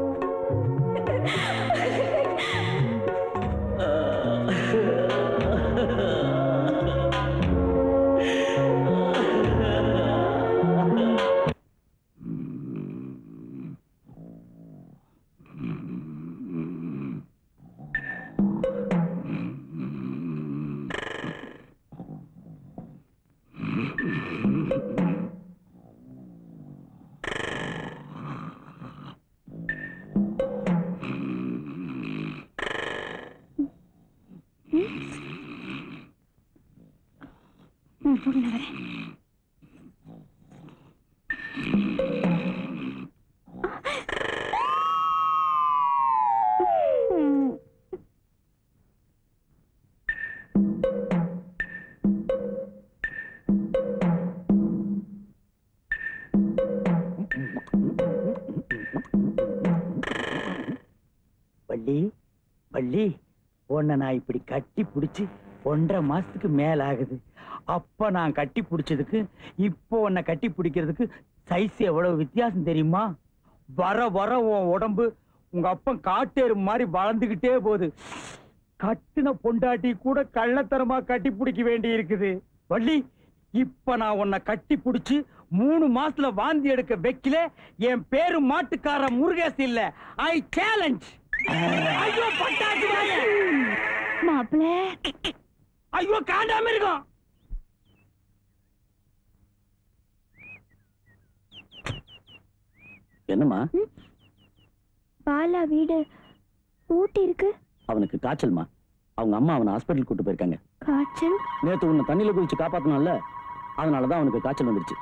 வள்ளி, வள்ளி, உன்னை நான் இப்படி கட்டி பிடிச்சு 1.5 மாசத்துக்கு மேல ஆகுது. அப்ப நான் கட்டி பிடிச்சதுக்கு இப்போ உன்னை கட்டி பிடிக்கிறதுக்கு சைஸ் எவ்வளவு வித்தியாசம் தெரியுமா? வர வர உன் உடம்பு உங்க அப்பன் காட்டேறு மாதிரி வளர்ந்துகிட்டே போகுது. கட்டின பொண்டாட்டி கூட கள்ளத்தரமா கட்டி பிடிக்க வேண்டி இருக்குது. வள்ளி, இப்ப நான் உன்னை கட்டி பிடிச்சு 3 மாசத்துல வாந்தி எடுக்க வைக்கல, என் பேரு மாட்டுக்கார முருகேசு இல்ல. I challenge. ஐயோ பட்டாச்சு மாப்பிள, ஐயோ காண்டாம இருக்கும். என்னம்மா? பாலா வீடு ஊட்டி இருக்கு. அவனுக்கு காய்ச்சல்மா. அவங்க அம்மா அவனை ஹாஸ்பிட்டல் கூட்டு போயிருக்காங்க. காய்ச்சல்? நேத்து உன்னை தண்ணியில குதிச்சு காப்பாத்தணும்ல, அதனாலதான் அவனுக்கு காய்ச்சல் வந்துருச்சு.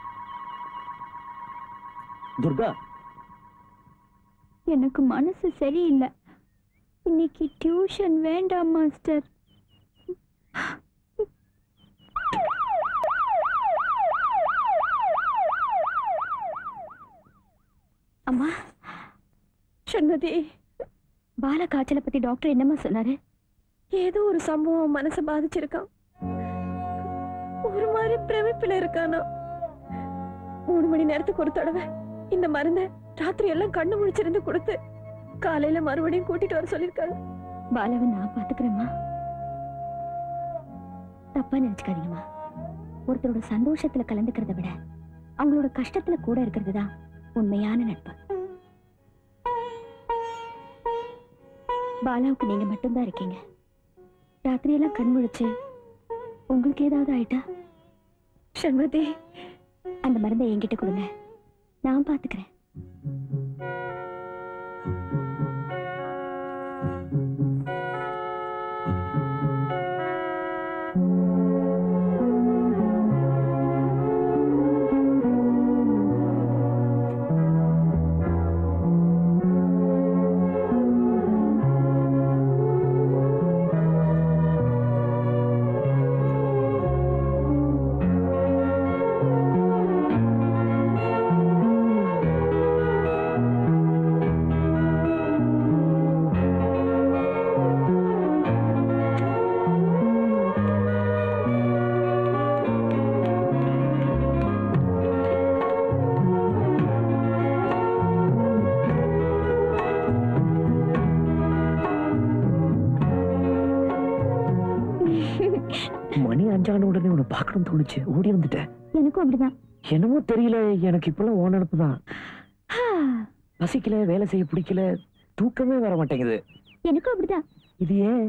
துர்கா, எனக்கு மனசு சரியில்லை. இன்னைக்கு டியூஷன் வேண்டாம் மாஸ்டர். அம்மா சண்மதி, பால காய்ச்சலை பத்தி டாக்டர் என்னம்மா சொன்னாரு? ஏதோ ஒரு சம்பவம் மனசை பாதிச்சிருக்கான். ஒரு மாதிரி பிரமிப்பில இருக்கானா. 3 மணி நேரத்துக்கு ஒரு தடவை இந்த மருந்தை ராத்திரி எல்லாம் கண்ணு முழிச்சிருந்து கொடுத்து காலையில மறுபடியும் கூட்டிட்டு வர சொல்லிருக்காங்க. பாலாவை நான் பாத்துக்கிறேம்மா. தப்பா நினைச்சுக்காதீங்கம்மா. ஒருத்தரோட சந்தோஷத்துல கலந்துக்கிறத விட அவங்களோட கஷ்டத்துல கூட இருக்கிறது தான் உண்மையான நட்பு. பாலாவுக்கு நீங்க மட்டும்தான் இருக்கீங்க. ராத்திரியெல்லாம் கண் முழிச்சு உங்களுக்கு ஏதாவது ஆயிட்டா சண்மதி, அந்த மருந்தை என்கிட்ட கொடுங்க, நான் பாத்துக்கிறேன். மணி 5 உடனே உன்னை பார்க்கணும் தோணுச்சு, ஓடி வந்துட்டேன். எனக்கும் அப்படிதான். என்னமோ தெரியல, எனக்கு இப்பெல்லாம் ஓன் நினப்பு தான். பசிக்கல, வேலை செய்ய பிடிக்கல, தூக்கமே வர மாட்டேங்குது. எனக்கும் அப்படிதான். இது ஏன்?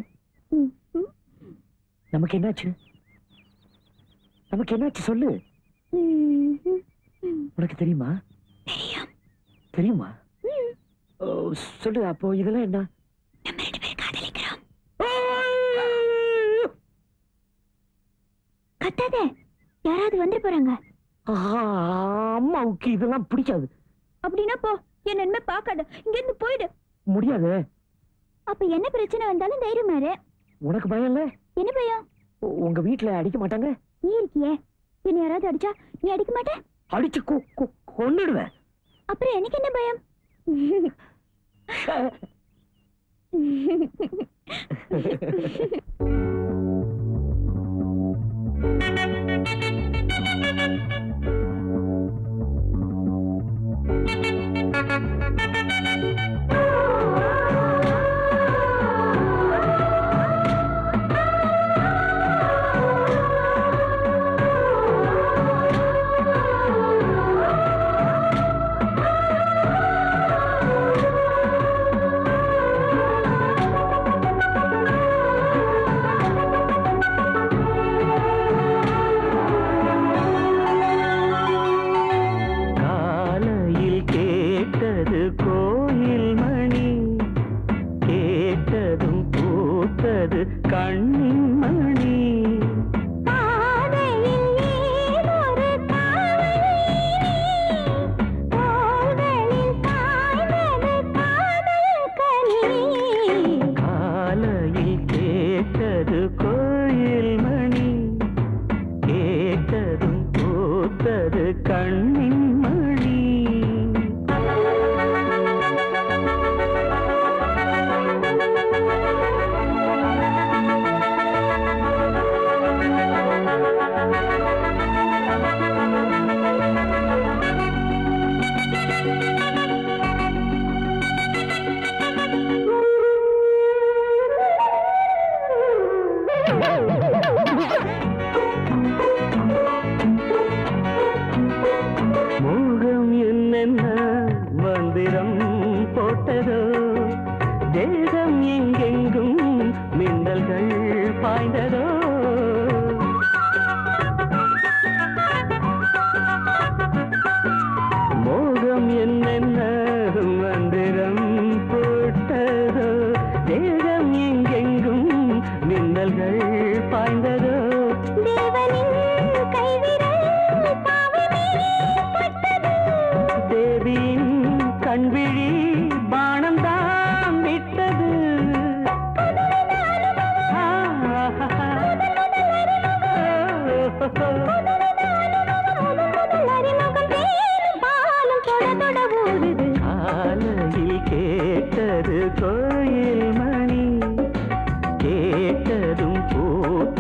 நமக்கு என்னாச்சு? நமக்கு என்னாச்சு சொல்லு. உனக்கு தெரியுமா? தெரியுமா? சொல்லு. அப்போ இதெல்லாம் என்ன? கத்தாத, யாராவது வந்து போறாங்க. அம்மாவுக்கு இதெல்லாம் பிடிக்காது. அப்படின்னா போ, என்ன இனிமே பாக்காத, இங்க இருந்து போயிடு. முடியாது. அப்ப என்ன பிரச்சனை வந்தாலும் தைரியமா இரு. உனக்கு பயம் இல்ல? என்ன பயம்? உங்க வீட்டுல அடிக்க மாட்டாங்க? நீ இருக்கியே, என்ன யாராவது அடிச்சா நீ அடிக்க மாட்ட? அடிச்சு கொன்னுடுவேன். அப்புறம் எனக்கு என்ன பயம்?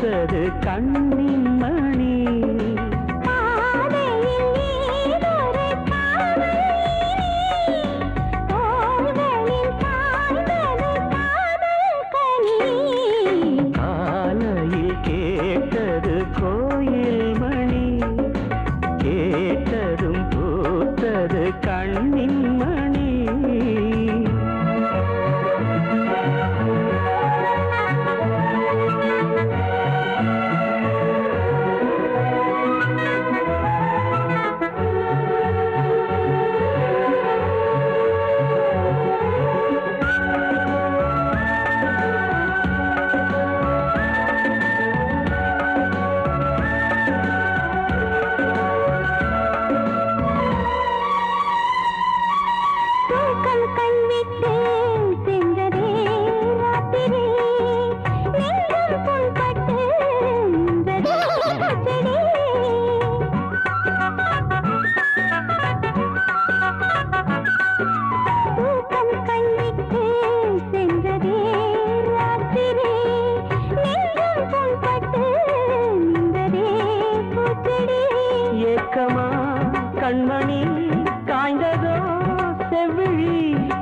பூத்தது கண்ணின் மணி காலையில் கேட்டது கோயில் மணி கேட்டதும் பூத்தது கண்ணின் மணி கண்மணி காய்ந்ததோ செவ்விழி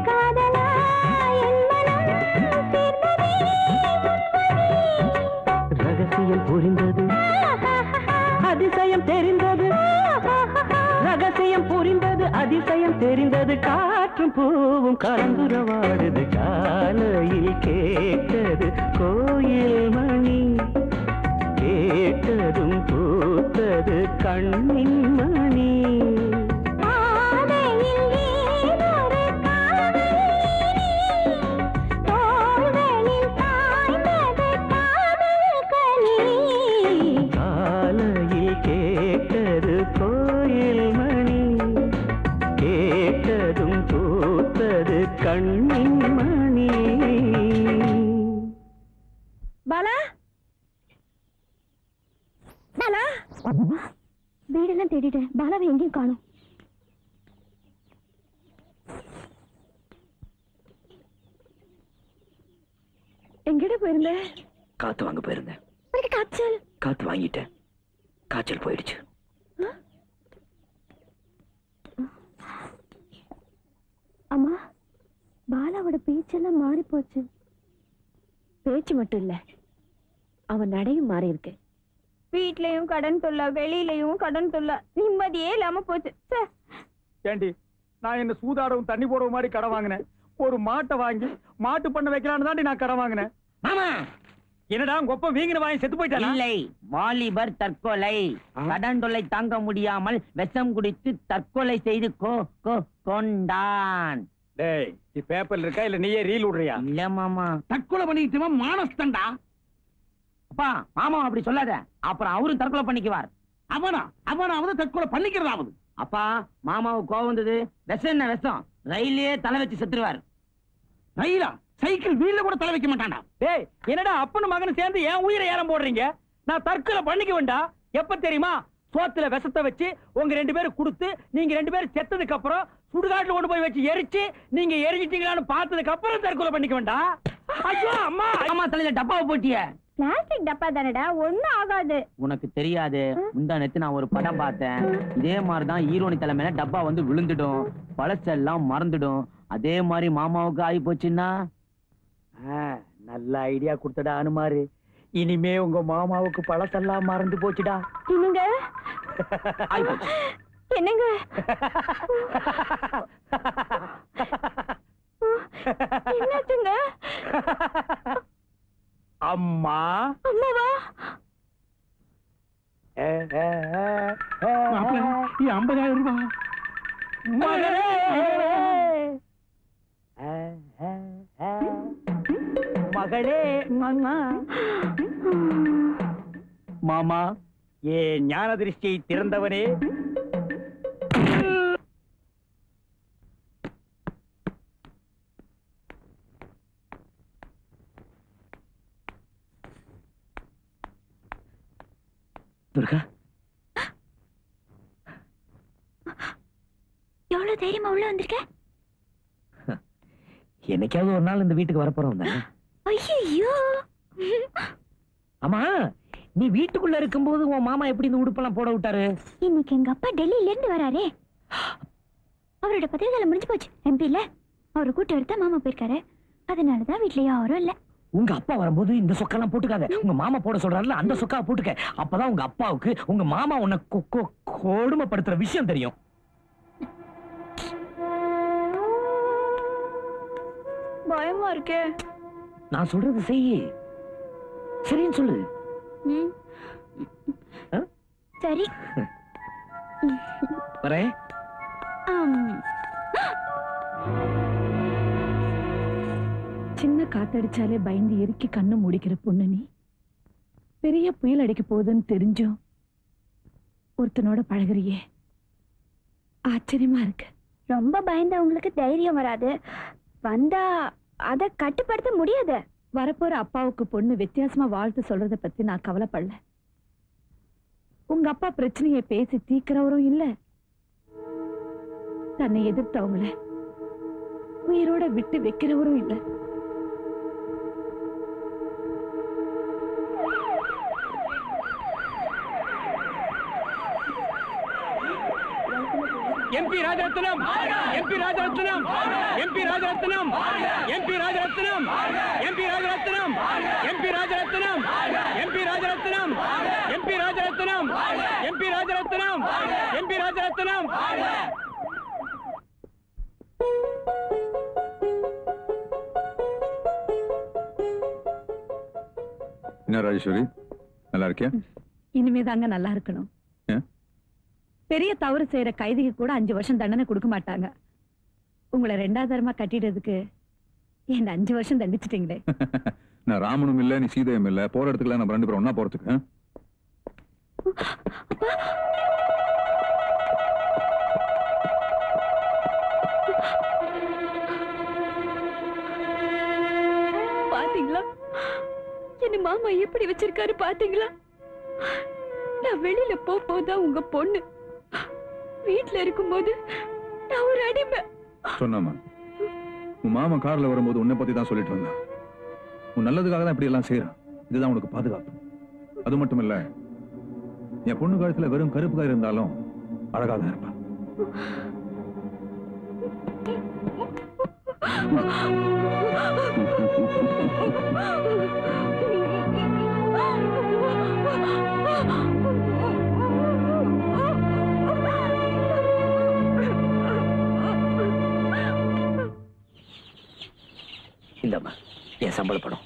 ரகசியம் புரிந்தது அதிசயம் தெரிந்தது ரகசியம் புரிந்தது அதிசயம் தெரிந்தது காற்றும் பூவும் கலந்துரவாடுது காலையில் கேட்டது கோயில் மணி கேட்டதும் பூத்தது கண்ணின் மணி காலையில் கேட்டது கோயில் மணி கேட்டதும் பூத்தது கண்ணின் மணி. பாலா பாலா, வீடெல்லாம் தேடிட்டேன், பாலாவை எங்கேயும் காணோம். எங்கிட்ட போயிருந்த? காத்து வாங்க போயிருந்தேன். காய்ச்சல்? காத்து வாங்கிட்டேன், காய்ச்சல் போயிடுச்சு. அம்மா, பாலாவோட பேச்செல்லாம் மாறி போச்சு. பேச்சு மட்டும் இல்ல, அவன் நடையும் மாறி இருக்கு. வீட்லயும் கடன் தொல்லை, வெளியிலயும் கடன் தொல்லை, நிம்மதியே இல்லாம போச்சு. ஏண்டி, நான் என்ன சூதாடவும் தண்ணி போடவும் மாதிரி கடன் வாங்கினேன். ஒரு மாட்டை வாங்கி மாட்டு பண்ண வைக்கலான்னு தாண்டி நான் கடன் வாங்கினேன். மாமா, என்னடா கொப்ப வீங்கின வாங்கி செத்து போயிட்டா? இல்லை, வாலிபர் தற்கொலை. கடன் தொல்லை தாங்க முடியாமல் விஷம் குடித்து தற்கொலை செய்து கொண்டான். டேய், இது பேப்பர்ல இருக்கா இல்ல நீயே ரீல் விடுறியா? இல்ல மாமா, தற்கொலை பண்ணிட்டு மானஸ்தண்டா. அப்பா, மாமா அப்படி சொல்லாத, அப்புறம் அவரும் தற்கொலை பண்ணிக்குவார். அவனாவது தற்கொலை பண்ணிக்கிறதாவது. அப்பா, மாமாவுக்கு கோவம் வந்தது, விஷம் என்ன விஷம், ரயிலே தலை வச்சு செத்துருவார். ரயிலா? சைக்கிள் வீல்ல கூட தலை வைக்க மாட்டான்டா. டேய், என்னடா அப்பனும் மகனும் சேர்ந்து என் உயிரை ஏலம் போடுறீங்க? நான் தற்கொலை பண்ணிக்க வேண்டாம். எப்ப தெரியுமா? சோத்துல விஷத்தை வச்சு உங்க 2 பேரும் கொடுத்து, நீங்க 2 பேரும் செத்ததுக்கு அப்புறம் சுடுகாட்டுல கொண்டு போய் வச்சு எரிச்சு நீங்க எரிஞ்சிட்டீங்களான்னு பார்த்ததுக்கு அப்புறம் தற்கொலை பண்ணிக்க வேண்டாம். ஐயோ அம்மா, அம்மா தலையில டப்பாவை போட்டிய. பிளாஸ்டிக் டப்பா தானடா, ஒண்ணும் ஆகாது. உனக்கு தெரியாது, முந்தா நேத்து நான் ஒரு படம் பார்த்தேன். இதே மாதிரிதான் ஹீரோனி தலைமையில டப்பா வந்து விழுந்துடும், பழசெல்லாம் மறந்துடும். அதே மாதிரி மாமாவுக்கு ஆகி போச்சுன்னா? நல்ல ஐடியா கொடுத்தடா அனுமாரு. இனிமே உங்க மாமாவுக்கு பழசெல்லாம் மறந்து போச்சுடா. என்னங்க என்னங்க? என்னாச்சுங்க? அம்மா, அம்மாவா? 50,000 ரூபாய். மகளே, மாமா, ஏ ஞான திருஷ்டியை திறந்தவனே, துர்கா, எவ்வளவு தைரியமா உள்ள வந்திருக்க? என்னைக்காவது ஒரு நாள் இந்த வீட்டுக்கு வரப்போறோம் தானே. ஐயோ, ஆமா, நீ வீட்டுக்குள்ள இருக்கும்போது உன் மாமா எப்படி இந்த உடுப்பெல்லாம் போட விட்டாரு? இன்னைக்கு எங்க அப்பா டெல்லியில இருந்து வராரே. அவரோட பத்திரிகையில முடிஞ்சு போச்சு. எம்பி இல்ல, அவரை கூட்டு எடுத்தா மாமா போயிருக்காரு. அதனாலதான் வீட்டுல யாரும் இல்ல. உங்க அப்பா வரும்போது இந்த சொக்கெல்லாம் போட்டுக்காத. உங்க மாமா போட சொல்றாருல, அந்த சொக்கா போட்டுக்க. அப்பதான் உங்க அப்பாவுக்கு உங்க மாமா உன்னை கொடுமைப்படுத்துற விஷயம் தெரியும். பயமா இருக்கே. நான் சொல்றது செய். சரின்னு சொல்லு. சரி வரேன். சின்ன காத்தடிச்சாலே பயந்து இறுக்கி கண்ணு மூடிக்கிற பொண்ணு நீ. பெரிய புயல் அடிக்க போகுதுன்னு தெரிஞ்சும் ஒருத்தனோட பழகுறியே, ஆச்சரியமா இருக்கு. ரொம்ப பயந்தவங்களுக்கு தைரியம் வராது. வந்தா அதை கட்டுப்படுத்த முடியாது. வரப்போற அப்பாவுக்கு பொண்ணு வித்தியாசமா வாழ்த்து சொல்றத பத்தி நான் கவலைப்படல. உங்க அப்பா பிரச்சனையை பேசி தீக்கிறவரும் இல்ல, தன்னை எதிர்த்தவங்கள உயிரோட விட்டு வைக்கிறவரும் இல்ல. MP Rajaratnam, MP Rajaratnam, MP Rajaratnam, MP Rajaratnam, MP Rajaratnam, MP Rajaratnam, MP Rajaratnam, MP Rajaratnam, MP Rajaratnam, MP Rajaratnam. என்ன ராஜேஸ்வரி, நல்லா இருக்கியா? இனிமேதாங்க நல்லா இருக்கணும். பெரிய தவறு செய்யற கைதிக்கு கூட 5 வருஷம் தண்டனை கொடுக்க மாட்டாங்க. உங்களை 2வது தரமா கட்டிடுறதுக்கு என்ன 5 வருஷம் தண்டிச்சிட்டீங்களே. நான் ராமனும் இல்ல, நீ சீதையும் இல்ல. போற இடத்துக்குலாம் நம்ம 2 பேரும் ஒன்னா போறதுக்கு. பாத்தீங்களா என்ன மாமா எப்படி வச்சிருக்காரு? பாத்தீங்களா? நான் வெளியில போதான் உங்க பொண்ணு, வீட்டுல இருக்கும்போது நான் ஒரு அடிமை. சொன்னாமா, உன் மாமா கார்ல வரும்போது உன்னை பத்தி தான் சொல்லிட்டு வந்தான். உன் நல்லதுக்காக தான் இப்படி எல்லாம் செய்யறான். இதுதான் உனக்கு பாதுகாப்பு. அது மட்டும் இல்ல, என் பொண்ணு காலத்துல வெறும் கருப்புగా இருந்தாலும் அழகா தான் இருப்பா. இந்தம்மா என் சம்பள பணம்.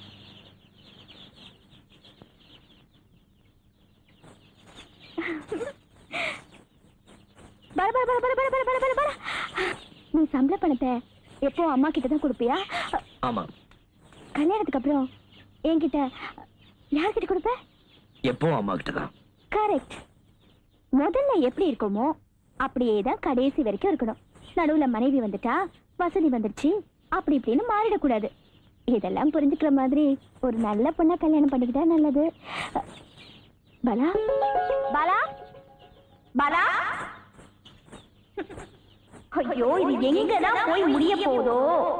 நீ சம்பள பணத்தை எப்போ அம்மா கிட்ட தான் கொடுப்பியா? ஆமா. கல்யாணத்துக்கு அப்புறம் என்கிட்ட யார்கிட்ட கொடுப்ப? எப்போ அம்மா கிட்ட தான். கரெக்ட். முதல்ல எப்படி இருக்குமோ அப்படியே தான் கடைசி வரைக்கும் இருக்கணும். நடுவுல மனைவி வந்துட்டா வசதி வந்துருச்சு அப்படி இப்படின்னு மாறிடக்கூடாது. இதெல்லாம் புரிஞ்சுக்கிற மாதிரி ஒரு நல்ல பொண்ணா கல்யாணம் பண்ணிக்கிட்டா நல்லது. பாலா, பாலா, பாலா. ஐயோ, இது எங்கதான் போய் முடிய போதோ?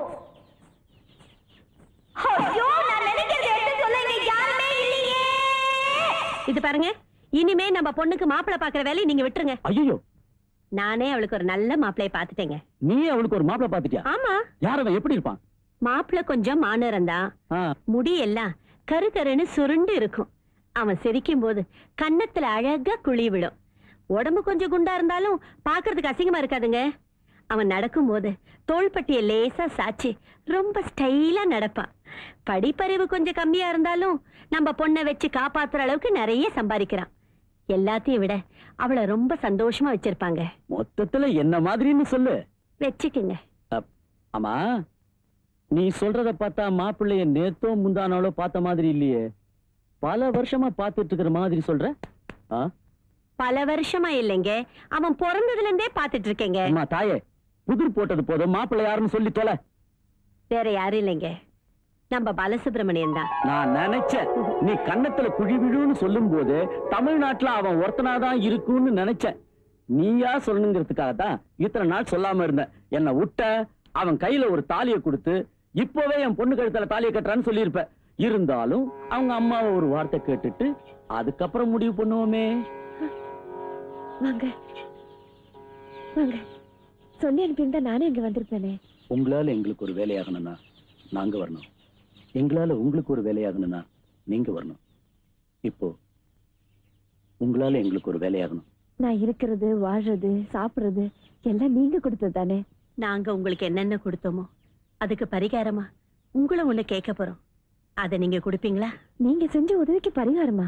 ஐயோ, நான் நினைக்கிறது எடுத்து சொல்லுங்க, யாருமே இல்லையே. இது பாருங்க, இனிமே நம்ம பொண்ணுக்கு மாப்பிள்ளை பாக்குற வேலையை நீங்க விட்டுருங்க. ஐயோ, நானே அவளுக்கு ஒரு நல்ல மாப்பிள்ளைய பாத்துட்டேங்க. நீ அவளுக்கு ஒரு மாப்பிள்ளை பாத்துட்டியா? ஆமா. யார் அவன்? எப்படி இருப்பான்? மாப்பிள்ளை கொஞ்சம் மானரந்தான், முடி எல்லாம் கரு கருன்னு சுருண்டு இருக்கும். அவன் சிரிக்கும் போது கன்னத்துல அழகா குழி விடும். உடம்பு கொஞ்சம் குண்டா இருந்தாலும் பாக்குறதுக்கு அசிங்கமா இருக்காதுங்க. அவன் நடக்கும் போது தோள்பட்டிய லேசா சாச்சி ரொம்ப ஸ்டைலா நடப்பான். படிப்பறிவு கொஞ்சம் கம்மியா இருந்தாலும் நம்ம பொண்ணை வச்சு காப்பாத்துற அளவுக்கு நிறைய சம்பாதிக்கிறான். எல்லாத்தையும் விட அவளை ரொம்ப சந்தோஷமா வச்சிருப்பாங்க. மொத்தத்துல என்ன மாதிரின்னு சொல்லு. வச்சுக்குங்க. ஆமா, நீ சொல்றத பார்த்தா மாப்பிள்ளைய நேத்தோ முந்தானாலோ பார்த்த மாதிரி இல்லையே. பல வருஷமா பார்த்துட்டு இருக்கிற மாதிரி சொல்ற. பல வருஷமா இல்லைங்க, அவன் பிறந்ததுல இருந்தே பார்த்துட்டு இருக்கேங்க. அம்மா தாயே, புதிர் போட்டது போதும், மாப்பிள்ளை யாருன்னு சொல்லி தொலை. வேற யாரும் இல்லைங்க, நம்ம பாலசுப்ரமணியன் தான். நான் நினைச்சேன் நீ கன்னத்துல குழி விழுன்னு சொல்லும் போது தமிழ்நாட்டுல அவன் ஒருத்தனாதான் இருக்குன்னு நினைச்சேன். நீயா சொல்லணுங்கிறதுக்காக தான் இத்தனை நாள் சொல்லாம இருந்த. என்ன விட்ட அவன் கையில ஒரு தாலியை கொடுத்து இப்பவே என் பொண்ணு கழுத்துல தாலியை கட்டுறான்னு சொல்லியிருப்ப. இருந்தாலும் அவங்க அம்மாவை ஒரு வார்த்தை கேட்டுட்டு அதுக்கப்புறம் முடிவு பண்ணுவோமே. வாங்க வாங்க, சொல்லி அனுப்பியிருந்தா நானே இங்க வந்திருப்பேனே. உங்களால எங்களுக்கு ஒரு வேலையாகணும்னா நாங்க வரணும், எங்களால உங்களுக்கு ஒரு வேலையாகணும்னா நீங்க வரணும். இப்போ உங்களால எங்களுக்கு ஒரு வேலையாகணும். நான் இருக்கிறது, வாழ்றது, சாப்பிடுறது எல்லாம் நீங்க கொடுத்தது தானே. நாங்க உங்களுக்கு என்னென்ன கொடுத்தோமோ அதுக்கு பரிகாரமா உங்களை ஒண்ணு கேட்க போறோம். அதை நீங்க கொடுப்பீங்களா? நீங்க செஞ்ச உதவிக்கு பரிகாரமா?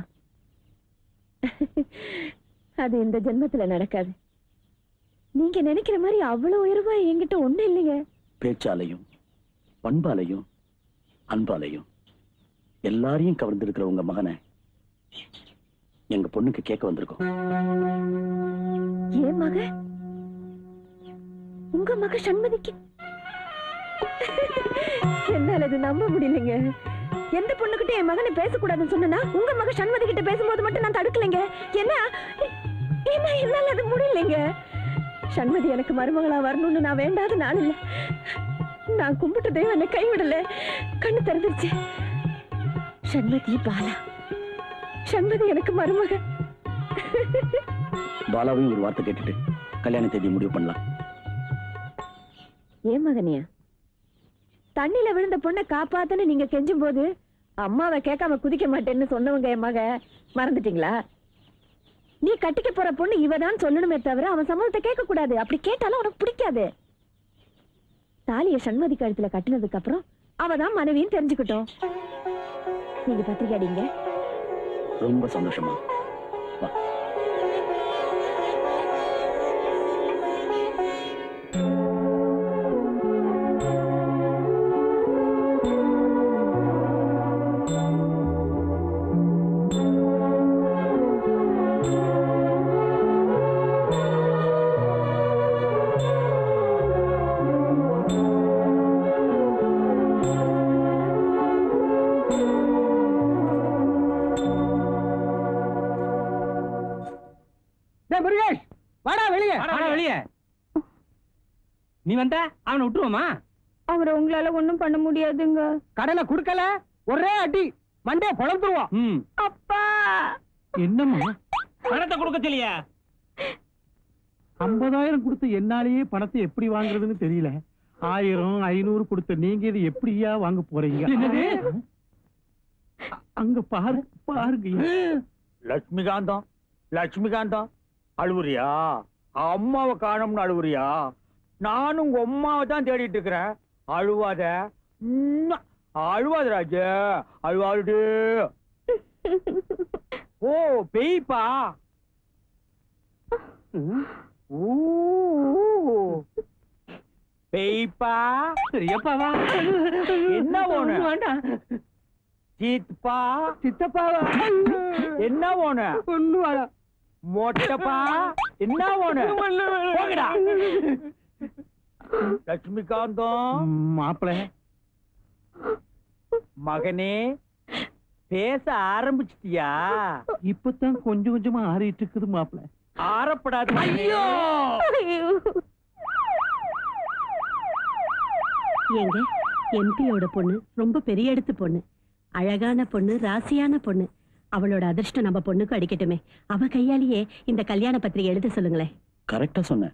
அது இந்த ஜென்மத்துல நடக்காது. நீங்க நினைக்கிற மாதிரி அவ்வளவு உயர்வா என்கிட்ட ஒண்ணு இல்லைங்க. பேச்சாலையும் பண்பாலையும் அன்பாலையும் எல்லாரையும் கவர்ந்திருக்கிற உங்க மகனை எங்க பொண்ணுக்கு கேட்க வந்திருக்கோம். ஏன் மக? உங்க மக சண்மதிக்கு? என்னால அது நம்ப முடியலைங்க. எந்த பொண்ணுகிட்ட என் மகனை பேசக்கூடாதுன்னு சொன்னா உங்க மக சண்மதி கிட்ட பேசும்போது மட்டும் நான் தடுக்கலைங்க. என்ன என்னால அது முடியலைங்க. சண்மதி எனக்கு மருமகளா வரணும்னு நான் வேண்டாத நாள் இல்ல. நான் கும்பிட்ட தெய்வம் என்னை கைவிடல. கண்ணு திறந்துருச்சு. சண்மதி பாலா, சண்மதி எனக்கு மருமக. பாலாவையும் ஒரு வார்த்தை கேட்டுட்டு கல்யாண தேதி முடிவு பண்ணலாம். ஏன் மகனியா? தண்ணியில விழுந்த பொண்ணை காப்பாத்துன்னு நீங்க கெஞ்சும் போது அம்மாவை கேட்காம குதிக்க மாட்டேன்னு சொன்னவங்க என் மக மறந்துட்டீங்களா? நீ கட்டிக்க போற பொண்ணு இவதான் சொல்லணுமே தவிர அவன் சம்மதத்தை கேட்க கூடாது. அப்படி கேட்டாலும் உனக்கு பிடிக்காது. தாலிய சண்மதி கழுத்துல கட்டினதுக்கு அப்புறம் அவதான் மனைவின்னு தெரிஞ்சுக்கிட்டோம். நீங்க பத்திரிக்கை அடிங்க. ரொம்ப சந்தோஷமா. வா. முருகேஷ், வாடா வெளியே. வெளியே நீ வந்த அவனை விட்டுருவோமா? அவரை உங்களால ஒண்ணும் பண்ண முடியாதுங்க. கடலை குடுக்கல ஒரே அடி மண்டே பொழந்துருவோம். அப்பா என்னம்மா பணத்தை கொடுக்க சொல்லியா? 50,000 கொடுத்து என்னாலேயே பணத்தை எப்படி வாங்குறதுன்னு தெரியல. 1000 500 கொடுத்த நீங்க இது எப்படியா வாங்க போறீங்க? அங்க பாருங்க. லட்சுமிகாந்தம், லட்சுமிகாந்தம் அழுவுறியா? அம்மாவை காணோம்னு அழுவுறியா? நானும் உங்க அம்மாவை தான் தேடிட்டு இருக்கிறேன். அழுவாத, அழுவாத ராஜ, அழுவாடு. ஓ பேய்ப்பா. பேய்ப்பா எப்பவா? என்ன போன? சீத்தப்பா சித்தப்பாவா? என்ன போன? ஒண்ணு வர மொட்டப்பா என்ன போன? போகடா. லட்சுமிகாந்தம் மாப்பிள மகனே பேச ஆரம்பிச்சிட்டியா? இப்பதான் கொஞ்சம் கொஞ்சமா ஆறிட்டு இருக்குது மாப்பிள. ஆறப்படாது. ஐயோ ஏங்க, எம்பியோட பொண்ணு ரொம்ப பெரிய இடத்து பொண்ணு, அழகான பொண்ணு, ராசியான பொண்ணு. அவளோட அதிர்ஷ்டம் நம்ம பொண்ணுக்கு அடிக்கட்டுமே. அவ கையாலேயே இந்த கல்யாண பத்திரிகை எழுத சொல்லுங்களேன். கரெக்டா சொன்ன.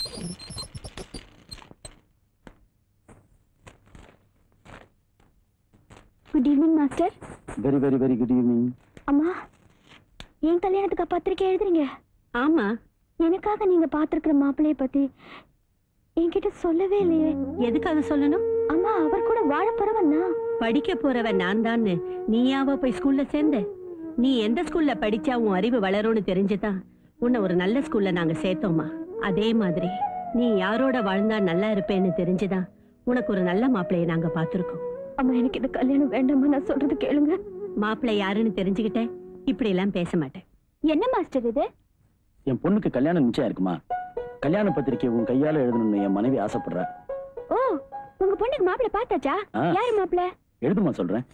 Good evening master. Very very very good evening. அம்மா, என் கல்யாணத்துக்கு பத்திரிக்கை எழுதுறீங்க? ஆமா. எனக்காக நீங்க பாத்திருக்கிற மாப்பிள்ளைய பத்தி என்கிட்ட சொல்லவே இல்லையே. எதுக்காக சொல்லணும்? அம்மா, அவர் கூட வாழ போறவன் நான். படிக்க போறவன் நான் தான். நீயாவ போய் ஸ்கூல்ல சேர்ந்த? நீ எந்த ஸ்கூல்ல படிச்சா உன் அறிவு வளரும்னு தெரிஞ்சுதான் உன்னை ஒரு நல்ல ஸ்கூல்ல நாங்க சேர்த்தோமா. அதே மாதிரி நீ யாரோட வாழ்ந்தா நல்லா இருப்பேன்னு தெரிஞ்சுதான் உனக்கு ஒரு நல்ல மாப்பிள்ளைய நாங்க பாத்துருக்கோம். அம்மா, எனக்கு இந்த கல்யாணம் வேண்டாமா? நான் சொல்றது கேளுங்க. மாப்பிள்ளை யாருன்னு தெரிஞ்சுக்கிட்டேன் இப்படி எல்லாம் பேச மாட்டேன். என்ன மாஸ்டர் இது? என் பொண்ணுக்கு கல்யாணம் நிச்சயம் இருக்குமா? கல்யாண பத்திரிக்கை உன் கையால எழுதணும்னு என் மனைவி ஆசைப்படுறா. ஓ, உங்க பொண்ணுக்கு மாப்பிள்ளை பார்த்தாச்சா? யாரு மாப்பிள்ளை? எழுதுமா சொல்றேன்.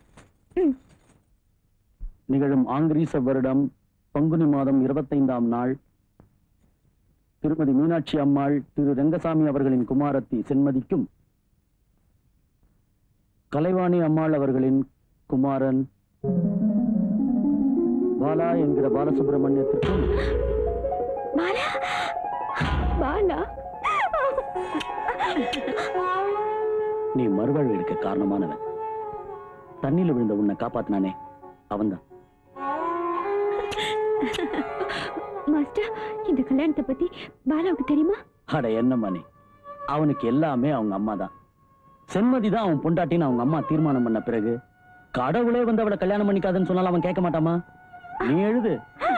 நிகழும் ஆங்கிரீச வருடம் பங்குனி மாதம் 25ஆம் நாள் திருமதி மீனாட்சி அம்மாள் திரு ரங்கசாமி அவர்களின் குமாரத்தி சென்மதிக்கும், கலைவாணி அம்மாள் அவர்களின் குமாரன் பாலா என்கிற பாலசுப்ரமணியத்திற்கும் பாலா நீ மறுவாழ்வுக்கு காரணமானவன். தண்ணியில விழுந்த உன்னை காப்பாத்தினானே அவன்தான். மாஸ்டர், இந்த கல்யாணத்தை பத்தி பாலாவுக்கு தெரியுமா? அட என்னம்மா நீ, அவனுக்கு எல்லாமே அவங்க அம்மா தான். சென்மதி தான் அவன் பொண்டாட்டின்னு அவங்க அம்மா தீர்மானம் பண்ண பிறகு கடவுளே வந்து அவளை கல்யாணம் பண்ணிக்காதுன்னு சொன்னாலும் அவன் கேட்க மாட்டாமா? நீ எழுது.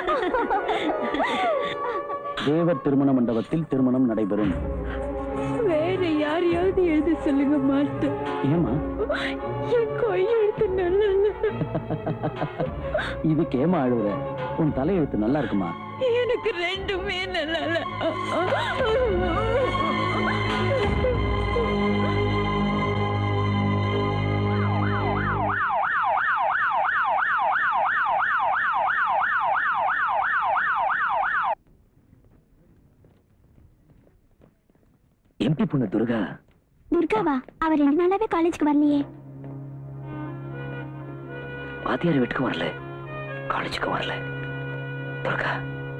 தேவர் திருமண மண்டபத்தில் திருமணம் நடைபெறும். வேற யாரையாவது எழுத சொல்லுங்க மாஸ்டர். ஏமா? என் கையெழுத்து நல்லா இதுக்கு ஏமா அழுவுற? உன் தலையெழுத்து நல்லா இருக்குமா? எனக்கு ரெண்டுமே நல்லா எம்பி பொண்ணு துர்கா. துர்காவா? அவர் 2 நாளாவே காலேஜ்க்கு வரலையே. வாத்தியார் வீட்டுக்கு வரல, காலேஜுக்கு வரல. துர்கா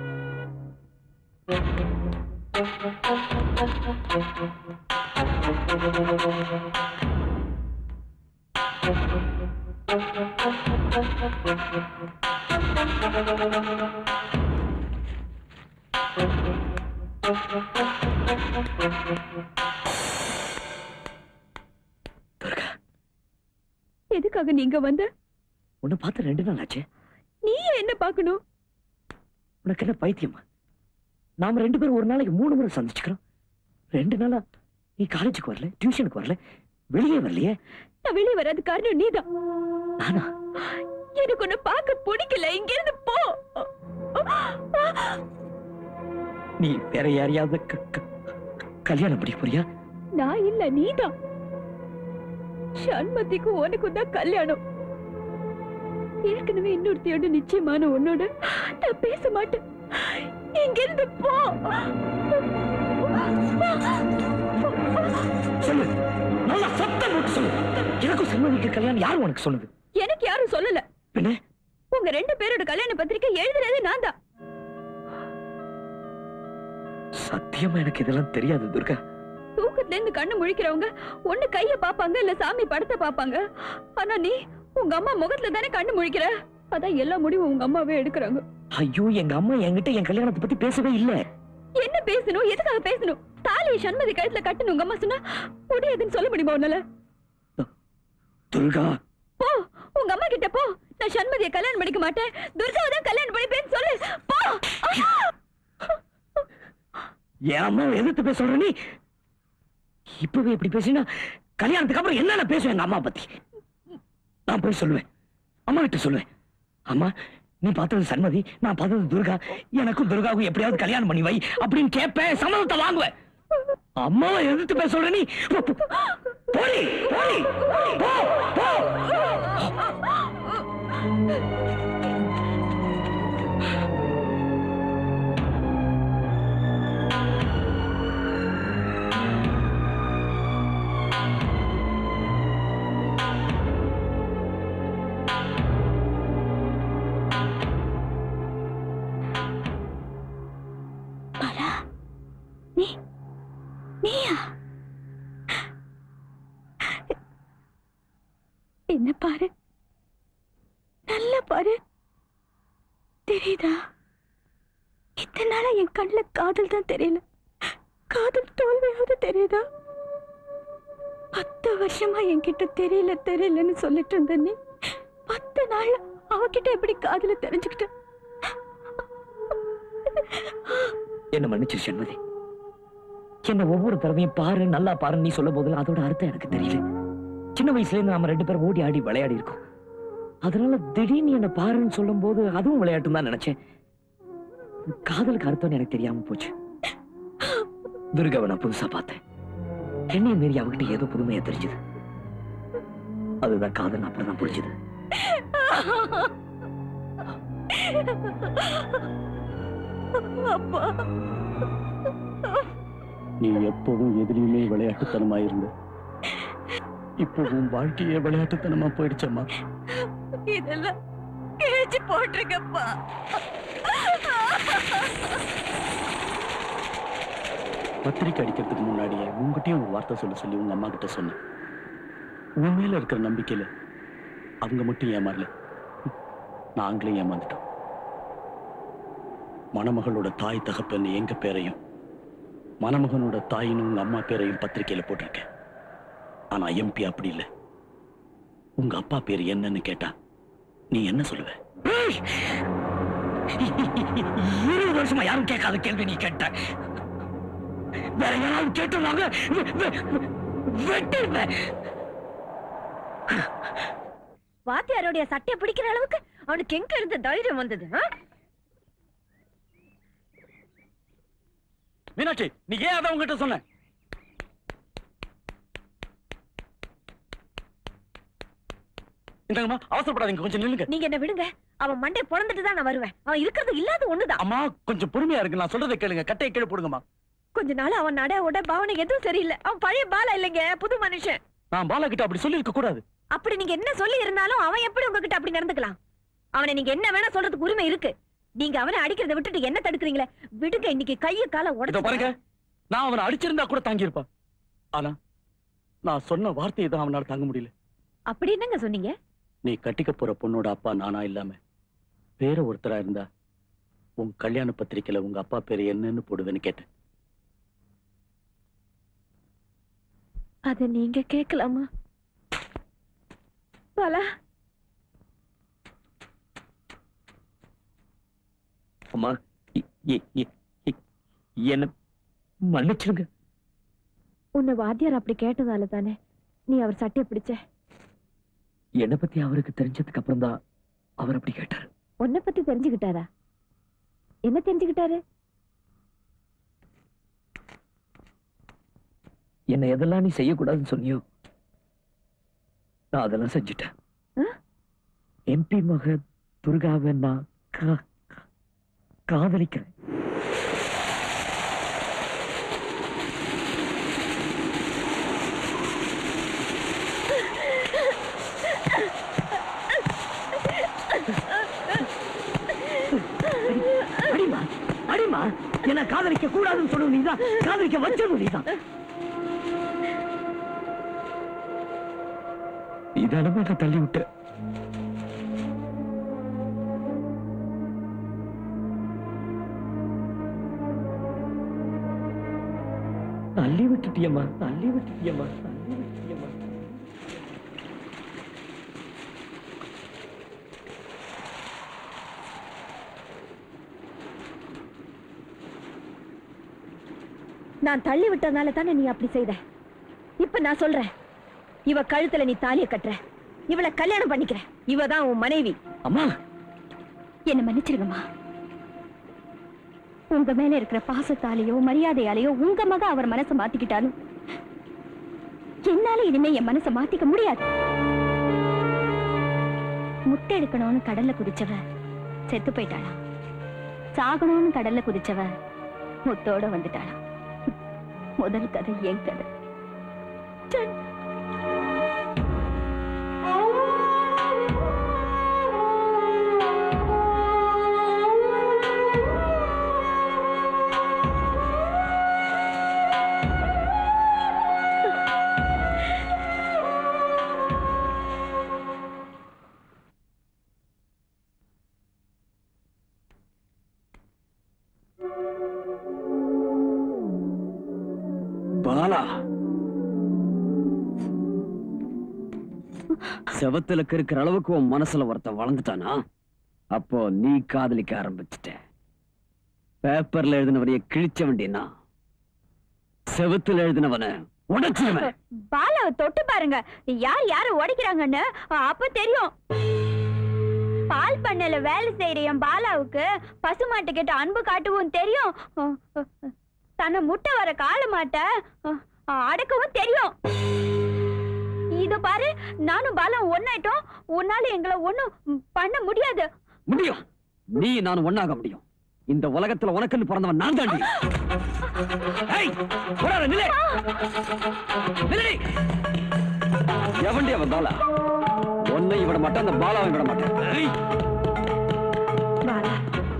எதுக்காக நீங்க வந்த? உன்னை பார்த்து 2 நாள் ஆச்சு. நீ என்ன பார்க்கணும்? உனக்கு என்ன பைத்தியமா? நாம 2 பேரும் ஒரு நாளைக்கு 3 முறை சந்திச்சுக்கிறோம். 2 நாளா நீ காலேஜுக்கு வரல, டியூஷனுக்கு வரல, வெளியே வரலையே. நான் வெளியே வராது காரணம் நீதான். நானா? எனக்கு உன்னை பார்க்க பிடிக்கல, இங்க இருந்து போ. நீ வேற யாரையாவது கல்யாணம் பண்ணி போறியா? நான் இல்ல, நீதான். சண்மதிக்கும் உனக்கும் தான் கல்யாணம். ஏற்கனவே இன்னொருத்தையோட நிச்சயமான உன்னோட நான் பேச மாட்டேன். இங்க இருந்து போ. சொல்லு, நல்லா சத்தம் போட்டு சொல்லு. எனக்கும் சண்மதிக்கு கல்யாணம் யாரும் உனக்கு சொன்னது? எனக்கு யாரும் சொல்லல. பின்ன உங்க 2 பேரோட கல்யாண பத்திரிக்கை எழுதுறது நான் தான். சத்தியமா எனக்கு இதெல்லாம் தெரியாது துர்கா. தூக்கத்துல இருந்து கண்ணு முழிக்கிறவங்க ஒண்ணு கைய பாப்பாங்க, இல்ல சாமி படத்தை பாப்பாங்க. ஆனா நீ உங்க அம்மா முகத்துல தானே கண்ணு முழிக்கிற. அதான் எல்லா முடிவும் உங்க அம்மாவே எடுக்கிறாங்க. ஐயோ, எங்க அம்மா என்கிட்ட என் கல்யாணத்தை பத்தி பேசவே இல்ல. என்ன பேசணும்? எதுக்காக பேசணும்? தாலியை சண்மதி கழுத்துல கட்டணும் உங்க அம்மா சொன்னா முடியாதுன்னு சொல்ல முடியுமா உன்னால? துர்கா போ, உங்க அம்மா கிட்ட போ. நான் சண்மதியை கல்யாணம் பண்ணிக்க மாட்டேன், துர்காவை தான் கல்யாணம் பண்ணிப்பேன்னு சொல்லு. போ. என் அம்மா எதிர்த்து பேச சொல்ற நீ? இப்பவே இப்படி பேசினா கல்யாணத்துக்கு அப்புறம் என்ன பேசுவேன் எங்க அம்மா பத்தி? நான் போய் சொல்லுவேன், அம்மா கிட்ட சொல்லுவேன். அம்மா, நீ பார்த்தது சண்மதி, நான் பார்த்தது துர்கா. எனக்கும் துர்காவுக்கும் எப்படியாவது கல்யாணம் பண்ணி வை அப்படின்னு கேட்பேன், சம்மதத்தை வாங்குவேன். அம்மாவை எதிர்த்து பேச சொல்ற நீ? போடி போடி போ போ. நீயா? என்ன பாரு, நல்லா பாரு. தெரியுதா? இத்தனை நாளா என் கண்ணுல காதல் தான் தெரியல. காதல் தோல்வியாவது தெரியுதா? 10 வருஷமா என்கிட்ட தெரியல தெரியலன்னு சொல்லிட்டு இருந்த நீ 10 நாள் அவகிட்ட எப்படி காதல தெரிஞ்சுக்கிட்ட? என்ன மன்னிச்சு சண்மதி. என்ன ஒவ்வொரு தடவையும் பாரு, நல்லா பாரு நீ சொல்லும் போதுல அதோட அர்த்தம் எனக்கு தெரியல. சின்ன வயசுல இருந்து நாம 2 பேரும் ஓடி ஆடி விளையாடி இருக்கோம். அதனால திடீர்னு என்ன பாருன்னு சொல்லும் போது அதுவும் விளையாட்டு தான் நினைச்சேன். காதலுக்கு அர்த்தம் எனக்கு தெரியாம போச்சு. துர்காவை நான் புதுசா பார்த்தேன். என்னைய மீறி அவகிட்ட ஏதோ புதுமையா தெரிஞ்சது. அதுதான் காதல். அப்புறம் தான் புரிஞ்சது. அப்பா, நீ எப்பவும் எதிரியுமே விளையாட்டுத்தனமா இருந்த. இப்போ உன் வாழ்க்கையே விளையாட்டுத்தனமா போயிடுச்சம்மா. இதெல்லாம் கிழிச்சு போட்டிருக்கப்பா. பத்திரிக்கை அடிக்கிறதுக்கு முன்னாடியே உங்ககிட்டயும் ஒரு வார்த்தை சொல்லி உங்க அம்மா கிட்ட சொன்னேன். உன் மேல இருக்கிற நம்பிக்கையில அவங்க மட்டும் ஏமாறல, நாங்களே ஏமாந்துட்டோம். மணமகளோட தாய் தகப்பன் எங்க பேரையும் மணமகனோட தாயின்னு உங்க அம்மா பேரையும் பத்திரிக்கையில போட்டிருக்கேன். ஆனா எம்பி அப்படி இல்லை. உங்க அப்பா பேர் என்னன்னு கேட்டா நீ என்ன சொல்லுவ? 20 வருஷமா யாரும் கேட்காத கேள்வி நீ கேட்ட. வேற யாராவது கேட்டுருவாங்க, வெட்டிடுவேன். வாத்தியாரோடைய சட்டையை பிடிக்கிற அளவுக்கு அவனுக்கு எங்க இருந்து தைரியம் வந்தது? மீனாட்சி, நீ ஏன் அதை உங்ககிட்ட சொன்ன? இந்தங்கம்மா, அவசரப்படாதீங்க, கொஞ்சம் நில்லுங்க. நீங்க என்ன விடுங்க. அவன் மண்டை பொழந்துட்டு தான் நான் வருவேன். அவன் இருக்கிறது இல்லாத ஒண்ணுதான். அம்மா கொஞ்சம் பொறுமையா இருக்கு, நான் சொல்றதை கேளுங்க. கட்டையை கீழே போடுங்கம்மா. கொஞ்ச நாள் அவன் நட உட பாவனை எதுவும் சரியில்லை. அவன் பழைய பாலா இல்லைங்க, புது மனுஷன். நான் பாலா கிட்ட அப்படி சொல்லி இருக்க கூடாது. அப்படி நீங்க என்ன சொல்லி இருந்தாலும் அவன் எப்படி உங்ககிட்ட அப்படி நடந்துக்கலாம்? அவனை நீங்க என்ன வேணா சொல்றதுக்கு உரிமை இருக்கு. நீங்க அவனை அடிக்கிறத விட்டுட்டு என்ன தடுக்கிறீங்களே? விடுங்க, இன்னைக்கு கைய கால உடைச்சு பாருங்க. நான் அவனை அடிச்சிருந்தா கூட தாங்கி இருப்பான். ஆனா நான் சொன்ன வார்த்தையை தான் அவனால தாங்க முடியல. அப்படி என்னங்க சொன்னீங்க? நீ கட்டிக்க போற பொண்ணோட அப்பா நானா இல்லாம வேற ஒருத்தரா இருந்தா உன் கல்யாண பத்திரிக்கையில உங்க அப்பா பேரு என்னன்னு போடுவேன்னு கேட்டேன். அத நீங்க கேட்கலாமா பாலா? அம்மா, என்ன மன்னிச்சிருங்க. உன்னை வாத்தியார் அப்படி கேட்டதால தானே நீ அவர் சட்டையை பிடிச்ச. என்னை பத்தி அவருக்கு தெரிஞ்சதுக்கு அப்புறம் தான் அவர் அப்படி கேட்டாரு. உன்னை பத்தி தெரிஞ்சுக்கிட்டாரா? என்ன தெரிஞ்சுக்கிட்டாரு? என்ன எதெல்லாம் நீ செய்யக்கூடாதுன்னு சொன்னியோ நான் அதெல்லாம் செஞ்சுட்டேன். எம்பி மக துர்காவை நான் காதலிக்கிறேன். அடிமா, என்ன காதலிக்க கூடாதுன்னு சொல்லுவது நீதான், காதலிக்க வச்சது நீதான். இதானமே நான் தள்ளி விட்ட. தள்ளி விட்டுட்டியம்மா, தள்ளி விட்டுட்டியம்மா, தள்ளி விட்டுட்டியம்மா. நான் தள்ளி விட்டதுனால தானே நீ அப்படி செய்த. இப்ப நான் சொல்றேன், இவ கழுத்துல நீ தாலிய கட்டுற, இவளை கல்யாணம் பண்ணிக்கிற. இவதான் உன் மனைவி. அம்மா, என்ன மன்னிச்சிருங்கம்மா. உங்க மேல இருக்கிற பாசத்தாலேயோ மரியாதையாலேயோ உங்க மக அவர் மனசை மாத்திக்கிட்டாலும் என்னால இனிமே என் மனசை மாத்திக்க முடியாது. முட்டை எடுக்கணும்னு கடல்ல குதிச்சவ செத்து போயிட்டாளா? சாகணும்னு கடல்ல குதிச்சவ முத்தோட வந்துட்டாளா? முதல் கதை என் கதை. செவத்துல இருக்கிற அளவுக்கு உன் மனசுல ஒருத்தன் வளர்ந்துட்டானா? அப்போ நீ காதலிக்க ஆரம்பிச்சுட்ட. பேப்பர்ல எழுதினவரைய கிழிச்ச வேண்டியனா செவத்துல எழுதினவன உடைச்சிருவேன். பாலாவை தொட்டு பாருங்க, யார் யார உடைக்கிறாங்கன்னு அப்ப தெரியும். பால் பண்ணல வேலை செய்யற என் பாலாவுக்கு பசுமாட்டை கிட்ட அன்பு காட்டவும் தெரியும், தன்னை முட்டை வர கால மாட்ட அடக்கவும் தெரியும். இத பாரு, நானும் பாலம் ஒன்னாயிட்டோம். உன்னால எங்களை ஒண்ணும் பண்ண முடியாது. முடியும், நீ நான் ஒன்னாக முடியும். இந்த உலகத்துல உனக்குன்னு பிறந்தவன் நான் தாண்டி. எவண்டி அவன் பாலா? ஒன்னை விட மாட்டேன், அந்த பாலாவை விட மாட்டேன். பாலா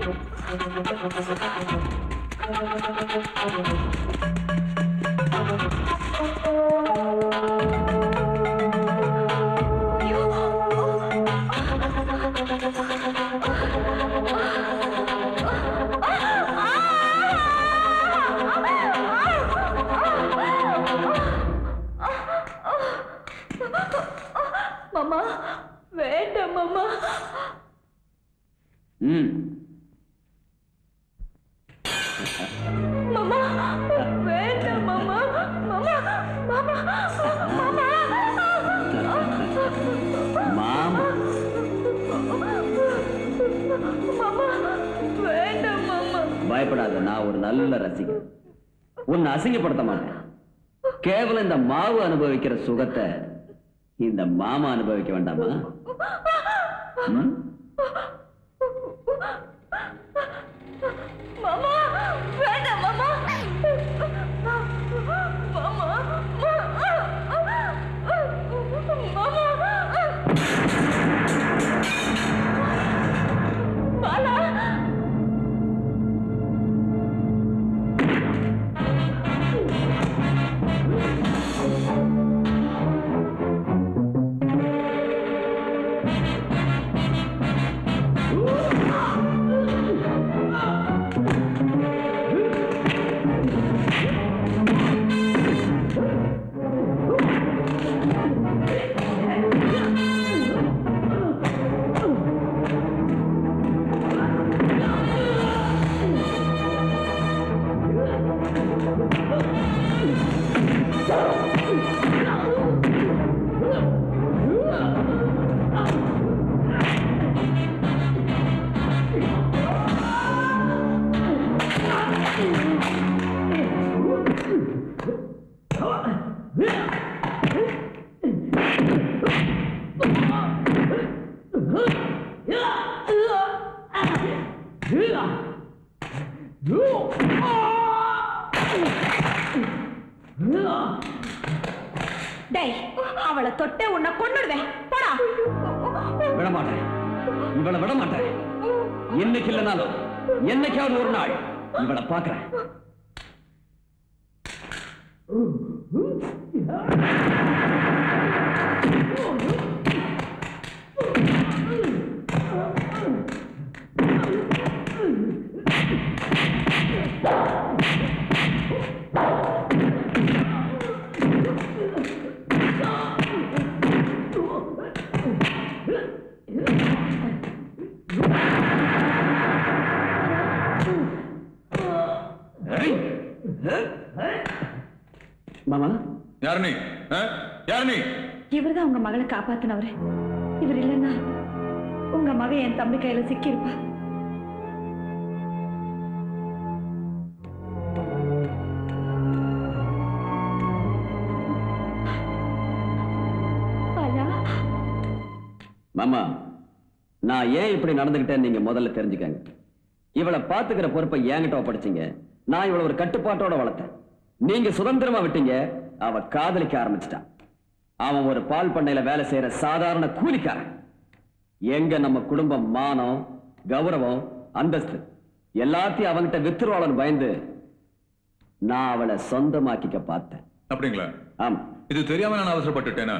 மாமா வேண்டாம் மாமா. மாமா வேண்டாம் மாமா. மாமா மாமா மாமா மாமா மாமா வேண்டாம் மாமா. பயப்படாத, நான் ஒரு நல்ல ரசிகன். உன்னை அசிங்கப்படுத்த மாட்டேன். கேவலம் இந்த மாவு அனுபவிக்கிற சுகத்தை இந்த மாமா அனுபவிக்க வேண்டாமா? மாமா வேண்டாம் மாமா. மாமா பாலா அவளை தொட்டே உன்னை கொன்னுடுவேன். போடா. விடமாட்டேன், இவளை விட மாட்டேன். என்னைக்கு இல்லைனாலும் என்னைக்காவது ஒரு நாள் இவளை பார்க்கிறேன். மாமா, யார் நீ? யார் நீ? இவர்தான் உங்க மகளை காப்பாத்தினவரு. இவர் இல்லைன்னா உங்க மகன் என் தம்பி கையில சிக்கியிருப்பா. மாமா, நான் ஏன் இப்படி நடந்துகிட்டேன்னு நீங்க முதல்ல தெரிஞ்சுக்கங்க. இவளை பாத்துக்கிற பொறுப்பை என்கிட்ட ஒப்படைச்சீங்க. நான் இவளை ஒரு கட்டுப்பாட்டோட வளர்த்தேன். நீங்க சுதந்திரமா விட்டீங்க. அவ காதலிக்க ஆரம்பிச்சிட்டான். அவன் ஒரு பால் பண்ணையில வேலை செய்யற சாதாரண கூலிக்காரன். எங்க நம்ம குடும்பம் மானம், கௌரவம், அந்தஸ்து எல்லாத்தையும் அவன்கிட்ட வித்துருவாளன்னு பயந்து நான் அவளை சொந்தமாக்கிக்க பார்த்தேன். அப்படிங்களா? ஆமா. இது தெரியாம நான் அவசரப்பட்டுட்டேனா?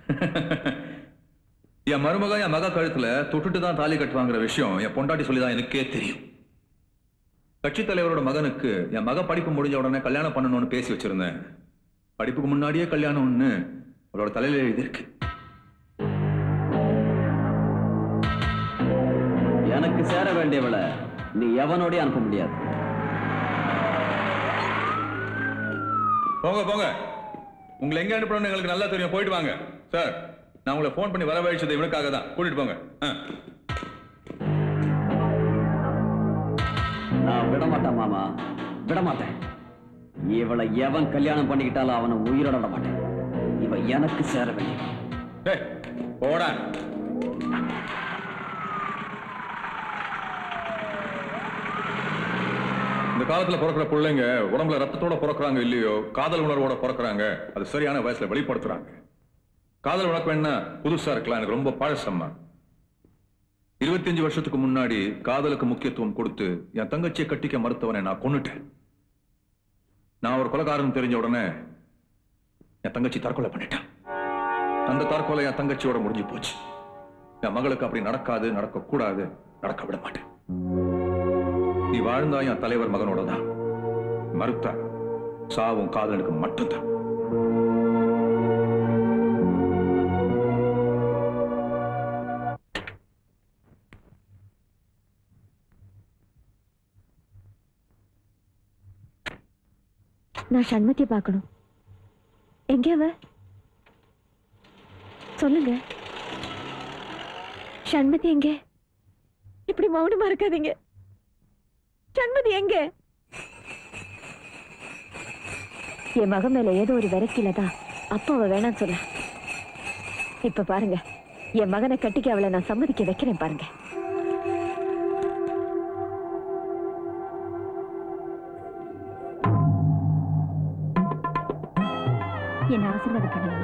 என் மருமக என் மக கழுத்துல தொட்டுட்டு தான் தாலி கட்டுவாங்கிற விஷயம் என் பொண்டாட்டி சொல்லிதான் எனக்கே தெரியும். கட்சி தலைவரோட மகனுக்கு என் மக படிப்பு முடிஞ்ச உடனே கல்யாணம் பண்ணணும்னு பேசி வச்சிருந்தேன். படிப்புக்கு முன்னாடியே கல்யாணம்னு அவளோட தலையில எழுதியிருக்கு. எனக்கு சேர வேண்டியவளை நீ எவனோடய அனுப்ப முடியாது. போங்க போங்க, உங்களை எங்க அனுப்பணும்னு எங்களுக்கு நல்லா தெரியும். போயிட்டு வாங்க. சார், நான் உங்களை போன் பண்ணி வரவழைச்சது இவனுக்காக தான். கூட்டிட்டு போங்க. நான் விட மாட்டேன் மாமா, விட மாட்டேன். இவளை எவன் கல்யாணம் பண்ணிக்கிட்டாலும் அவனை உயிரோட விட மாட்டேன். இவ எனக்கு சேர வேண்டிய. போடா. இந்த காலத்துல பிறக்கிற பிள்ளைங்க உடம்புல ரத்தத்தோட பிறக்கிறாங்க இல்லையோ, காதல் உணர்வோட பிறக்கிறாங்க. அது சரியான வயசுல வெளிப்படுத்துறாங்க. காதல் வழக்கம் என்ன புதுசா இருக்கலாம், எனக்கு ரொம்ப பழசம்மா. 25 வருஷத்துக்கு முன்னாடி காதலுக்கு முக்கியத்துவம் கொடுத்து என் தங்கச்சியை கட்டிக்க மறுத்தவனை நான் கொன்னுட்டேன். நான் ஒரு கொலைகாரன் தெரிஞ்ச உடனே என் தங்கச்சி தற்கொலை பண்ணிட்டான். அந்த தற்கொலை என் தங்கச்சியோட முடிஞ்சு போச்சு. என் மகளுக்கு அப்படி நடக்காது, நடக்க கூடாது, நடக்க விட மாட்டேன். நீ வாழ்ந்தா என் தலைவர் மகனோட தான், மறுத்தா சாவும் காதலுக்கு மட்டும்தான். நான் சண்மதியை பார்க்கணும். எங்கே அவ? சொல்லுங்க. சண்மதி எங்கே? இப்படி மௌனமா இருக்காதீங்க. சண்மதி எங்கே? என் மகன் மேல ஏதோ ஒரு விரக்தியில தான் அப்பா அவ வேணான்னு சொல்ல. இப்ப பாருங்க, என் மகனை கட்டிக்க அவளை நான் சம்மதிக்க வைக்கிறேன் பாருங்க. என்ன ஆசீர்வாதம் பண்ணுங்கம்மா.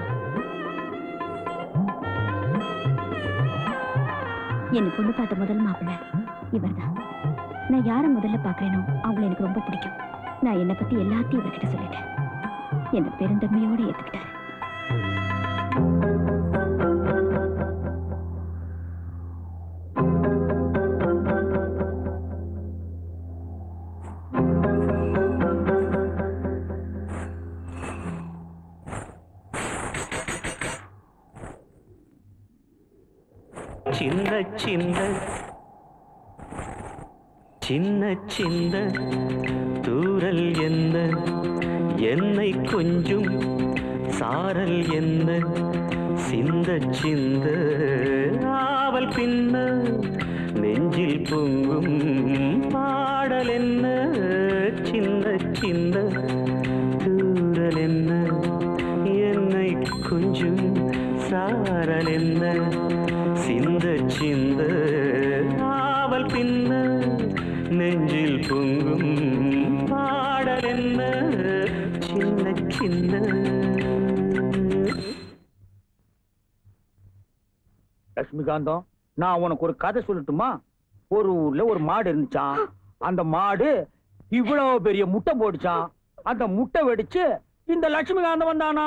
என்ன பொண்ணு பார்த்த முதல் மாப்பிள்ளை இவர்தான். நான் யாரை முதல்ல பாக்குறேனோ அவங்களை எனக்கு ரொம்ப பிடிக்கும். நான் என்னை பத்தி எல்லாத்தையும் இவர்கிட்ட சொல்லிட்டேன். என்ன பெருந்தன்மையோடு ஏத்துக்கிட்டாரு. சின்ன சின்ன சின்ன சின்ன தூரல் என்ன, என்னை கொஞ்சம் சாரல் என்ன, சிந்த சிந்த ஆவல் பின்ன நெஞ்சில் பொங்கும் பாடல் என்ன, சின்ன சின்ன தூரல் என்ன, என்னை கொஞ்சம் சாரல் என்ன, சிந்த சிந்த ஆவல் பின்ன நெஞ்சில் பொங்கும் பாடல் என்ன, சின்ன சின்ன. லட்சுமிகாந்தம், நான் உனக்கு ஒரு கதை சொல்லட்டுமா? ஒரு ஊர்ல ஒரு மாடு இருந்துச்சான். அந்த மாடு இவ்வளவு பெரிய முட்டை போடுச்சான். அந்த முட்டை வெடிச்சு இந்த லட்சுமிகாந்தம் வந்தானா?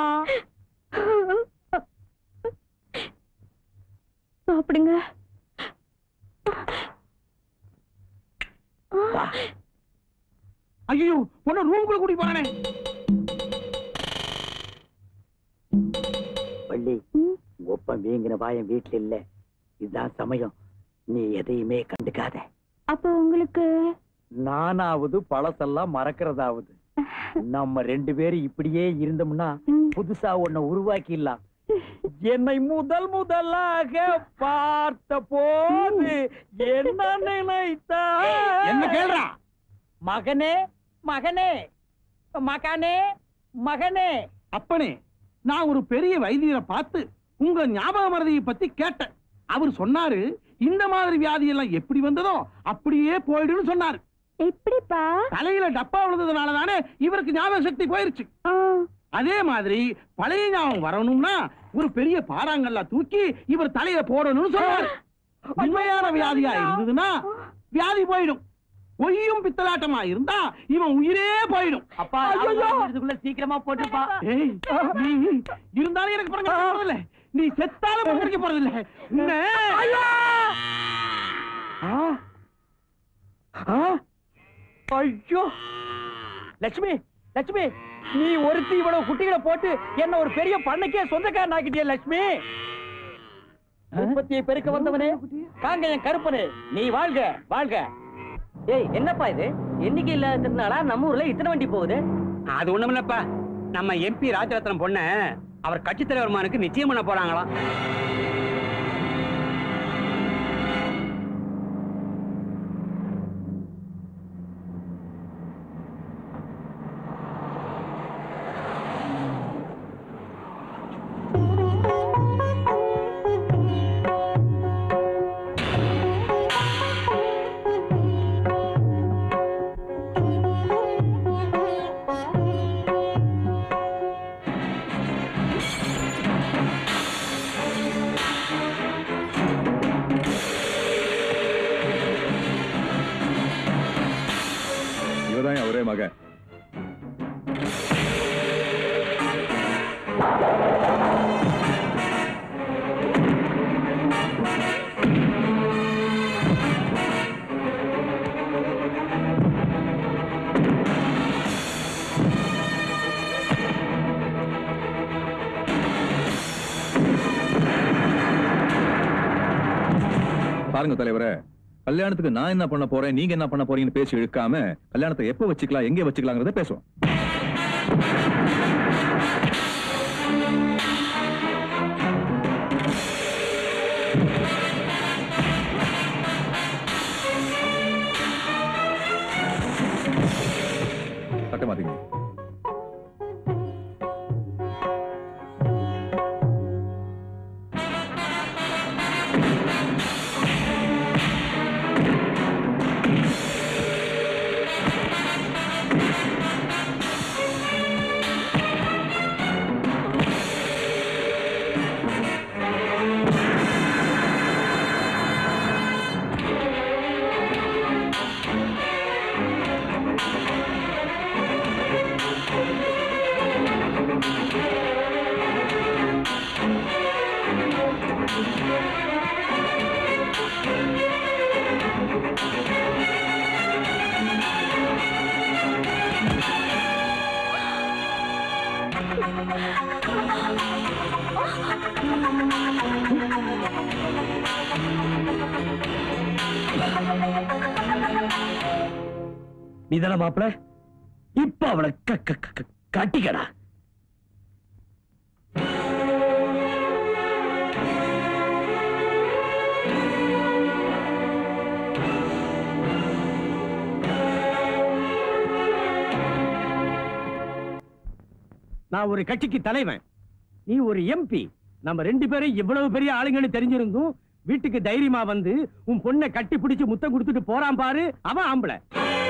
அப்படிங்க. ஐயோ, உன்ன ரூமுக்குள்ள கூட்டி போறானே. பள்ளி, ஒப்பம் வீங்கின வாயம் வீட்டுல இல்ல. இதுதான் சமயம். நீ எதையுமே கண்டுக்காத. அப்ப உங்களுக்கு நானாவது பழசெல்லாம் மறக்கிறதாவது. நம்ம 2 பேரும் இப்படியே இருந்தோம்னா புதுசா ஒன்ன உருவாக்கிடலாம். என்னை முதல் முதலாக பார்த்த போது என்ன நினைத்தா? என்ன கேள்றா? மகனே மகனே மகனே மகனே. அப்பனே, நான் ஒரு பெரிய வைத்தியரை பார்த்து உங்க ஞாபக மறதியை பத்தி கேட்டேன். அவர் சொன்னாரு, இந்த மாதிரி வியாதி எல்லாம் எப்படி வந்ததோ அப்படியே போயிடுன்னு சொன்னாரு. எப்படிப்பா? தலையில டப்பா விழுந்ததுனால தானே இவருக்கு ஞாபக சக்தி போயிருச்சு. அதே மாதிரி பழைய ஞாபகம் வரணும்னா ஒரு பெரிய பாறாங்கல்ல தூக்கி இவர் தலையில போடணும்னு சொன்னாரு. உண்மையான வியாதியா இருந்ததுன்னா வியாதி போயிடும். பொய்யும் பித்தலாட்டமா இருந்தா இவன் உயிரே போயிடும். அப்பா, சீக்கிரமா போட்டுப்பா. இருந்தாலும் எனக்கு போறதில்ல. நீ செத்தாலும் பங்கடிக்க போறதில்ல. ஐயோ லட்சுமி, லட்சுமி, நீ ஒருத்தி இவ்வளவு குட்டிகளை போட்டு என்ன ஒரு பெரிய பண்ணைக்கே சொந்தக்காரன் ஆக்கிட்டிய லட்சுமி. உற்பத்தியை பெருக்க வந்தவனே, காங்கேயம் கருப்பனே, நீ வாழ்க வாழ்க. ஏய், என்னப்பா இது? எண்ணிக்கை இல்லாததுனால நம்ம ஊர்ல இத்தனை வண்டி போகுது. அது ஒண்ணுமில்லப்பா, நம்ம MP ராஜரத்னம் பொண்ண அவர் கட்சி தலைவர் மகனுக்கு நிச்சயம் பண்ண போறாங்களாம். இவதான் ஒரே மக. பாருங்க தலைவரே, கல்யாணத்துக்கு நான் என்ன பண்ண போறேன், நீங்க என்ன பண்ண போறீங்கன்னு பேசி இழுக்காம கல்யாணத்தை எப்ப வச்சுக்கலாம், எங்கே வச்சுக்கலாங்கிறத பேசுவோம். சட்ட மாத்தீங்க. நீதான மாப்பிள, இப்ப அவளை கட்டிக்கடா. நான் ஒரு கட்சிக்கு தலைவன், நீ ஒரு எம்பி. நம்ம 2 பேரும் இவ்வளவு பெரிய ஆளுங்கன்னு தெரிஞ்சிருந்தும் வீட்டுக்கு தைரியமா வந்து உன் பொண்ணை கட்டி பிடிச்சு முத்தம் கொடுத்துட்டு போறான் பாரு, அவன் ஆம்பளை.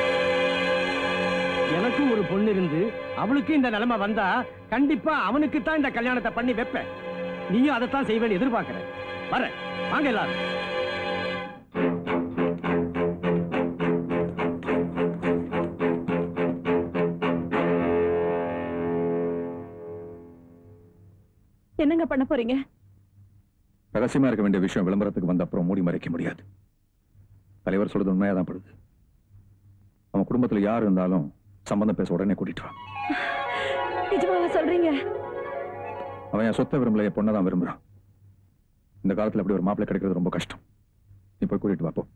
எனக்கும் ஒரு பொண்ணு இருந்து அவளுக்கு இந்த நிலைமை வந்தா கண்டிப்பா அவனுக்கு தான் இந்த கல்யாணத்தை பண்ணி வைப்பேன். நீயும் அதைத்தான் செய்வேன்னு எதிர்பார்க்கிற. வர வாங்க எல்லாரும். என்னங்க பண்ண போறீங்க? ரகசியமா இருக்க வேண்டிய விஷயம் விளம்பரத்துக்கு வந்த அப்புறம் மூடி மறைக்க முடியாது. தலைவர் சொல்றது உண்மையாதான் படுது. அவன் குடும்பத்துல யார் இருந்தாலும் சம்பந்தம் பேச உடனே கூட்டிட்டு வா. நிஜமாவா சொல்றீங்க? அவன் என் சொத்தை விரும்பல, என் பொண்ணதான் விரும்புறான். இந்த காலத்துல அப்படி ஒரு மாப்பிள்ளை கிடைக்கிறது ரொம்ப கஷ்டம். நீ போய் கூட்டிட்டு வாப்போ.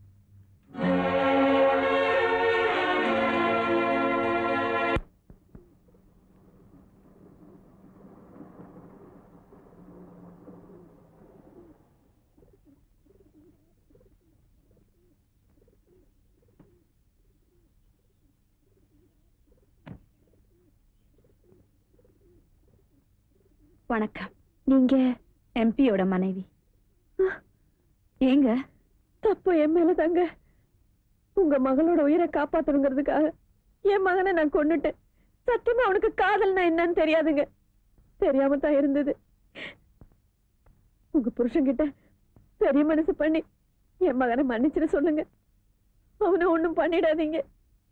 வணக்கம். நீங்க எம்பியோட மனைவி? ஏங்க, தப்பு என் மேல தாங்க. உங்க மகளோட உயிரை காப்பாத்தணுங்கிறதுக்காக என் மகனை நான் கொன்னுட்டேன். சத்தியமா அவனுக்கு காதல்னா என்னன்னு தெரியாதுங்க. தெரியாம தான் இருந்தது. உங்க புருஷன்கிட்ட பெரிய மனசு பண்ணி என் மகனை மன்னிச்சிட சொல்லுங்க. அவனை ஒண்ணும் பண்ணிடாதீங்க.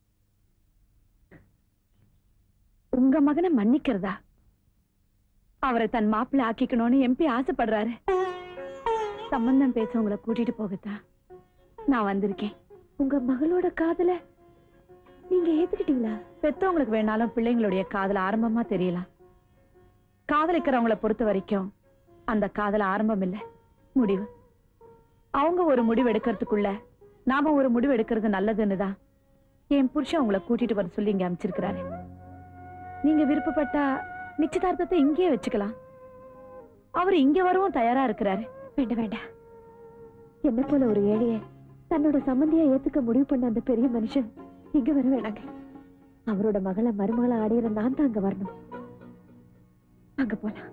உங்க மகனை மன்னிக்கிறதா? அவரை தன் மாப்பிள்ளை ஆக்கிக்கணும்னு எம்பி ஆசைப்படுறாரு. சம்பந்தம் பேச உங்களை கூட்டிட்டு போகத்தான் நான் வந்திருக்கேன். உங்க மகளோட காதல நீங்க ஏத்துக்கிட்டீங்களா? பெத்தவங்களுக்கு வேணாலும் பிள்ளைங்களுடைய காதல ஆரம்பமா தெரியலாம். காதலிக்கிறவங்களை பொறுத்த வரைக்கும் அந்த காதல ஆரம்பம் இல்ல, முடிவு. அவங்க ஒரு முடிவு எடுக்கிறதுக்குள்ள நாம ஒரு முடிவு எடுக்கிறது நல்லதுன்னுதான் என் புருஷன் உங்களை கூட்டிட்டு வர சொல்லி இங்க அமைச்சிருக்கிறாரு. நீங்க விருப்பப்பட்டா நிச்சயதார்த்தத்தை இங்கேயே வச்சுக்கலாம். அவர் இங்க வரவும் தயாரா இருக்கிறாரு. வேண்டாம் வேண்டாம். என்ன போல ஒரு ஏழைய தன்னோட சம்பந்தியா ஏத்துக்க முடிவு பண்ண அந்த பெரிய மனுஷன் இங்க வர வேணாங்க. அவரோட மகளை மருமகளை அடையிற நான் தான் அங்க வரணும். அங்க போலாம்.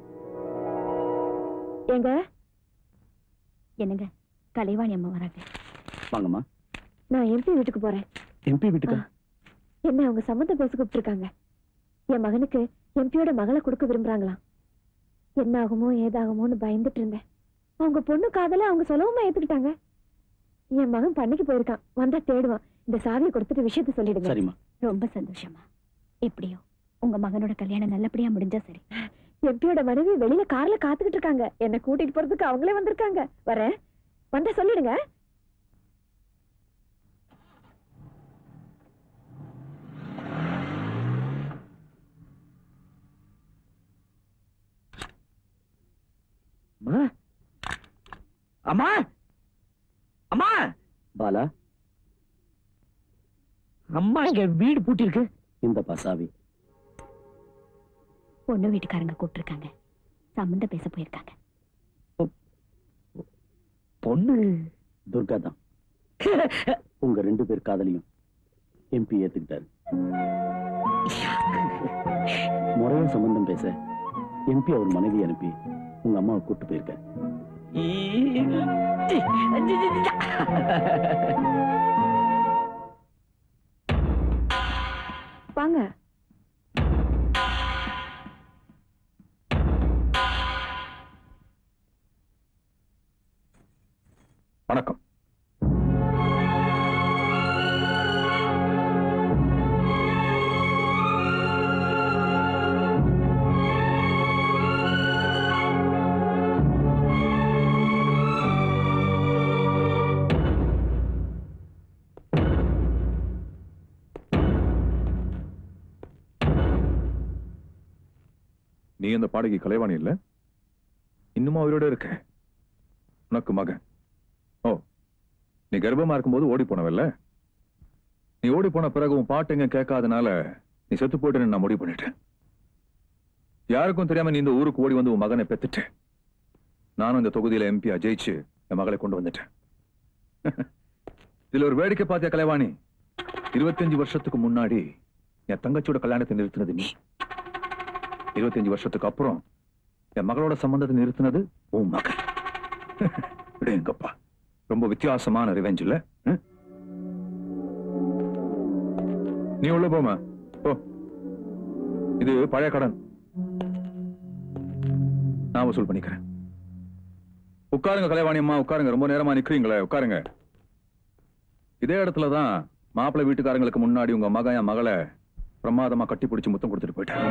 எங்க என்னங்க, கலைவாணி அம்மா வராங்க. வாங்கம்மா. நான் எம்பி வீட்டுக்கு போறேன். எம்பி வீட்டுக்கு? என்ன அவங்க சம்பந்தம் பேச கூப்பிட்டுருக்காங்க. என் மகனுக்கு எம்பியோட மகளை கொடுக்க விரும்புறாங்களாம். என்ன ஆகுமோ ஏதாகுமோன்னு பயந்துட்டு இருந்தேன். அவங்க பொண்ணு காதல அவங்க சொல்லவுமா ஏத்துக்கிட்டாங்க. என் மகன் பண்ணைக்கு போயிருக்கான், வந்தா தேடுவான். இந்த சாவியை கொடுத்துட்டு விஷயத்த சொல்லிடுங்க. சரிம்மா. ரொம்ப சந்தோஷமா. எப்படியோ உங்க மகனோட கல்யாணம் நல்லபடியா முடிஞ்சா சரி. எம்பியோட மனைவி வெளியில கார்ல காத்துக்கிட்டு இருக்காங்க. என்ன கூட்டிட்டு போறதுக்கு அவங்களே வந்திருக்காங்க. வரேன், வந்தா சொல்லிடுங்க. அம்மா அம்மா பாலா, அம்மா இங்க வீடு பூட்டி இருக்கு. இந்த பசாவி பொண்ணு வீட்டுக்காரங்க கூப்பிட்டுருக்காங்க, சம்பந்தம் பேச போயிருக்காங்க. பொண்ணு துர்கா தான். உங்க 2 பேர் காதலியும் எம்பி ஏத்துக்கிட்டாரு. முறையா சம்பந்தம் பேச எம்பி அவர் மனைவி அனுப்பி உங்க அம்மாவை கூட்டு போயிருக்காரு. வாங்க. வணக்கம். நீ அந்த பாடகி கலைவாணி இல்ல? இன்னுமா அவரோட இருக்க? உனக்கு மகன். ஓ, நீ கர்ப்பமா இருக்கும்போது ஓடி போனவல்ல? நீ ஓடி போன பிறகு உன் பாட்டு எங்க கேட்காதனால நீ செத்து போயிட்டு நான் முடிவு பண்ணிட்டேன். யாருக்கும் தெரியாம நீ இந்த ஊருக்கு ஓடி வந்து உன் மகனை பெத்துட்ட. நானும் இந்த தொகுதியில எம்பியா ஜெயிச்சு என் மகளை கொண்டு வந்துட்டேன். இதுல ஒரு வேடிக்கை பார்த்தியா கலைவாணி? 25 வருஷத்துக்கு முன்னாடி என் தங்கச்சியோட கல்யாணத்தை நிறுத்தினது நீ. 25 வருஷத்துக்கு அப்புறம் என் மகளோட சம்பந்தத்தை நிறுத்தினது உன் மகன். எங்கப்பா, ரொம்ப வித்தியாசமான ரிவெஞ்ச் இல்ல? நீ உள்ள போமா. ஓ, இது பழைய கடன், நான் வசூல் பண்ணிக்கிறேன். உட்காருங்க கலைவாணி அம்மா, உட்காருங்க. ரொம்ப நேரமா நிக்கிறீங்களே, உட்காருங்க. இதே இடத்துலதான் மாப்பிள்ளை வீட்டுக்காரங்களுக்கு முன்னாடி உங்க மகன் என் மகளை பிரமாதமா கட்டி பிடிச்சு முத்தம் கொடுத்துட்டு போயிட்டான்.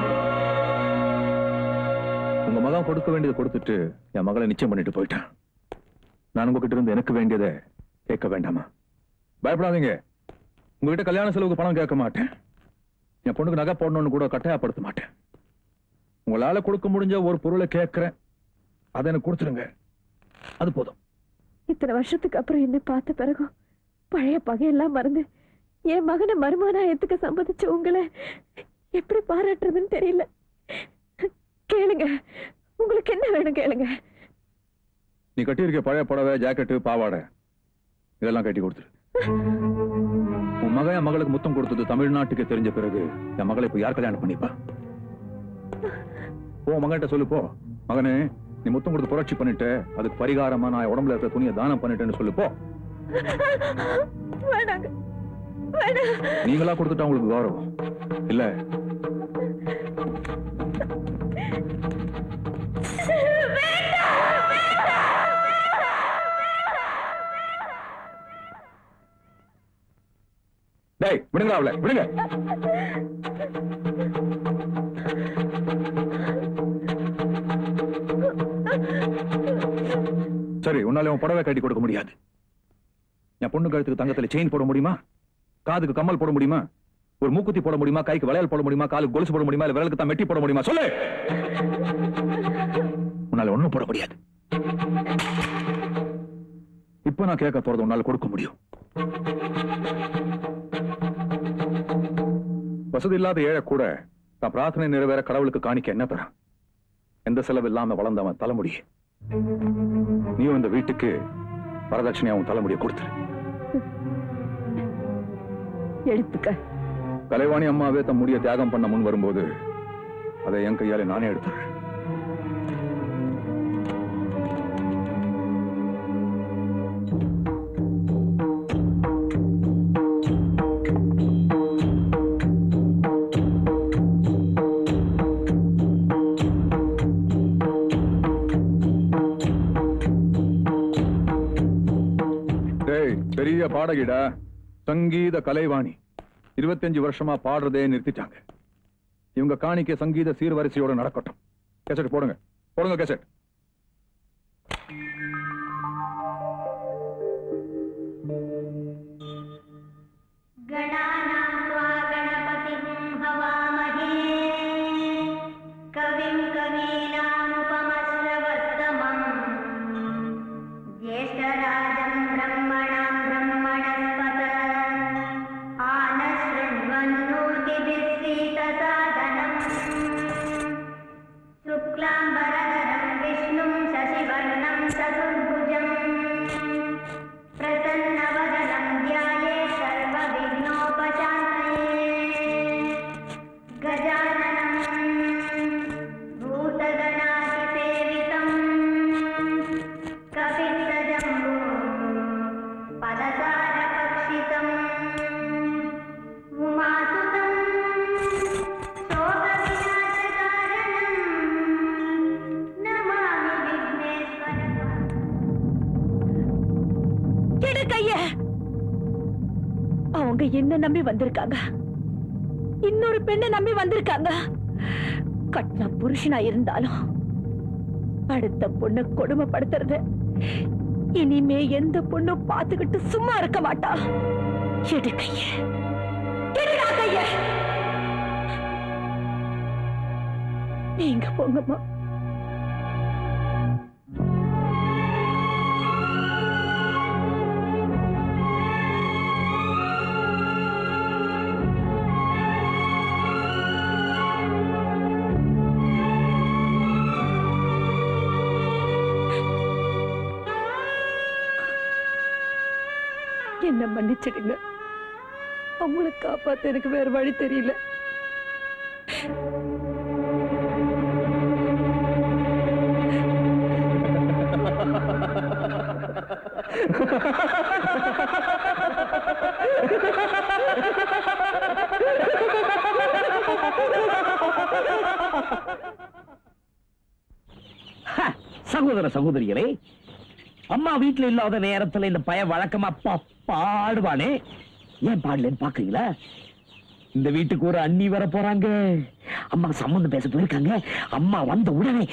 உங்க மகன் கொடுக்க வேண்டியதை கொடுத்துட்டு என் மகளை நிச்சயம் பண்ணிட்டு போயிட்டான். நான் உங்ககிட்ட இருந்து எனக்கு வேண்டியதை கேட்க வேண்டாமா? பயப்படாதீங்க. உங்ககிட்ட கல்யாண செலவுக்கு பணம் கேட்க மாட்டேன். என் பொண்ணுக்கு நகை போடணும்னு கூட கட்டாயப்படுத்த மாட்டேன். உங்களால கொடுக்க முடிஞ்ச ஒரு பொருளை கேட்கிறேன், அதை எனக்கு கொடுத்துருங்க, அது போதும். இத்தனை வருஷத்துக்கு அப்புறம் என்ன பார்த்த பிறகு பழைய பகையெல்லாம் மறந்து என் மகனை மருமகனா ஏத்துக்க சம்மதிச்ச உங்களை எப்படி பாராட்டுறதுன்னு தெரியல. கேளுங்க, உங்களுக்கு என்ன வேணும் கேளுங்க. நீ கட்டியிருக்க பழைய புடவை, ஜாக்கெட்டு, பாவாடை இதெல்லாம் கட்டி கொடுத்துரு. உன் மகன் என் மகளுக்கு முத்தம் கொடுத்தது தமிழ்நாட்டுக்கு தெரிஞ்ச பிறகு என் மகளை இப்ப யார் கல்யாணம் பண்ணிப்பா? போ, மகன்கிட்ட சொல்லு. போ மகனே, நீ முத்தம் கொடுத்து புரட்சி பண்ணிட்டு அதுக்கு பரிகாரமா நான் உடம்புல இருக்க துணியை தானம் பண்ணிட்டேன்னு சொல்லு. போ. நீங்களா கொடுத்துட்டா உங்களுக்கு கௌரவம் இல்ல? டேய், விடுங்க அவளை, விடுங்க. சரி, உன்னால உன் புடவை கட்டி கொடுக்க முடியாது. என் பொண்ணு கழுத்துக்கு தங்கத்துல செயின் போட முடியுமா? காதுக்கு கம்மல் போட முடியுமா? ஒரு மூக்குத்தி போட முடியுமா? கைக்கு வளையல் போட முடியுமா? காலுக்கு கொலுசு போட முடியுமா? இல்ல விரலுக்கு தான் மெட்டி போட முடியுமா? சொல்லு. உன்னால ஒண்ணும் போட முடியாது. இப்ப நான் கேட்க போறது உன்னால கொடுக்க முடியும். வசதி இல்லாத ஏழை கூட தான் பிரார்த்தனை நிறைவேற கடவுளுக்கு காணிக்க என்ன தரான்? எந்த செலவு இல்லாம வளர்ந்தவன் தலைமுடி. நீயும் இந்த வீட்டுக்கு வரதட்சணையா உன் தலைமுடியை கொடுத்துரு. எடுத்துக்க. கலைவாணி அம்மாவே தம் முடிய தியாகம் பண்ண முன் வரும்போது அதை என் கையாலே நானே எடுத்துறேன். பெரிய பாடகிடா, சங்கீத கலைவாணி. 25 வருஷமா பாடுறதே நிறுத்திட்டாங்க. இவங்க காணிக்க சங்கீத சீர்வரிசையோட நடக்கட்டும். கேசட் போடுங்க, போடுங்க கேசட். என்ன நம்பி வந்திருக்காங்க, இன்னொரு பெண்ணை நம்பி வந்திருக்காங்க. கட்டின புருஷனா இருந்தாலும் அடுத்த பொண்ணை கொடுமைப்படுத்துறது இனிமே எந்த பொண்ணும் பார்த்துக்கிட்டு சும்மா இருக்க மாட்டா. எடு கைய, எடுடா கைய. நீங்க போங்கம்மா. என்ன மன்னிச்சிடுங்க, அவங்களை காப்பாத்த எனக்கு வேற வழி தெரியல. சகோதர சகோதரிகளே, அம்மா வீட்டுல இல்லாத நேரத்துல இந்த பையன் வழக்கமா பாடுவானே, ஏன் பாடலன்னு பாக்குறீங்களா? இந்த வீட்டுக்கு ஒரு அண்ணி வர போறாங்க. அம்மா சம்பந்தம் பேச போயிருக்காங்க. அம்மா வந்த உடனே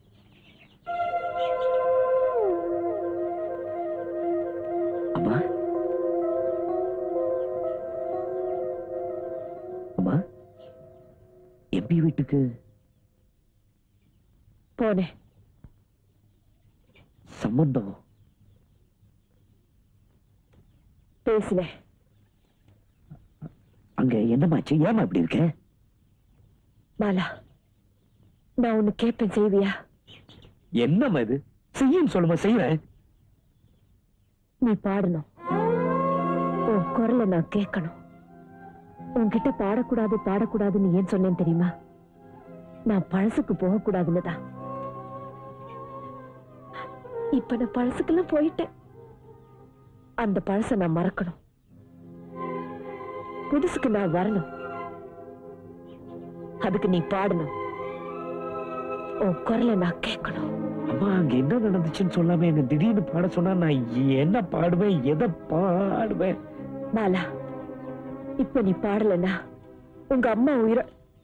அம்மா அம்மா எம்பி வீட்டுக்கு போனேன். சம்பந்தம் பேசுனேன். அங்க என்னமாச்சு? ஏமா இப்படி இருக்க? பாலா, நான் ஒண்ணு கேட்பேன், செய்வியா? என்னம்மா இது? செய்யும் சொல்லுமா, செய்வேன். நீ பாடணும், உன் குரலை நான் கேட்கணும். உன்கிட்ட பாடக்கூடாதுன்னு ஏன் சொன்னேன் தெரியுமா? நான் பழசுக்கு போக கூடாதுன்னு தான். இப்ப நான் பழசுக்கெல்லாம் போயிட்டேன். அந்த பழச நான் மறக்கணும், புதுசுக்கு நான் வரணும். அதுக்கு நீ பாடணும், உன் குரலை நான் கேட்கணும். அம்மா, அங்க என்ன நடந்துச்சுன்னு சொல்லாம என்ன திடீர்னு பாட சொன்னா நான் என்ன பாடுவேன், எதை பாடுவேன்? பாலா, இப்ப நீ பாடலன்னா உங்க அம்மா உயிர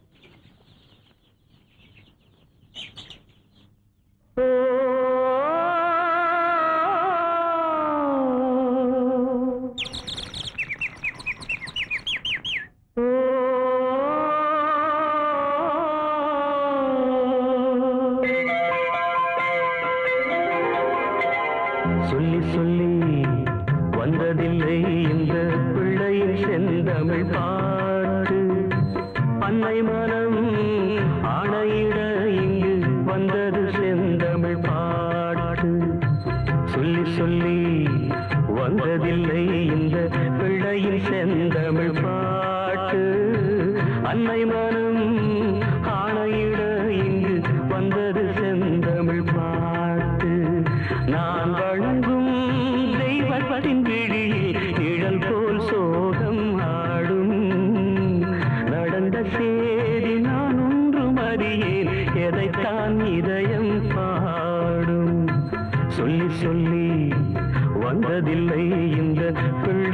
சொல்லி சொல்லி வந்ததில்லை இந்த பிள்ளையின் செந்தமிழ் பாட்டு. அன்னை மனம் ஆணையிட இங்கு வந்தது செந்தமிழ் பாட்டு. சொல்லி சொல்லி வந்ததில்லை இந்த பிள்ளையின் செந்தமிழ் பாட்டு. அன்னை மனம் ஆணையிட இங்கு வந்தது செந்தமிழ் பாட்டு. நான் வழங்கும் தெய்வத்தின் விழியில் நிழல் போல் சோகம் ஆடும். நடந்த சேதி நான் ஒன்றும் அறியேன், எதைத்தான் இதயம் பாடும். சொல்லி சொல்லி வந்ததில்லை இந்த பிள்ளை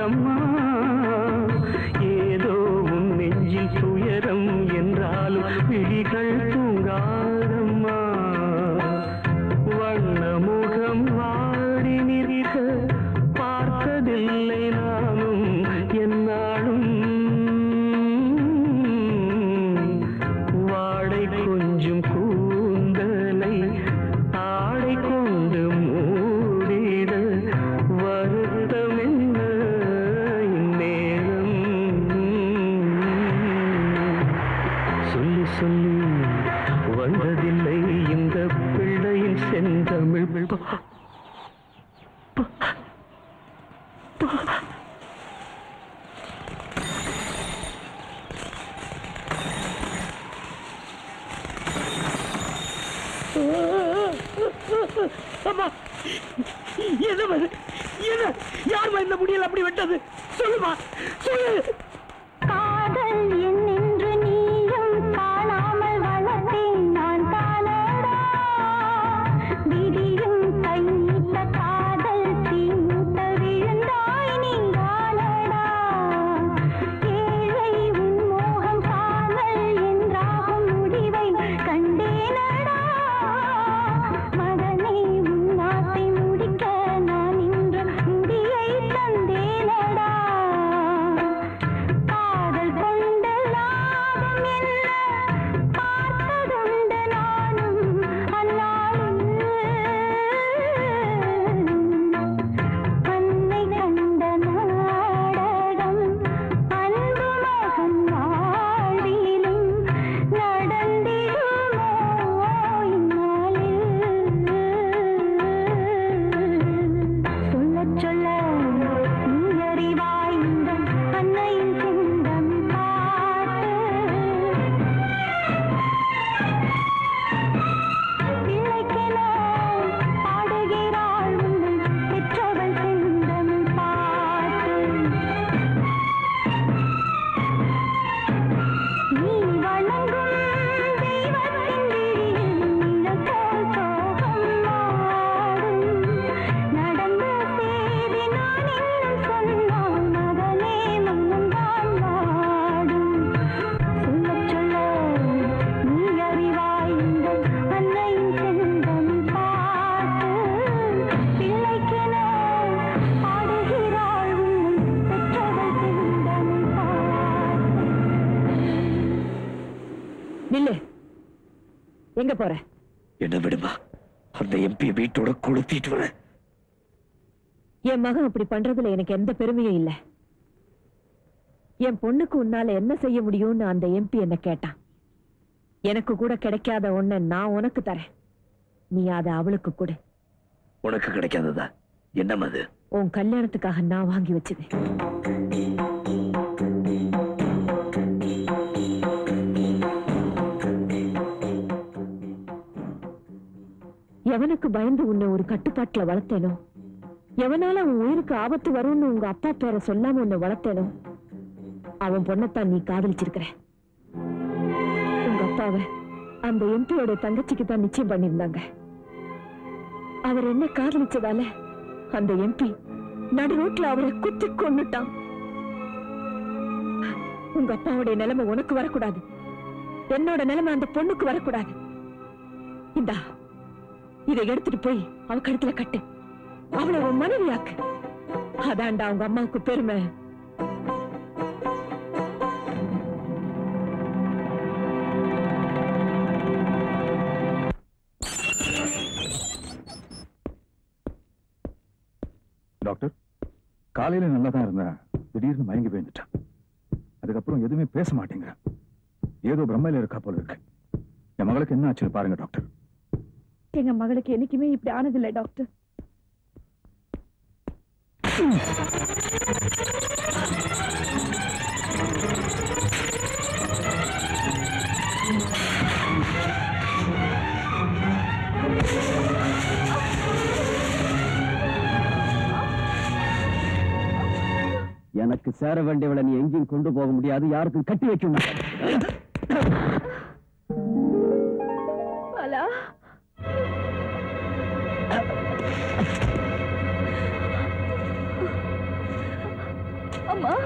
தூங்காதம்மா ஏதோ உன் நெஞ்சில் துயரம் என்றாலும் விழிகள் தூங்காதம்மா வண்ண முகம் வாடி நிற்க பார்த்ததில்லை நானும் என்னாலும் வாடை கொஞ்சம் கூந்தலை ஆடை கொண்டு மூடிட வருத்தம் என்ன இந்நேரம் சொல்லி சொல்லி வந்ததில்லை இந்த பிள்ளையின் செந்தமிழ் அம்மா என்ன என்ன யார் இந்த முடியல அப்படி விட்டது சொல்லுமா சொல்லு காதல் என்னென்று நீயும் காணாமல் வளர்த்தேன் நான் தானடா விதியும் கையிட்ட காதல் தீமூட்ட விழுந்தாய் நீங்கானடா ஏழை உன் மோகம் காதல் என்றாகும் முடிவை கண்டேனடா மகனே உன் நாட்டை முடிக்க நான் இன்று முடியை தந்தேனடா காதல் கொண்ட லாபம் என்ன பார்த்ததுண்டு நானும் அந்நாளில் அன்னை கண்ட நாடகம் அன்பு மகன் வாழ்விலும் நடந்திடுமோ இந்நாளில் சொல்லச் சொல்ல நீ அறிவாய் இந்த அன்னையின் சிந்தம் பாட்டு பிள்ளைக்கென பாடுகிறாள் உங்கள் பெற்றவள் சிந்தம் பாட்டு நீ வணங்கும் தெய்வத்தின் விழியில் நிலப்போல் சோகம் மாடும் நடந்த செய்தி நான் இன்னும் சொன்னால் மகனே மன்னன்தான் வாடும் சொல்லச் சொல்ல நீ அறிவாய் இந்த அன்னையின் செந்தம் பாட்டு பிள்ளைக்கென பாடுகிறாள் உங்கள் பெற்றவள் சிந்தம் பாட்டு நில்லு எங்க போற என்ன விடுமா அந்த எம்பி வீட்டோட கொளுத்திட்டு வர என் மகன் அப்படி பண்றதுல எனக்கு எந்த பெருமையும் இல்ல என் பொண்ணுக்கு உன்னால என்ன செய்ய முடியும்னு அந்த எம்பி என்ன கேட்டான் எனக்கு கூட கிடைக்காத ஒண்ண நான் உனக்கு தரேன் நீ அதை அவளுக்கு கொடு உனக்கு கிடைக்காததா என்னம் அது உன் கல்யாணத்துக்காக நான் வாங்கி வச்சது எவனுக்கு பயந்து உன்னை ஒரு கட்டுப்பாட்டுல வளர்த்தேனோ எவனால உன் உயிருக்கு ஆபத்து வரும்னு உங்க அப்பா பேரை சொல்லாம உன்னை வளர்த்தேனோ அவன் பொண்ணத்தான் நீ காதலிச்சிருக்கிற உங்க அப்பாவை அந்த எம்பியோட தங்கச்சிக்கு தான் நிச்சயம் பண்ணியிருந்தாங்க அவர் என்ன காதலிச்சதால அந்த எம்பி நடு ரோட்ல அவரை குத்தி கொன்னுட்டான் உங்க அப்பாவுடைய நிலைமை உனக்கு வரக்கூடாது என்னோட நிலைமை அந்த பொண்ணுக்கு வரக்கூடாது இந்தா இதை எடுத்துட்டு போய் அவ கழுத்துல கட்டு அவளை உன் மனைவியாக்கு அதான்டா அவங்க அம்மாவுக்கு பெருமை டாக்டர் காலையில நல்லா தான் இருந்தா திடீர்னு மயங்கி விழுந்துட்டான் அதுக்கப்புறம் எதுவுமே பேச மாட்டேங்கிறான் ஏதோ பிரம்மையில இருக்கா போல இருக்கு என் மகளுக்கு என்ன ஆச்சுன்னு பாருங்க டாக்டர் எங்க மகளுக்கு என்னைக்குமே இப்படி ஆனதில்லை டாக்டர் எனக்கு சேர வேண்டியவளை நீ எங்கேயும் கொண்டு போக முடியாது, யாருக்கும் கட்டி வைக்க முடியாது. அம்மா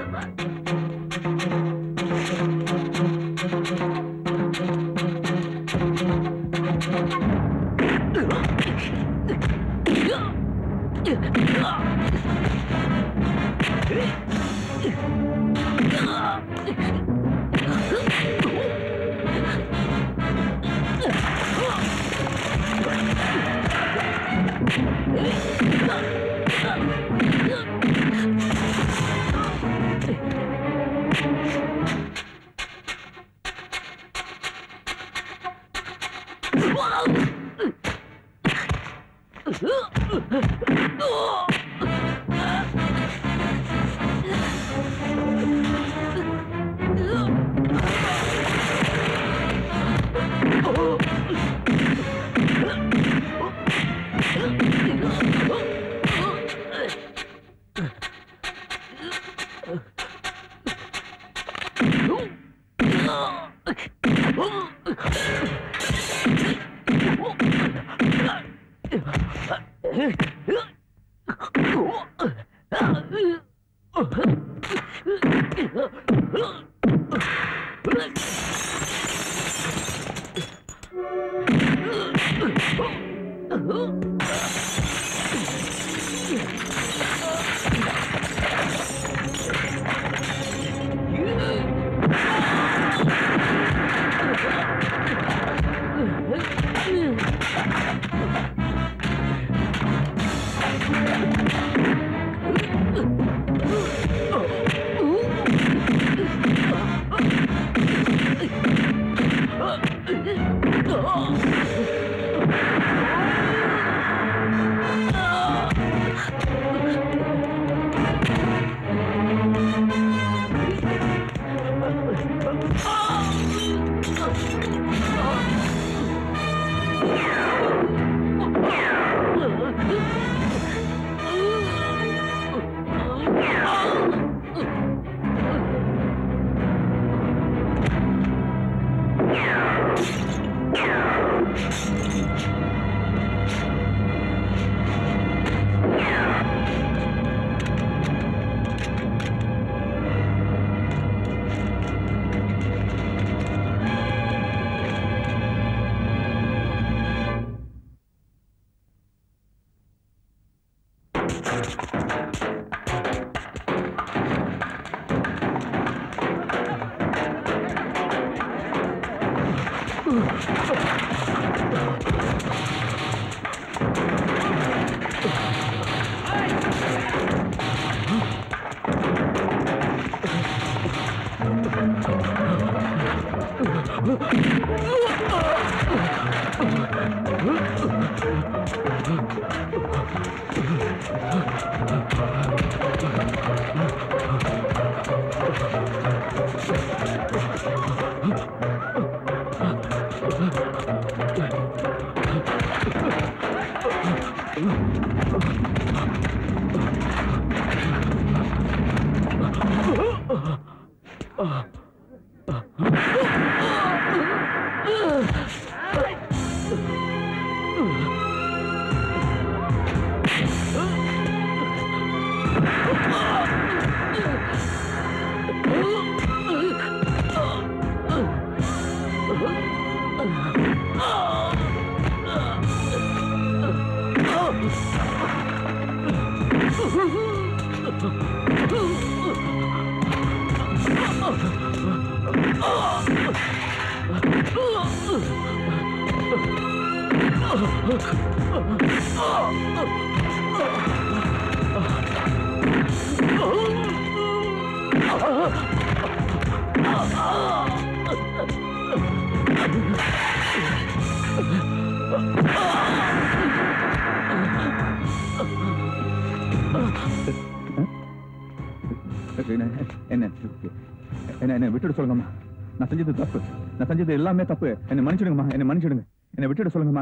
என்ன விட்டுட்டு சொல்லுங்கம்மா. நான் செஞ்சது தப்பு. நான் செஞ்சது எல்லாமே தப்பு. என்ன மன்னிச்சிடுங்கம்மா. என்ன மன்னிச்சிடுங்க. என்ன விட்டுட்டு சொல்லுங்கம்மா.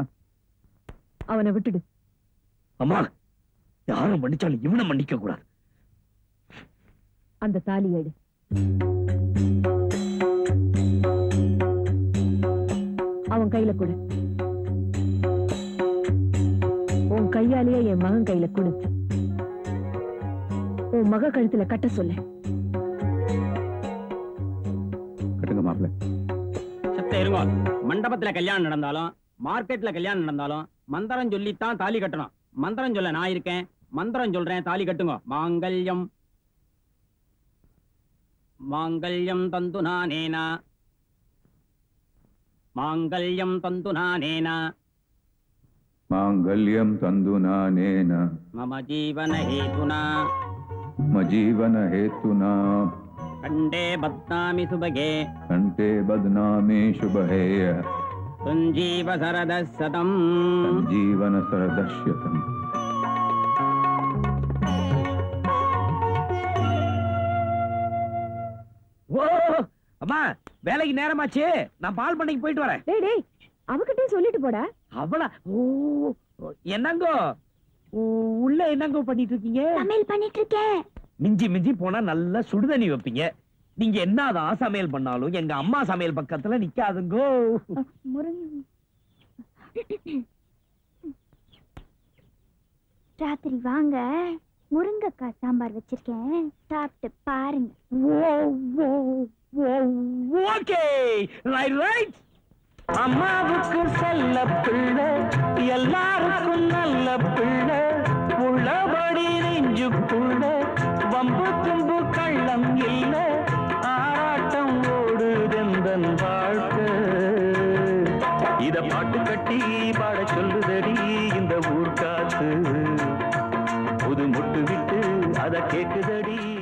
அவனை விட்டுடு. அம்மா, யாரும் மன்னிச்சாலும் இவனை மன்னிக்க கூடாது. அந்த தாலி எடு. அவன் கையில கொடு. உன் கையாலேயே என் மகன் கையில கொடு. உன் மக கழுத்துல கட்ட சொல்லு. கட்டுங்க மாப்பிள்ள. செத்த இருங்க. மண்டபத்துல கல்யாணம் நடந்தாலும் மார்க்கெட்ல கல்யாணம் நடந்தாலும் மந்திரம் சொல்லித்தான் தாலி கட்டணும். மந்திரம் சொல்ல நான் இருக்கேன், மந்திரம் சொல்றேன், தாலி கட்டுங்க. மாங்கல்யம் மாங்கல்யம் தந்து நானேனா மாங்கல்யம் தந்து நானேனா மாங்கல்யம் தந்து நானேன மம ஜீவன ஹேதுனா கண்டே பத்னாமி சுபகே சுபஹே சஞ்சீவ சரதசதம் ஜீவன சரதஸ்யதம். ஓ அம்மா, வேலைக்கு நேரமாச்சு, நான் பால் பண்ணைக்கு போயிட்டு வரேன். டேய் டேய், அவகிட்டே சொல்லிட்டு போடா. அவளா? ஓ என்னங்கோ உள்ள என்னங்கோ பண்ணிட்டு இருக்கீங்க? சமையல் பண்ணிட்டு இருக்கேன். மிஞ்சி மிஞ்சி போனா நல்லா சுடுதண்ணி வைப்பீங்க. நீங்க என்னதான் சமையல் பண்ணாலும் எங்க அம்மா சமையல் பக்கத்துல நிக்காதுங்கோ. ராத்திரி வாங்க, முருங்கைக்காய் சாம்பார் வச்சிருக்கேன், சாப்பிட்டு பாருங்க. Okay, right right. அம்மாவுக்கு செல்ல பிள்ளை, எல்லாருக்கும் நல்ல பிள்ளை, உள்ளபடி நெஞ்சுக்குள்ள வம்பு தும்பு கள்ளம் இல்ல, ஆராட்டம் ஓடுதெந்தன் வாழ்க்கை. இத பாட்டு கட்டி பாட சொல்லுதடி இந்த ஊர்காத்து, புது முட்டு விட்டு அத கேக்குதடி.